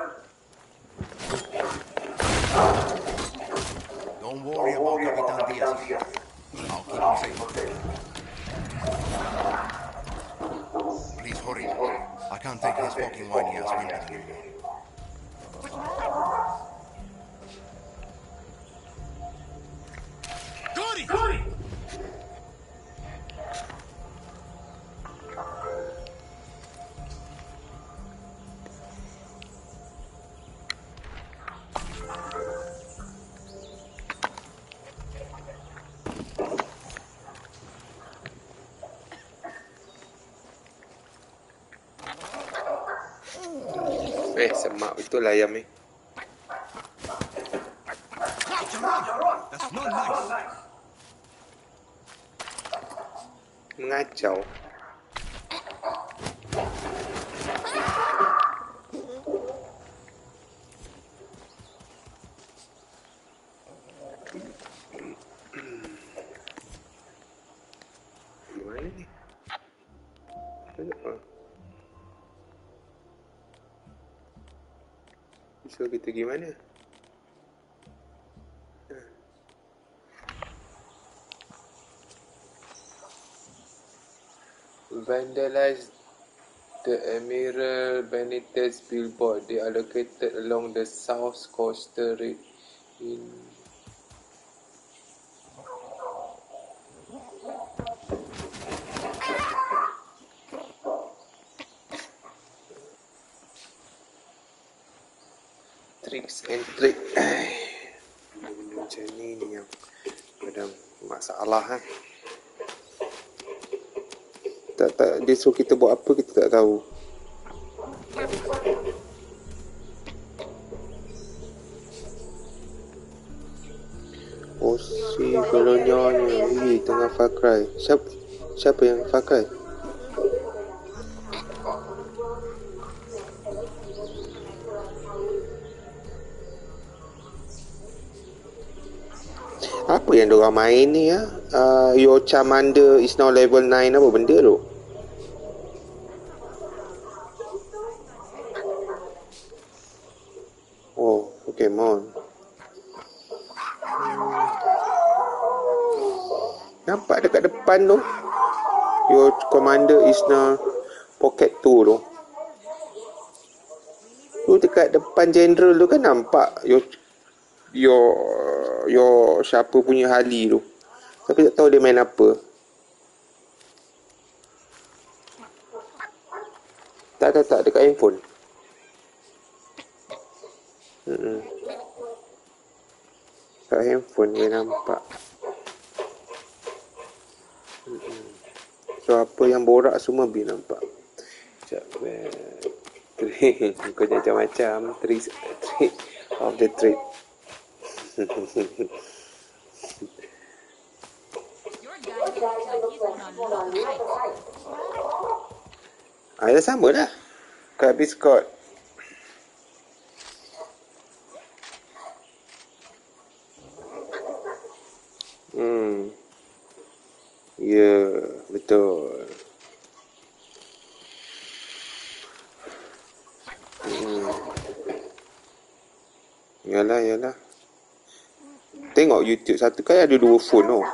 Don't worry about Capitan Diaz here. I'll keep him safe. Please hurry. I can't take his fucking whiny ass with me anymore. Goody! Semak betul ayam ni. That's not nice. Mengacau. So kita pergi mana? Vandalize the Admiral Benitez billboard. They are located along the South Coastal Road in tricks and trick. Macam ni yang kadang masalah tak dia suruh kita buat apa kita tak tahu. Posisi kolonialnya ini tengah Far Cry. Siapa yang Far Cry? Apa yang diorang main ni ya? Your Charmander is now level 9. Apa benda tu? Oh, Pokemon. Nampak dekat depan tu. Your Commander is now Pocket 2 tu. Tu dekat depan General tu kan nampak your siapa punya Harley tu. Tapi tak tahu dia main apa. Tak dekat handphone. Dekat handphone dia nampak. So apa yang borak semua boleh nampak. Sekejap. Kau macam-macam. Trick of the trade. Dah sama dah. Kau habis Scott. Ya, betul. Yalah. Tengok YouTube satu kali ada 2 phone tau.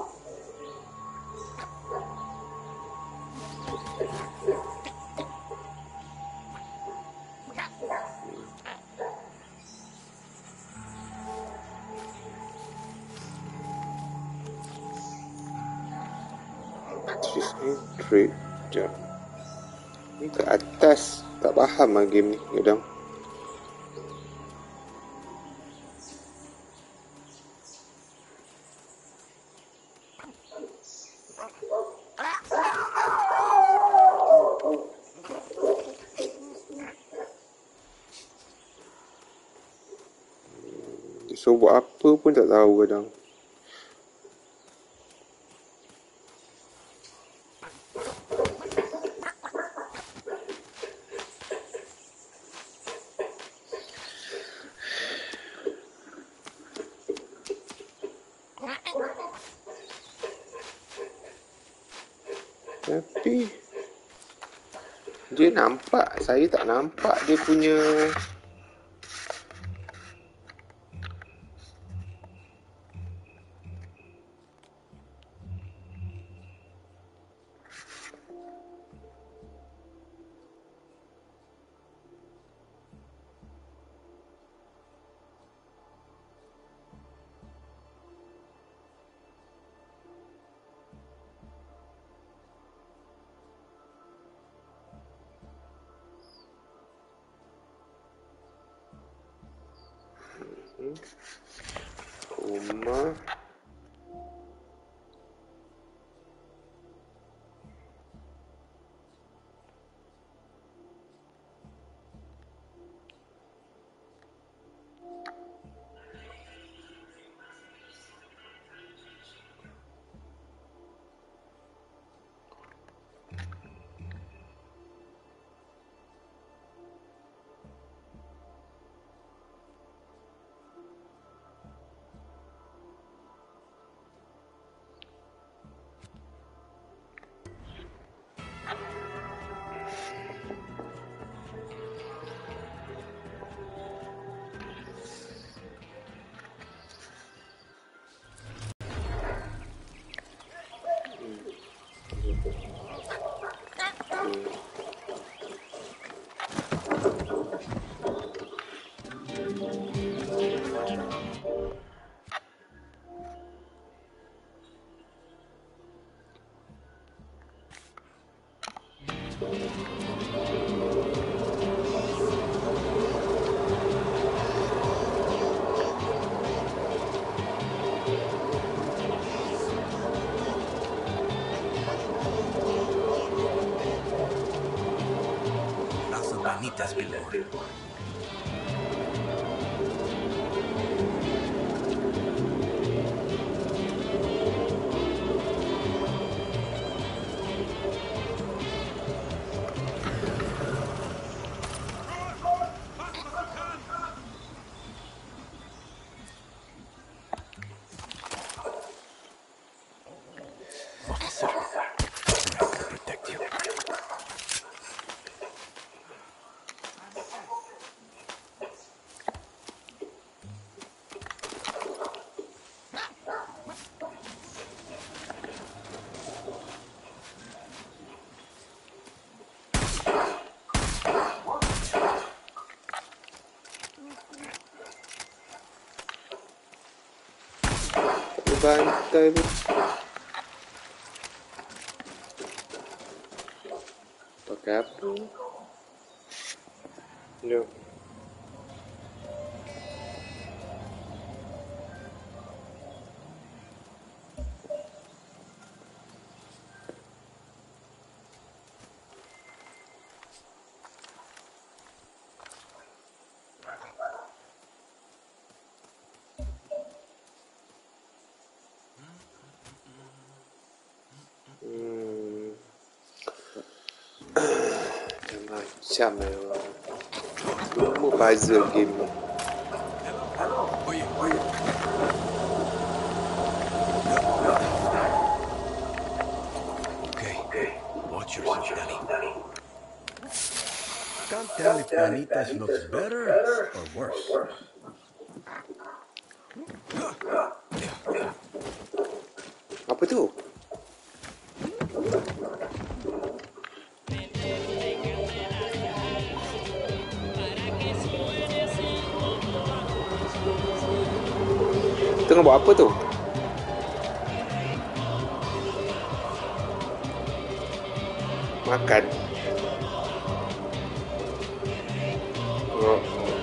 Trade. Sekejap. Ni ke atas. Tak faham lah game ni kadang. So buat apa pun tak tahu kadang. Tapi dia nampak, saya tak nampak dia punya rumah. Plaza Benitez billboard. Officer, I can protect you. Bantai tu. Pakai apa? No. Macam semua puzzle game ni. Okay, watch yourself, Danny. Can't tell if Benitez looks better or worse. Apa tu? Tengah buat apa tu? Makan. Oh.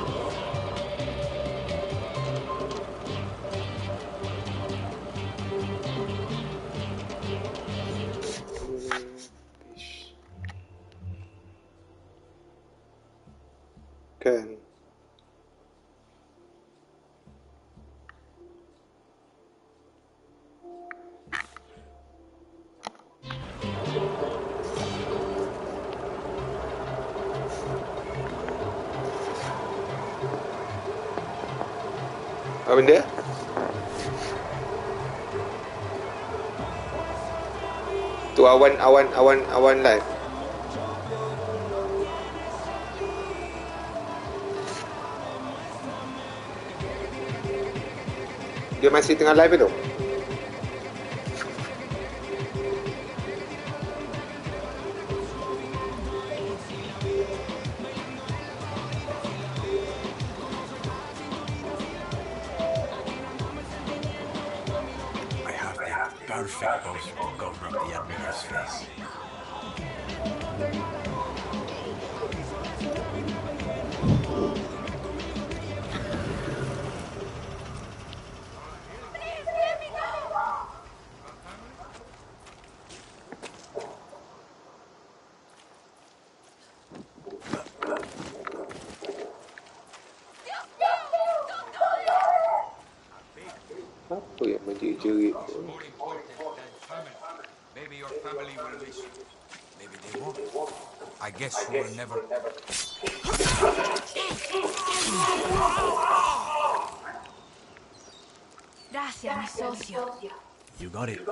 Kan. Apa benda? Tu awan live. Dia masih tengah live tu? Perfect pose to cover up the Admiral's face. Apa yang menjerit-jerit? Maybe your family will miss you. Maybe they won't. I guess you will never. Gracias, mi socio. You got it.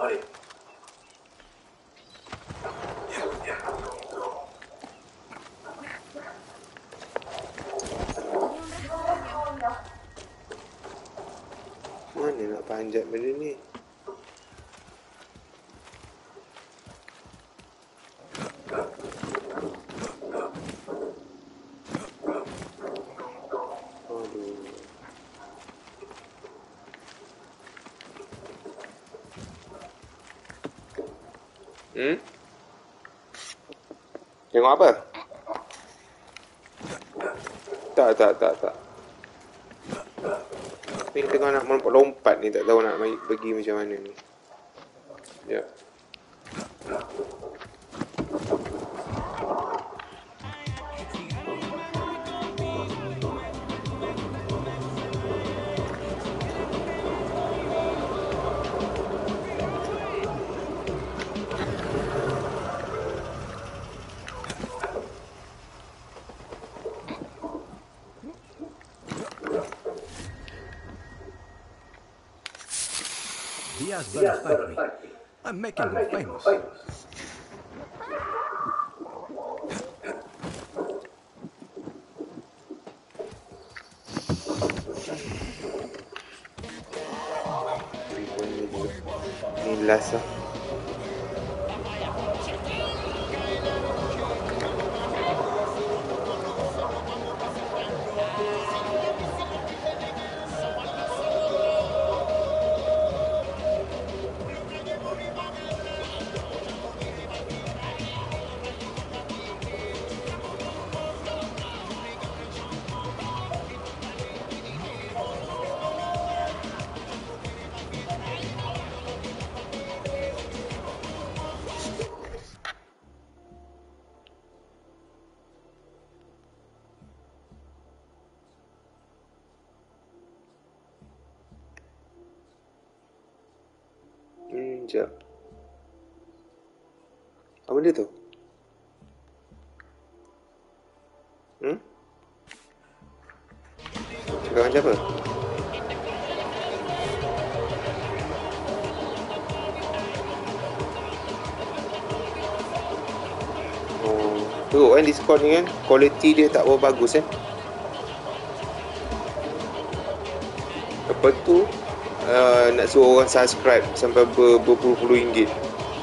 Mana nak panjat benda ni? Tengok apa? Tak. Ni tengah nak melompat-lompat ni, tak tahu nak pergi macam mana ni. Ya. Diaz better thank me. I'm making him famous. Ni last lah. Sekejap. Apa benda tu? Cakap macam apa? Oh, teruk kan Discord ni kan? Quality dia tak berapa bagus kan? Lepas tu nak suruh orang subscribe sampai berpuluh-puluh ringgit.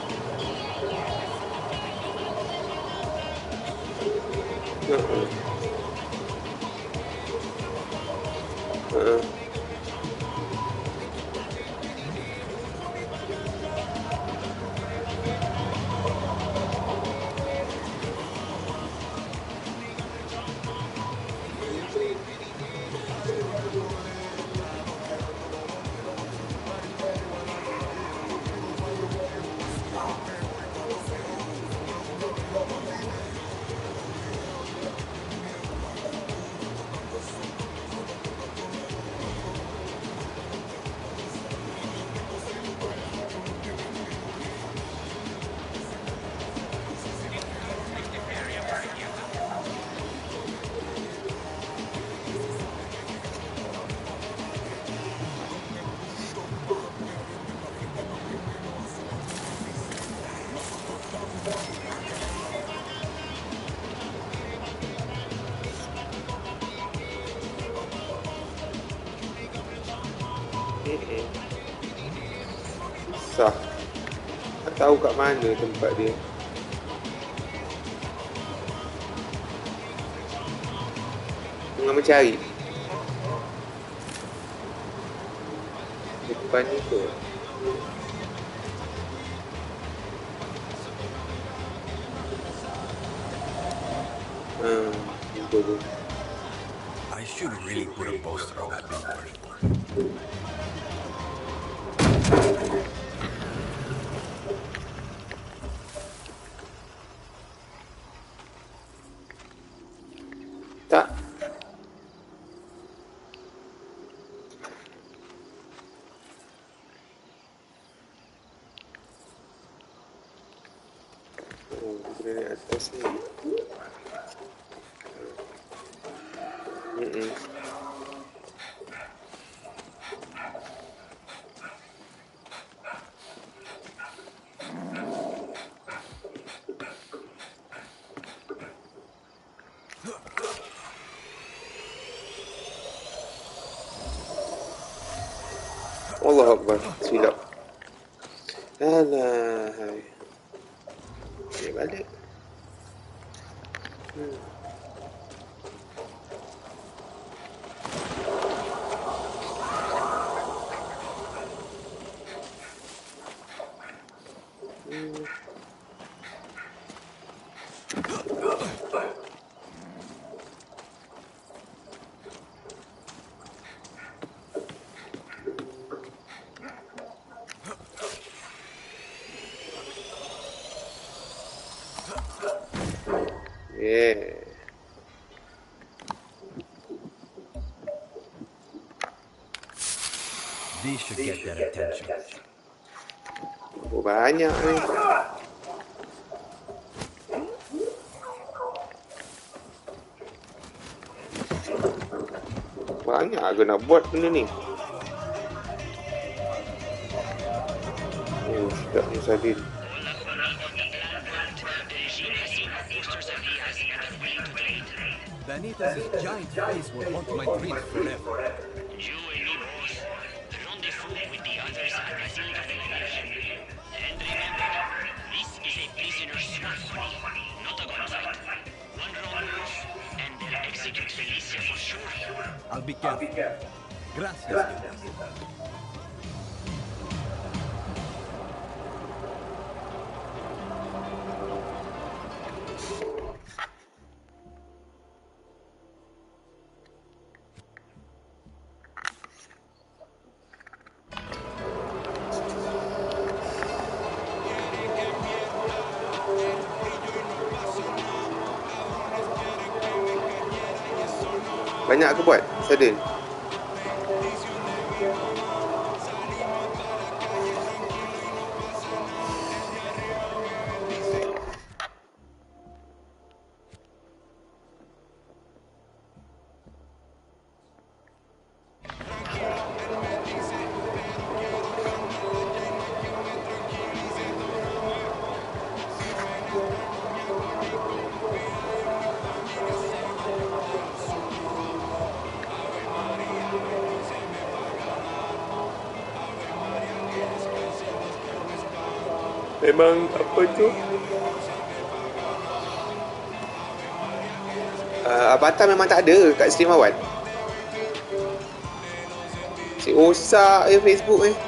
Susah. Tak tahu kat mana tempat dia. Tengah mencari. Depan ni tu. Betul. I should really put a poster on that billboard. Tak. Oh, dari atas ni. Allah Akbar, silap. Alah, hai. Ni balik. Yeah. This should get their attention. Oh, banyak ni. Banyak aku nak buat benda ni. Oh, sedap ni sardin. Benitez's giant face will haunt my dreams forever. You and me both. Rendezvous with the others at Basilica Federation. And remember, this is a prisoner's ceremony, not a gunfight. One wrong move, and they'll execute Felicia for sure. I'll be careful. Gracias. Banyak aku buat sardin. Memang apa tu? Avatar memang tak ada kat stream awal. Si rosak je Facebook ni.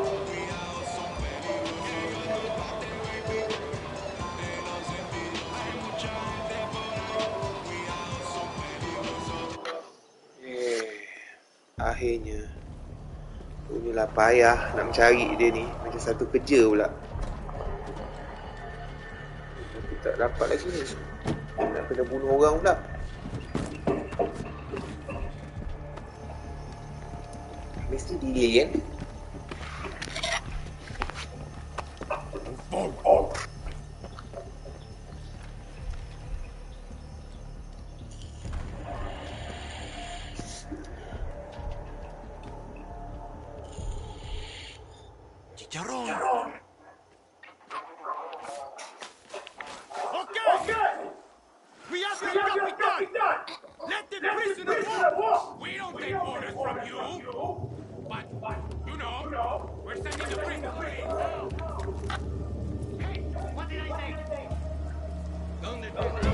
Akhirnya punyalah payah nak mencari dia ni. Macam satu kerja pula. Aku tak dapat lagi ni. Nak kena bunuh orang pula. Mesti delay kan? Chicharrón. Okay! We have the Capitan! Let the prisoner walk! We don't take orders from you! But, you know, we're sending the prisoner free! Hey, what did I say? ¿Dónde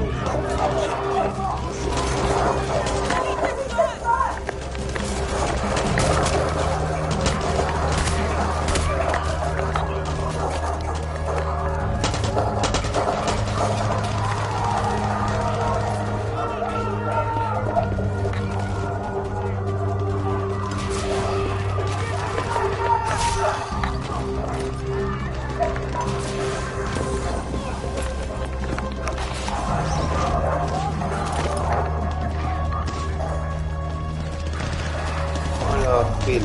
Phil.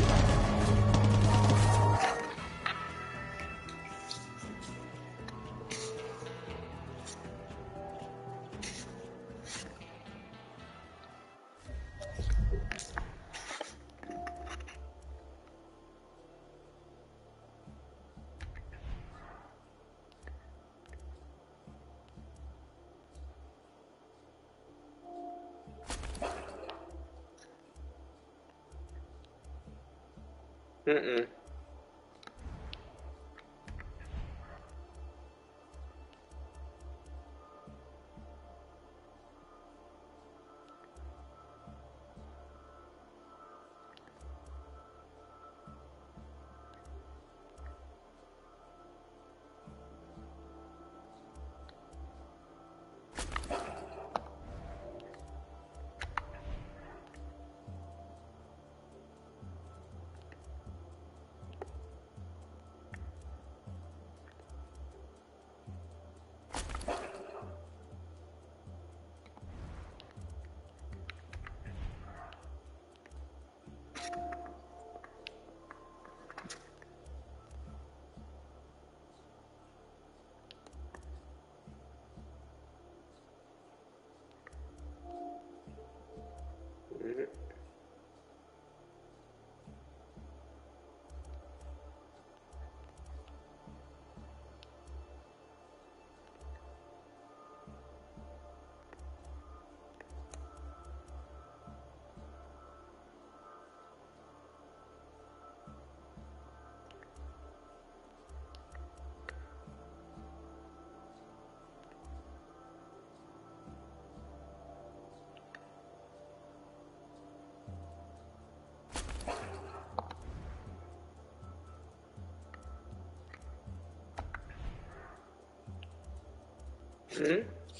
Hmm?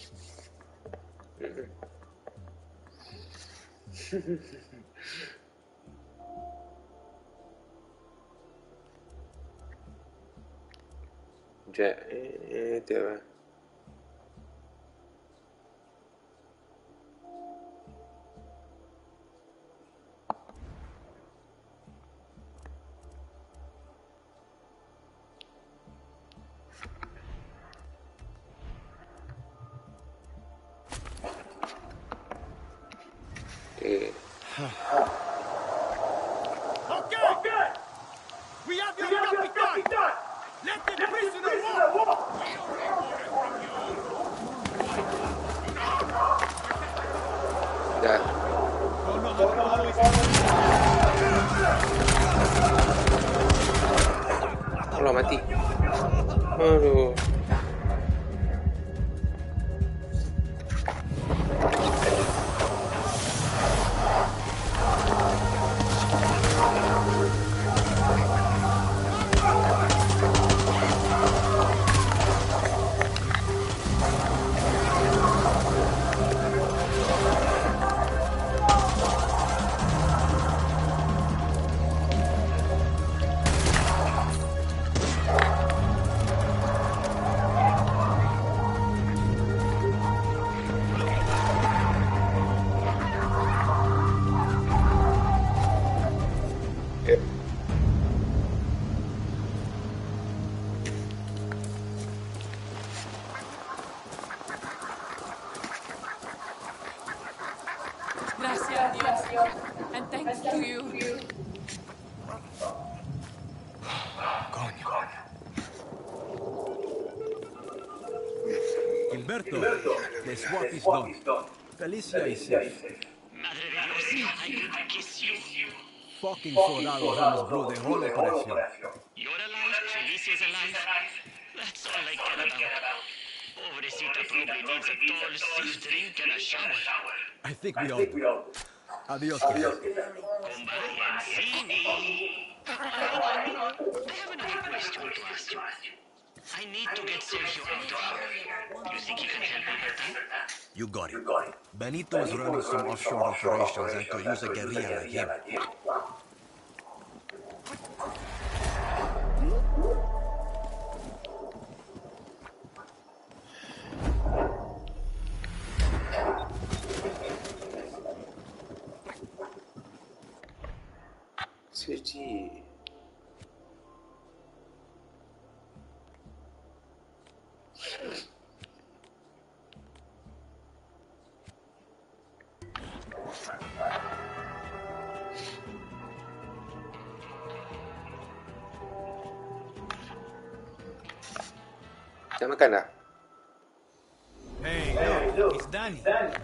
Sekejap. Itu apa? Okay. Okay! We have your Capitan! Let the prisoner walk! Dah. Allah mati. Aduh. Gracias, Dios. And thanks to you. Coño. Gilberto, the swap is done. Felicia is safe. Madre de Dios, I could kiss you. Fucking soldados almost blew the whole operation. You're alive, Felicia's alive. That's all I care about. Pobrecita probably needs a tall, safe drink and a shower. I think we all do. Adios, Gilberto. Combayancini. I have another question to ask you. I need to get Sergio out of here. You think you can help me with that? You got it. Benito is running some offshore operations and could use a guerrilla like him. Sedih. Dah makan dah? Hey, look, it's Danny.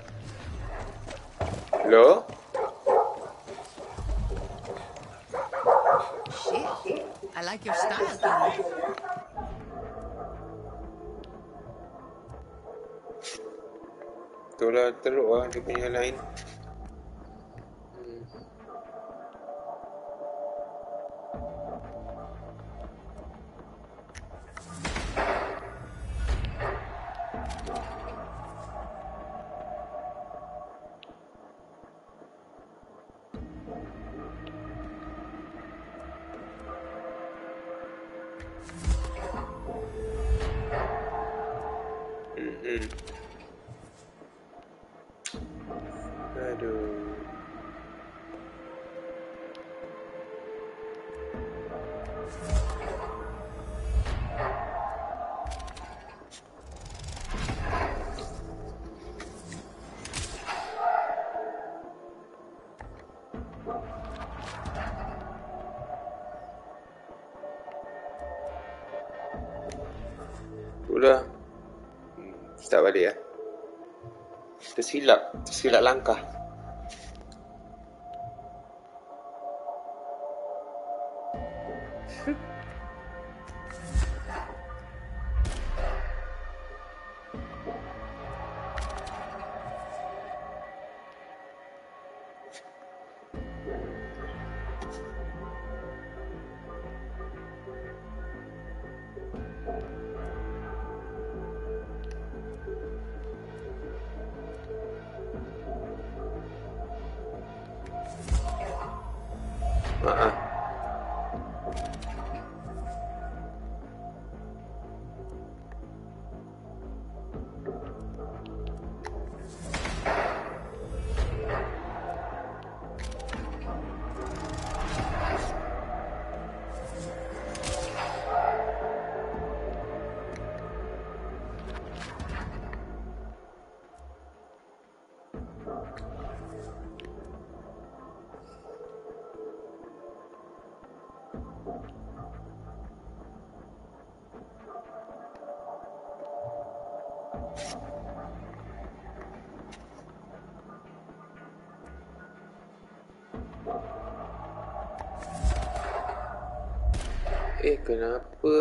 Hello? Shit. I like your style, Danny. Itulah teruk lah dia punya line. Aduh. Itulah. Start balik ya. Tersilap langkah. Kenapa?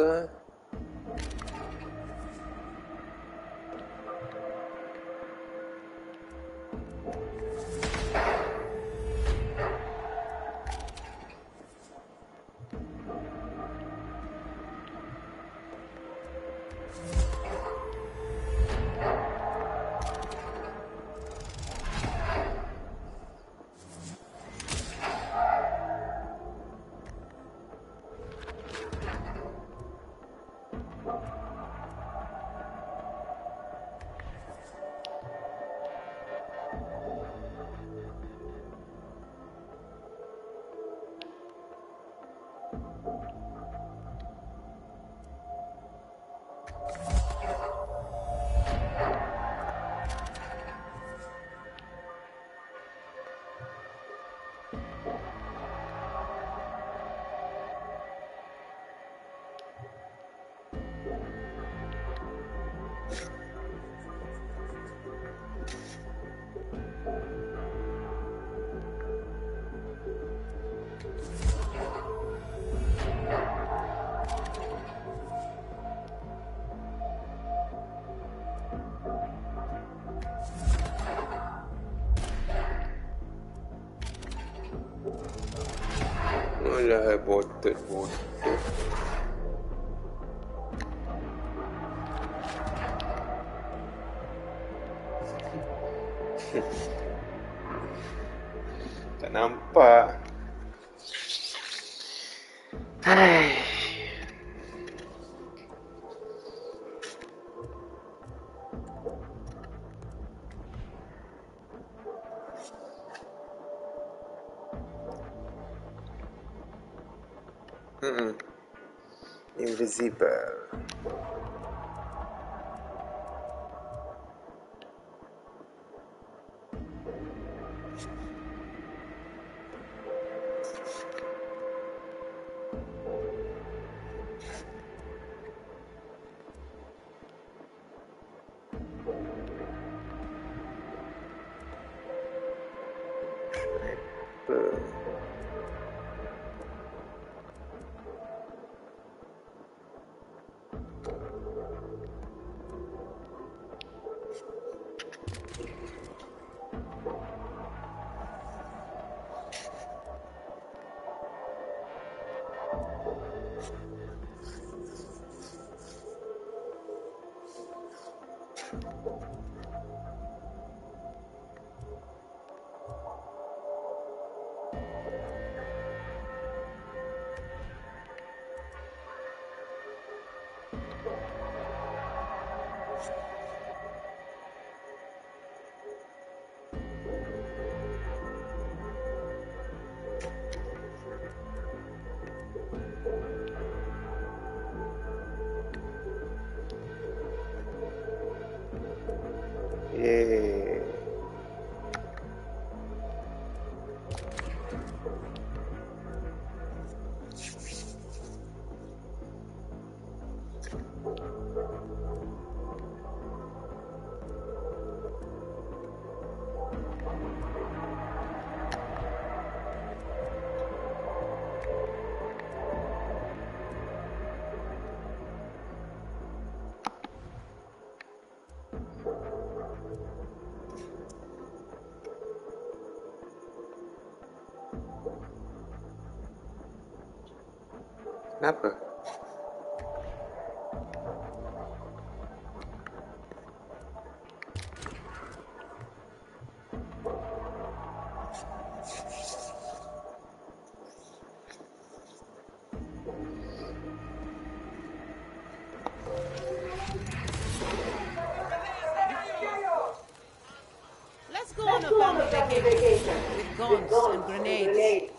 Alah, botot. Tak nampak. Hai. Invisible. Yeay. Kenapa? Let's go on a family vacation with guns and grenades.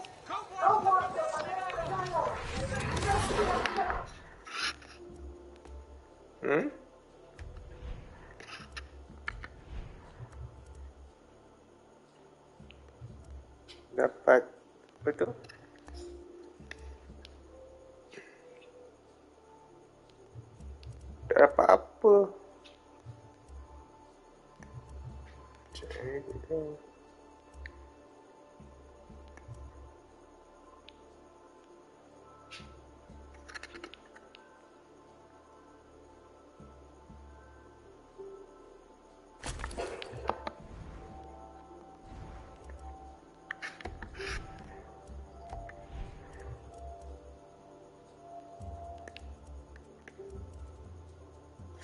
Dapat apa tu? Tak dapat apa?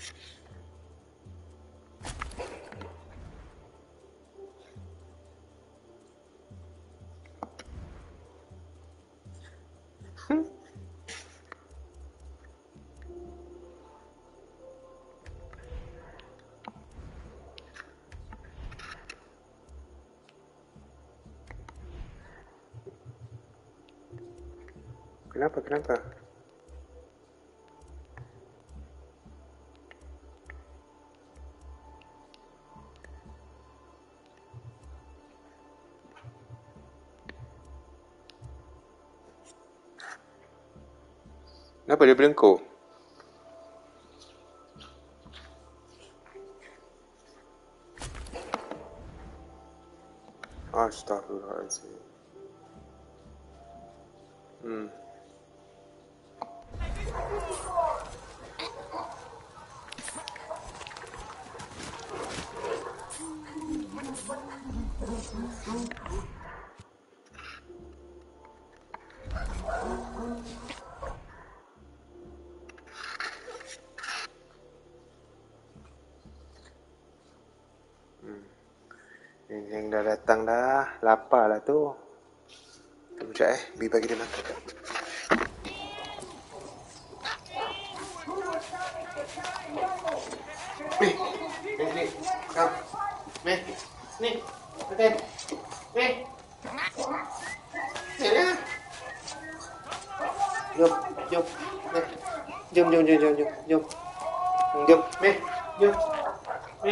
Kenapa? Kenapa dia belengkuk? Astaghfirullahaladzim. Yang dah datang dah. Lapar lah tu. Tunggu sekejap Bi bagi dia makan. Ni. Come. Ni. Makan. Ni. Jom. Jom. Ni.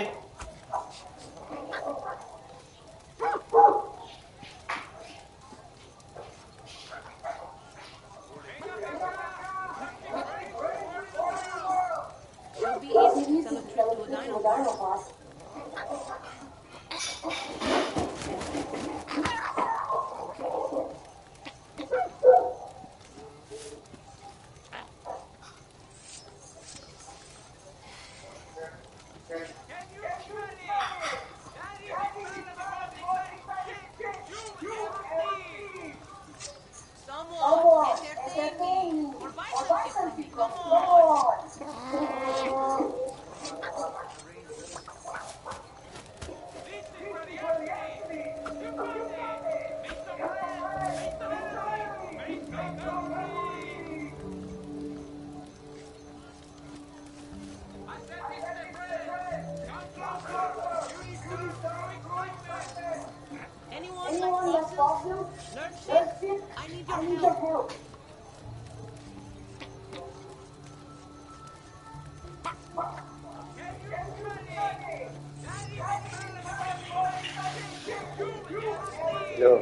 Hello.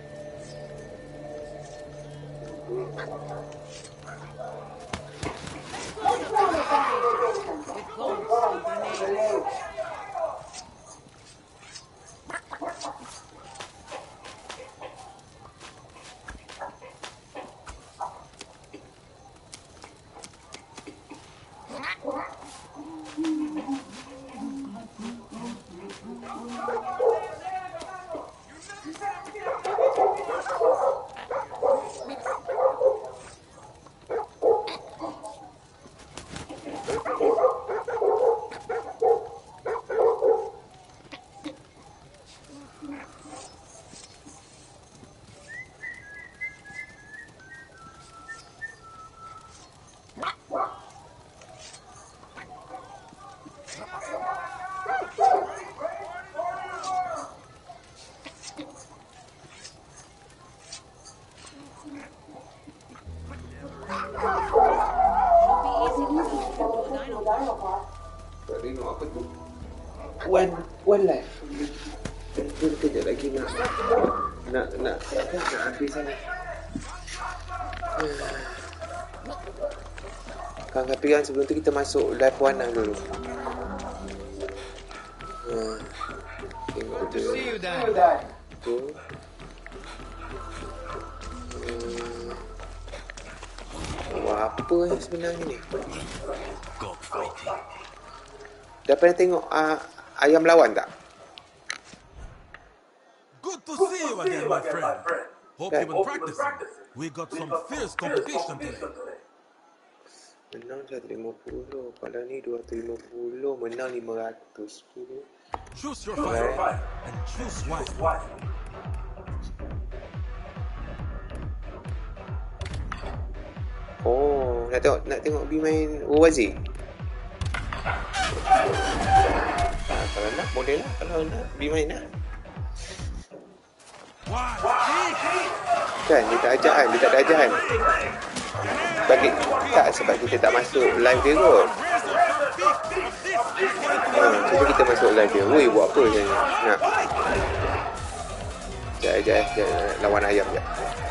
One life. Itu kejap lagi nak habis sana. Tapi kan sebelum tu kita masuk live warna dulu. Tengok tu. Tu. Wah, apa yang sebenarnya ni? Dah pernah tengok ayam lawan tak? Good to see you again, my friend. Hope you've been practicing. We got some fierce competition today. Menang 150. Kalau ni 250, menang 500. Choose your fight and choose wisely. Oh, nak tengok Bi main Wazi. Kalau nak boleh lah. Kalau nak Bi main lah. Kan dia tak ajak kan, dia tak ada ajakan. Bagi tak, sebab kita tak masuk live dia kot. Cuba kita masuk live dia. Woi, buat apa je ni? Nak. Sekejap, lawan ayam je.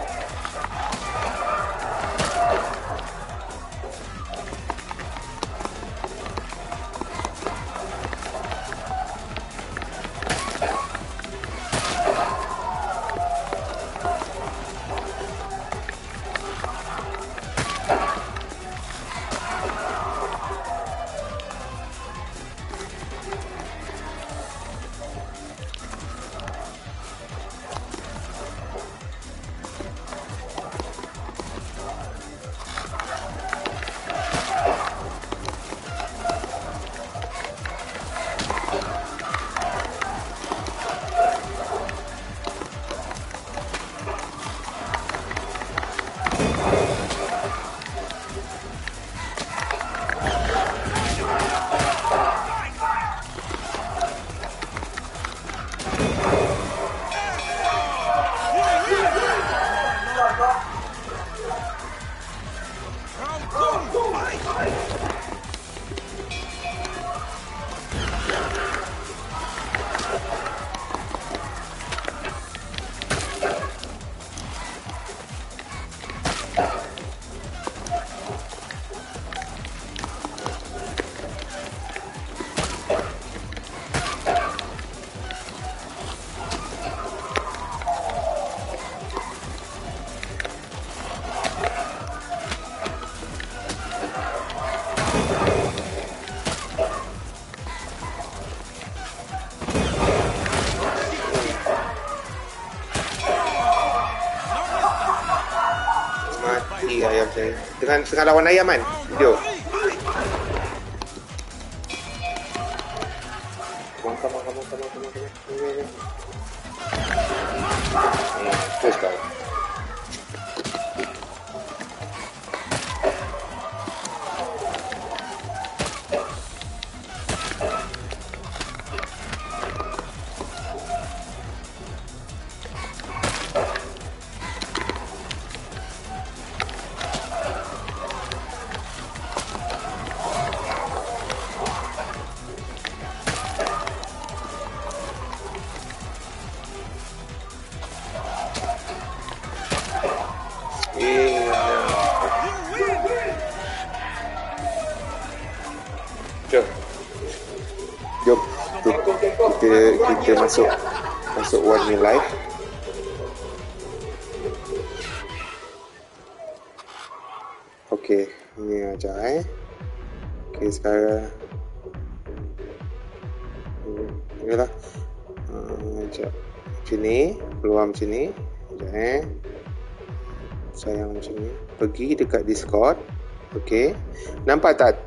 Ayam saya dengan tengah lawan ayam kan video. Come on. Terus kau. Jom kita masuk one new live. Okey, ni aja Okey, sekarang inilah macam ni, keluar macam ni. Sayang macam ni. Pergi dekat Discord. Okey. Nampak tak?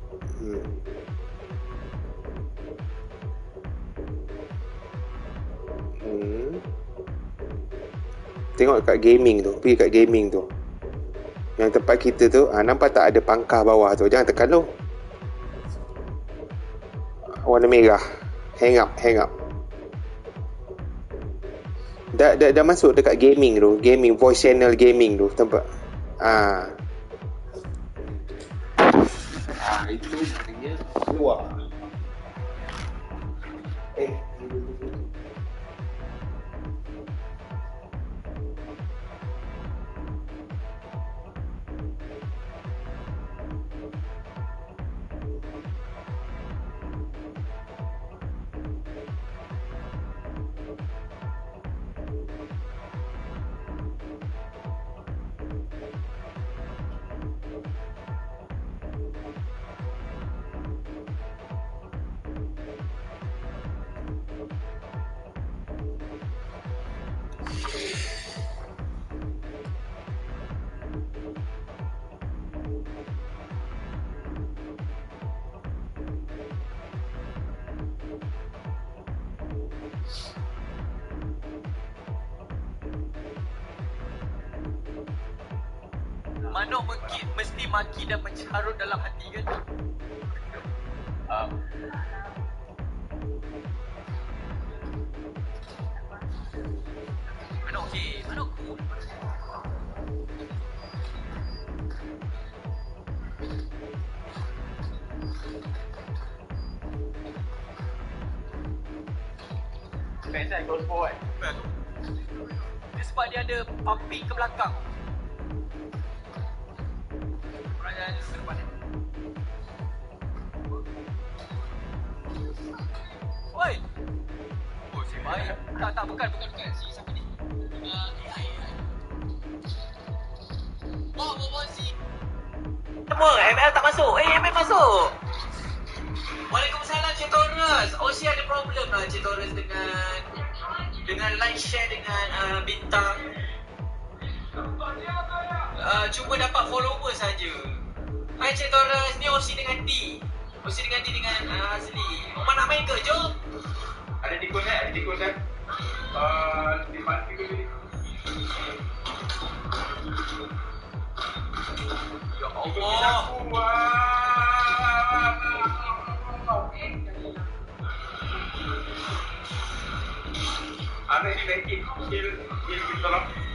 Tengok kat gaming tu. Pergi kat gaming tu. Yang tempat kita tu, nampak tak ada pangkah bawah tu? Jangan tekan tu. Warna merah. Hang up. Dah masuk dekat gaming tu. Gaming, voice channel gaming tu. Tempat. Itu sebenarnya keluar. Manuk mengkit mesti maki dan mencarut dalam hati kan? Manuk okey, manuk cool. Best kan, goal forward. Dia sebab dia ada pumping ke belakang. Perayaan ke depan ni. Oi! Oh, si baik. Tak, bukan. Si siapa ni? AI. Bawa si. Semua, ML tak masuk. ML masuk. Waalaikumsalam, Cik Torres. Osi ada problem lah Cik Torres dengan like share dengan bintang. Cuba dapat follower saja. Hai Cik Torres, ni Osi dengan D. Osi dengan D dengan Azli. Omar nak main ke? Jom. Ada tikus kan? Tikus ni. Ya Allah. Ada di backing. Kill tolong.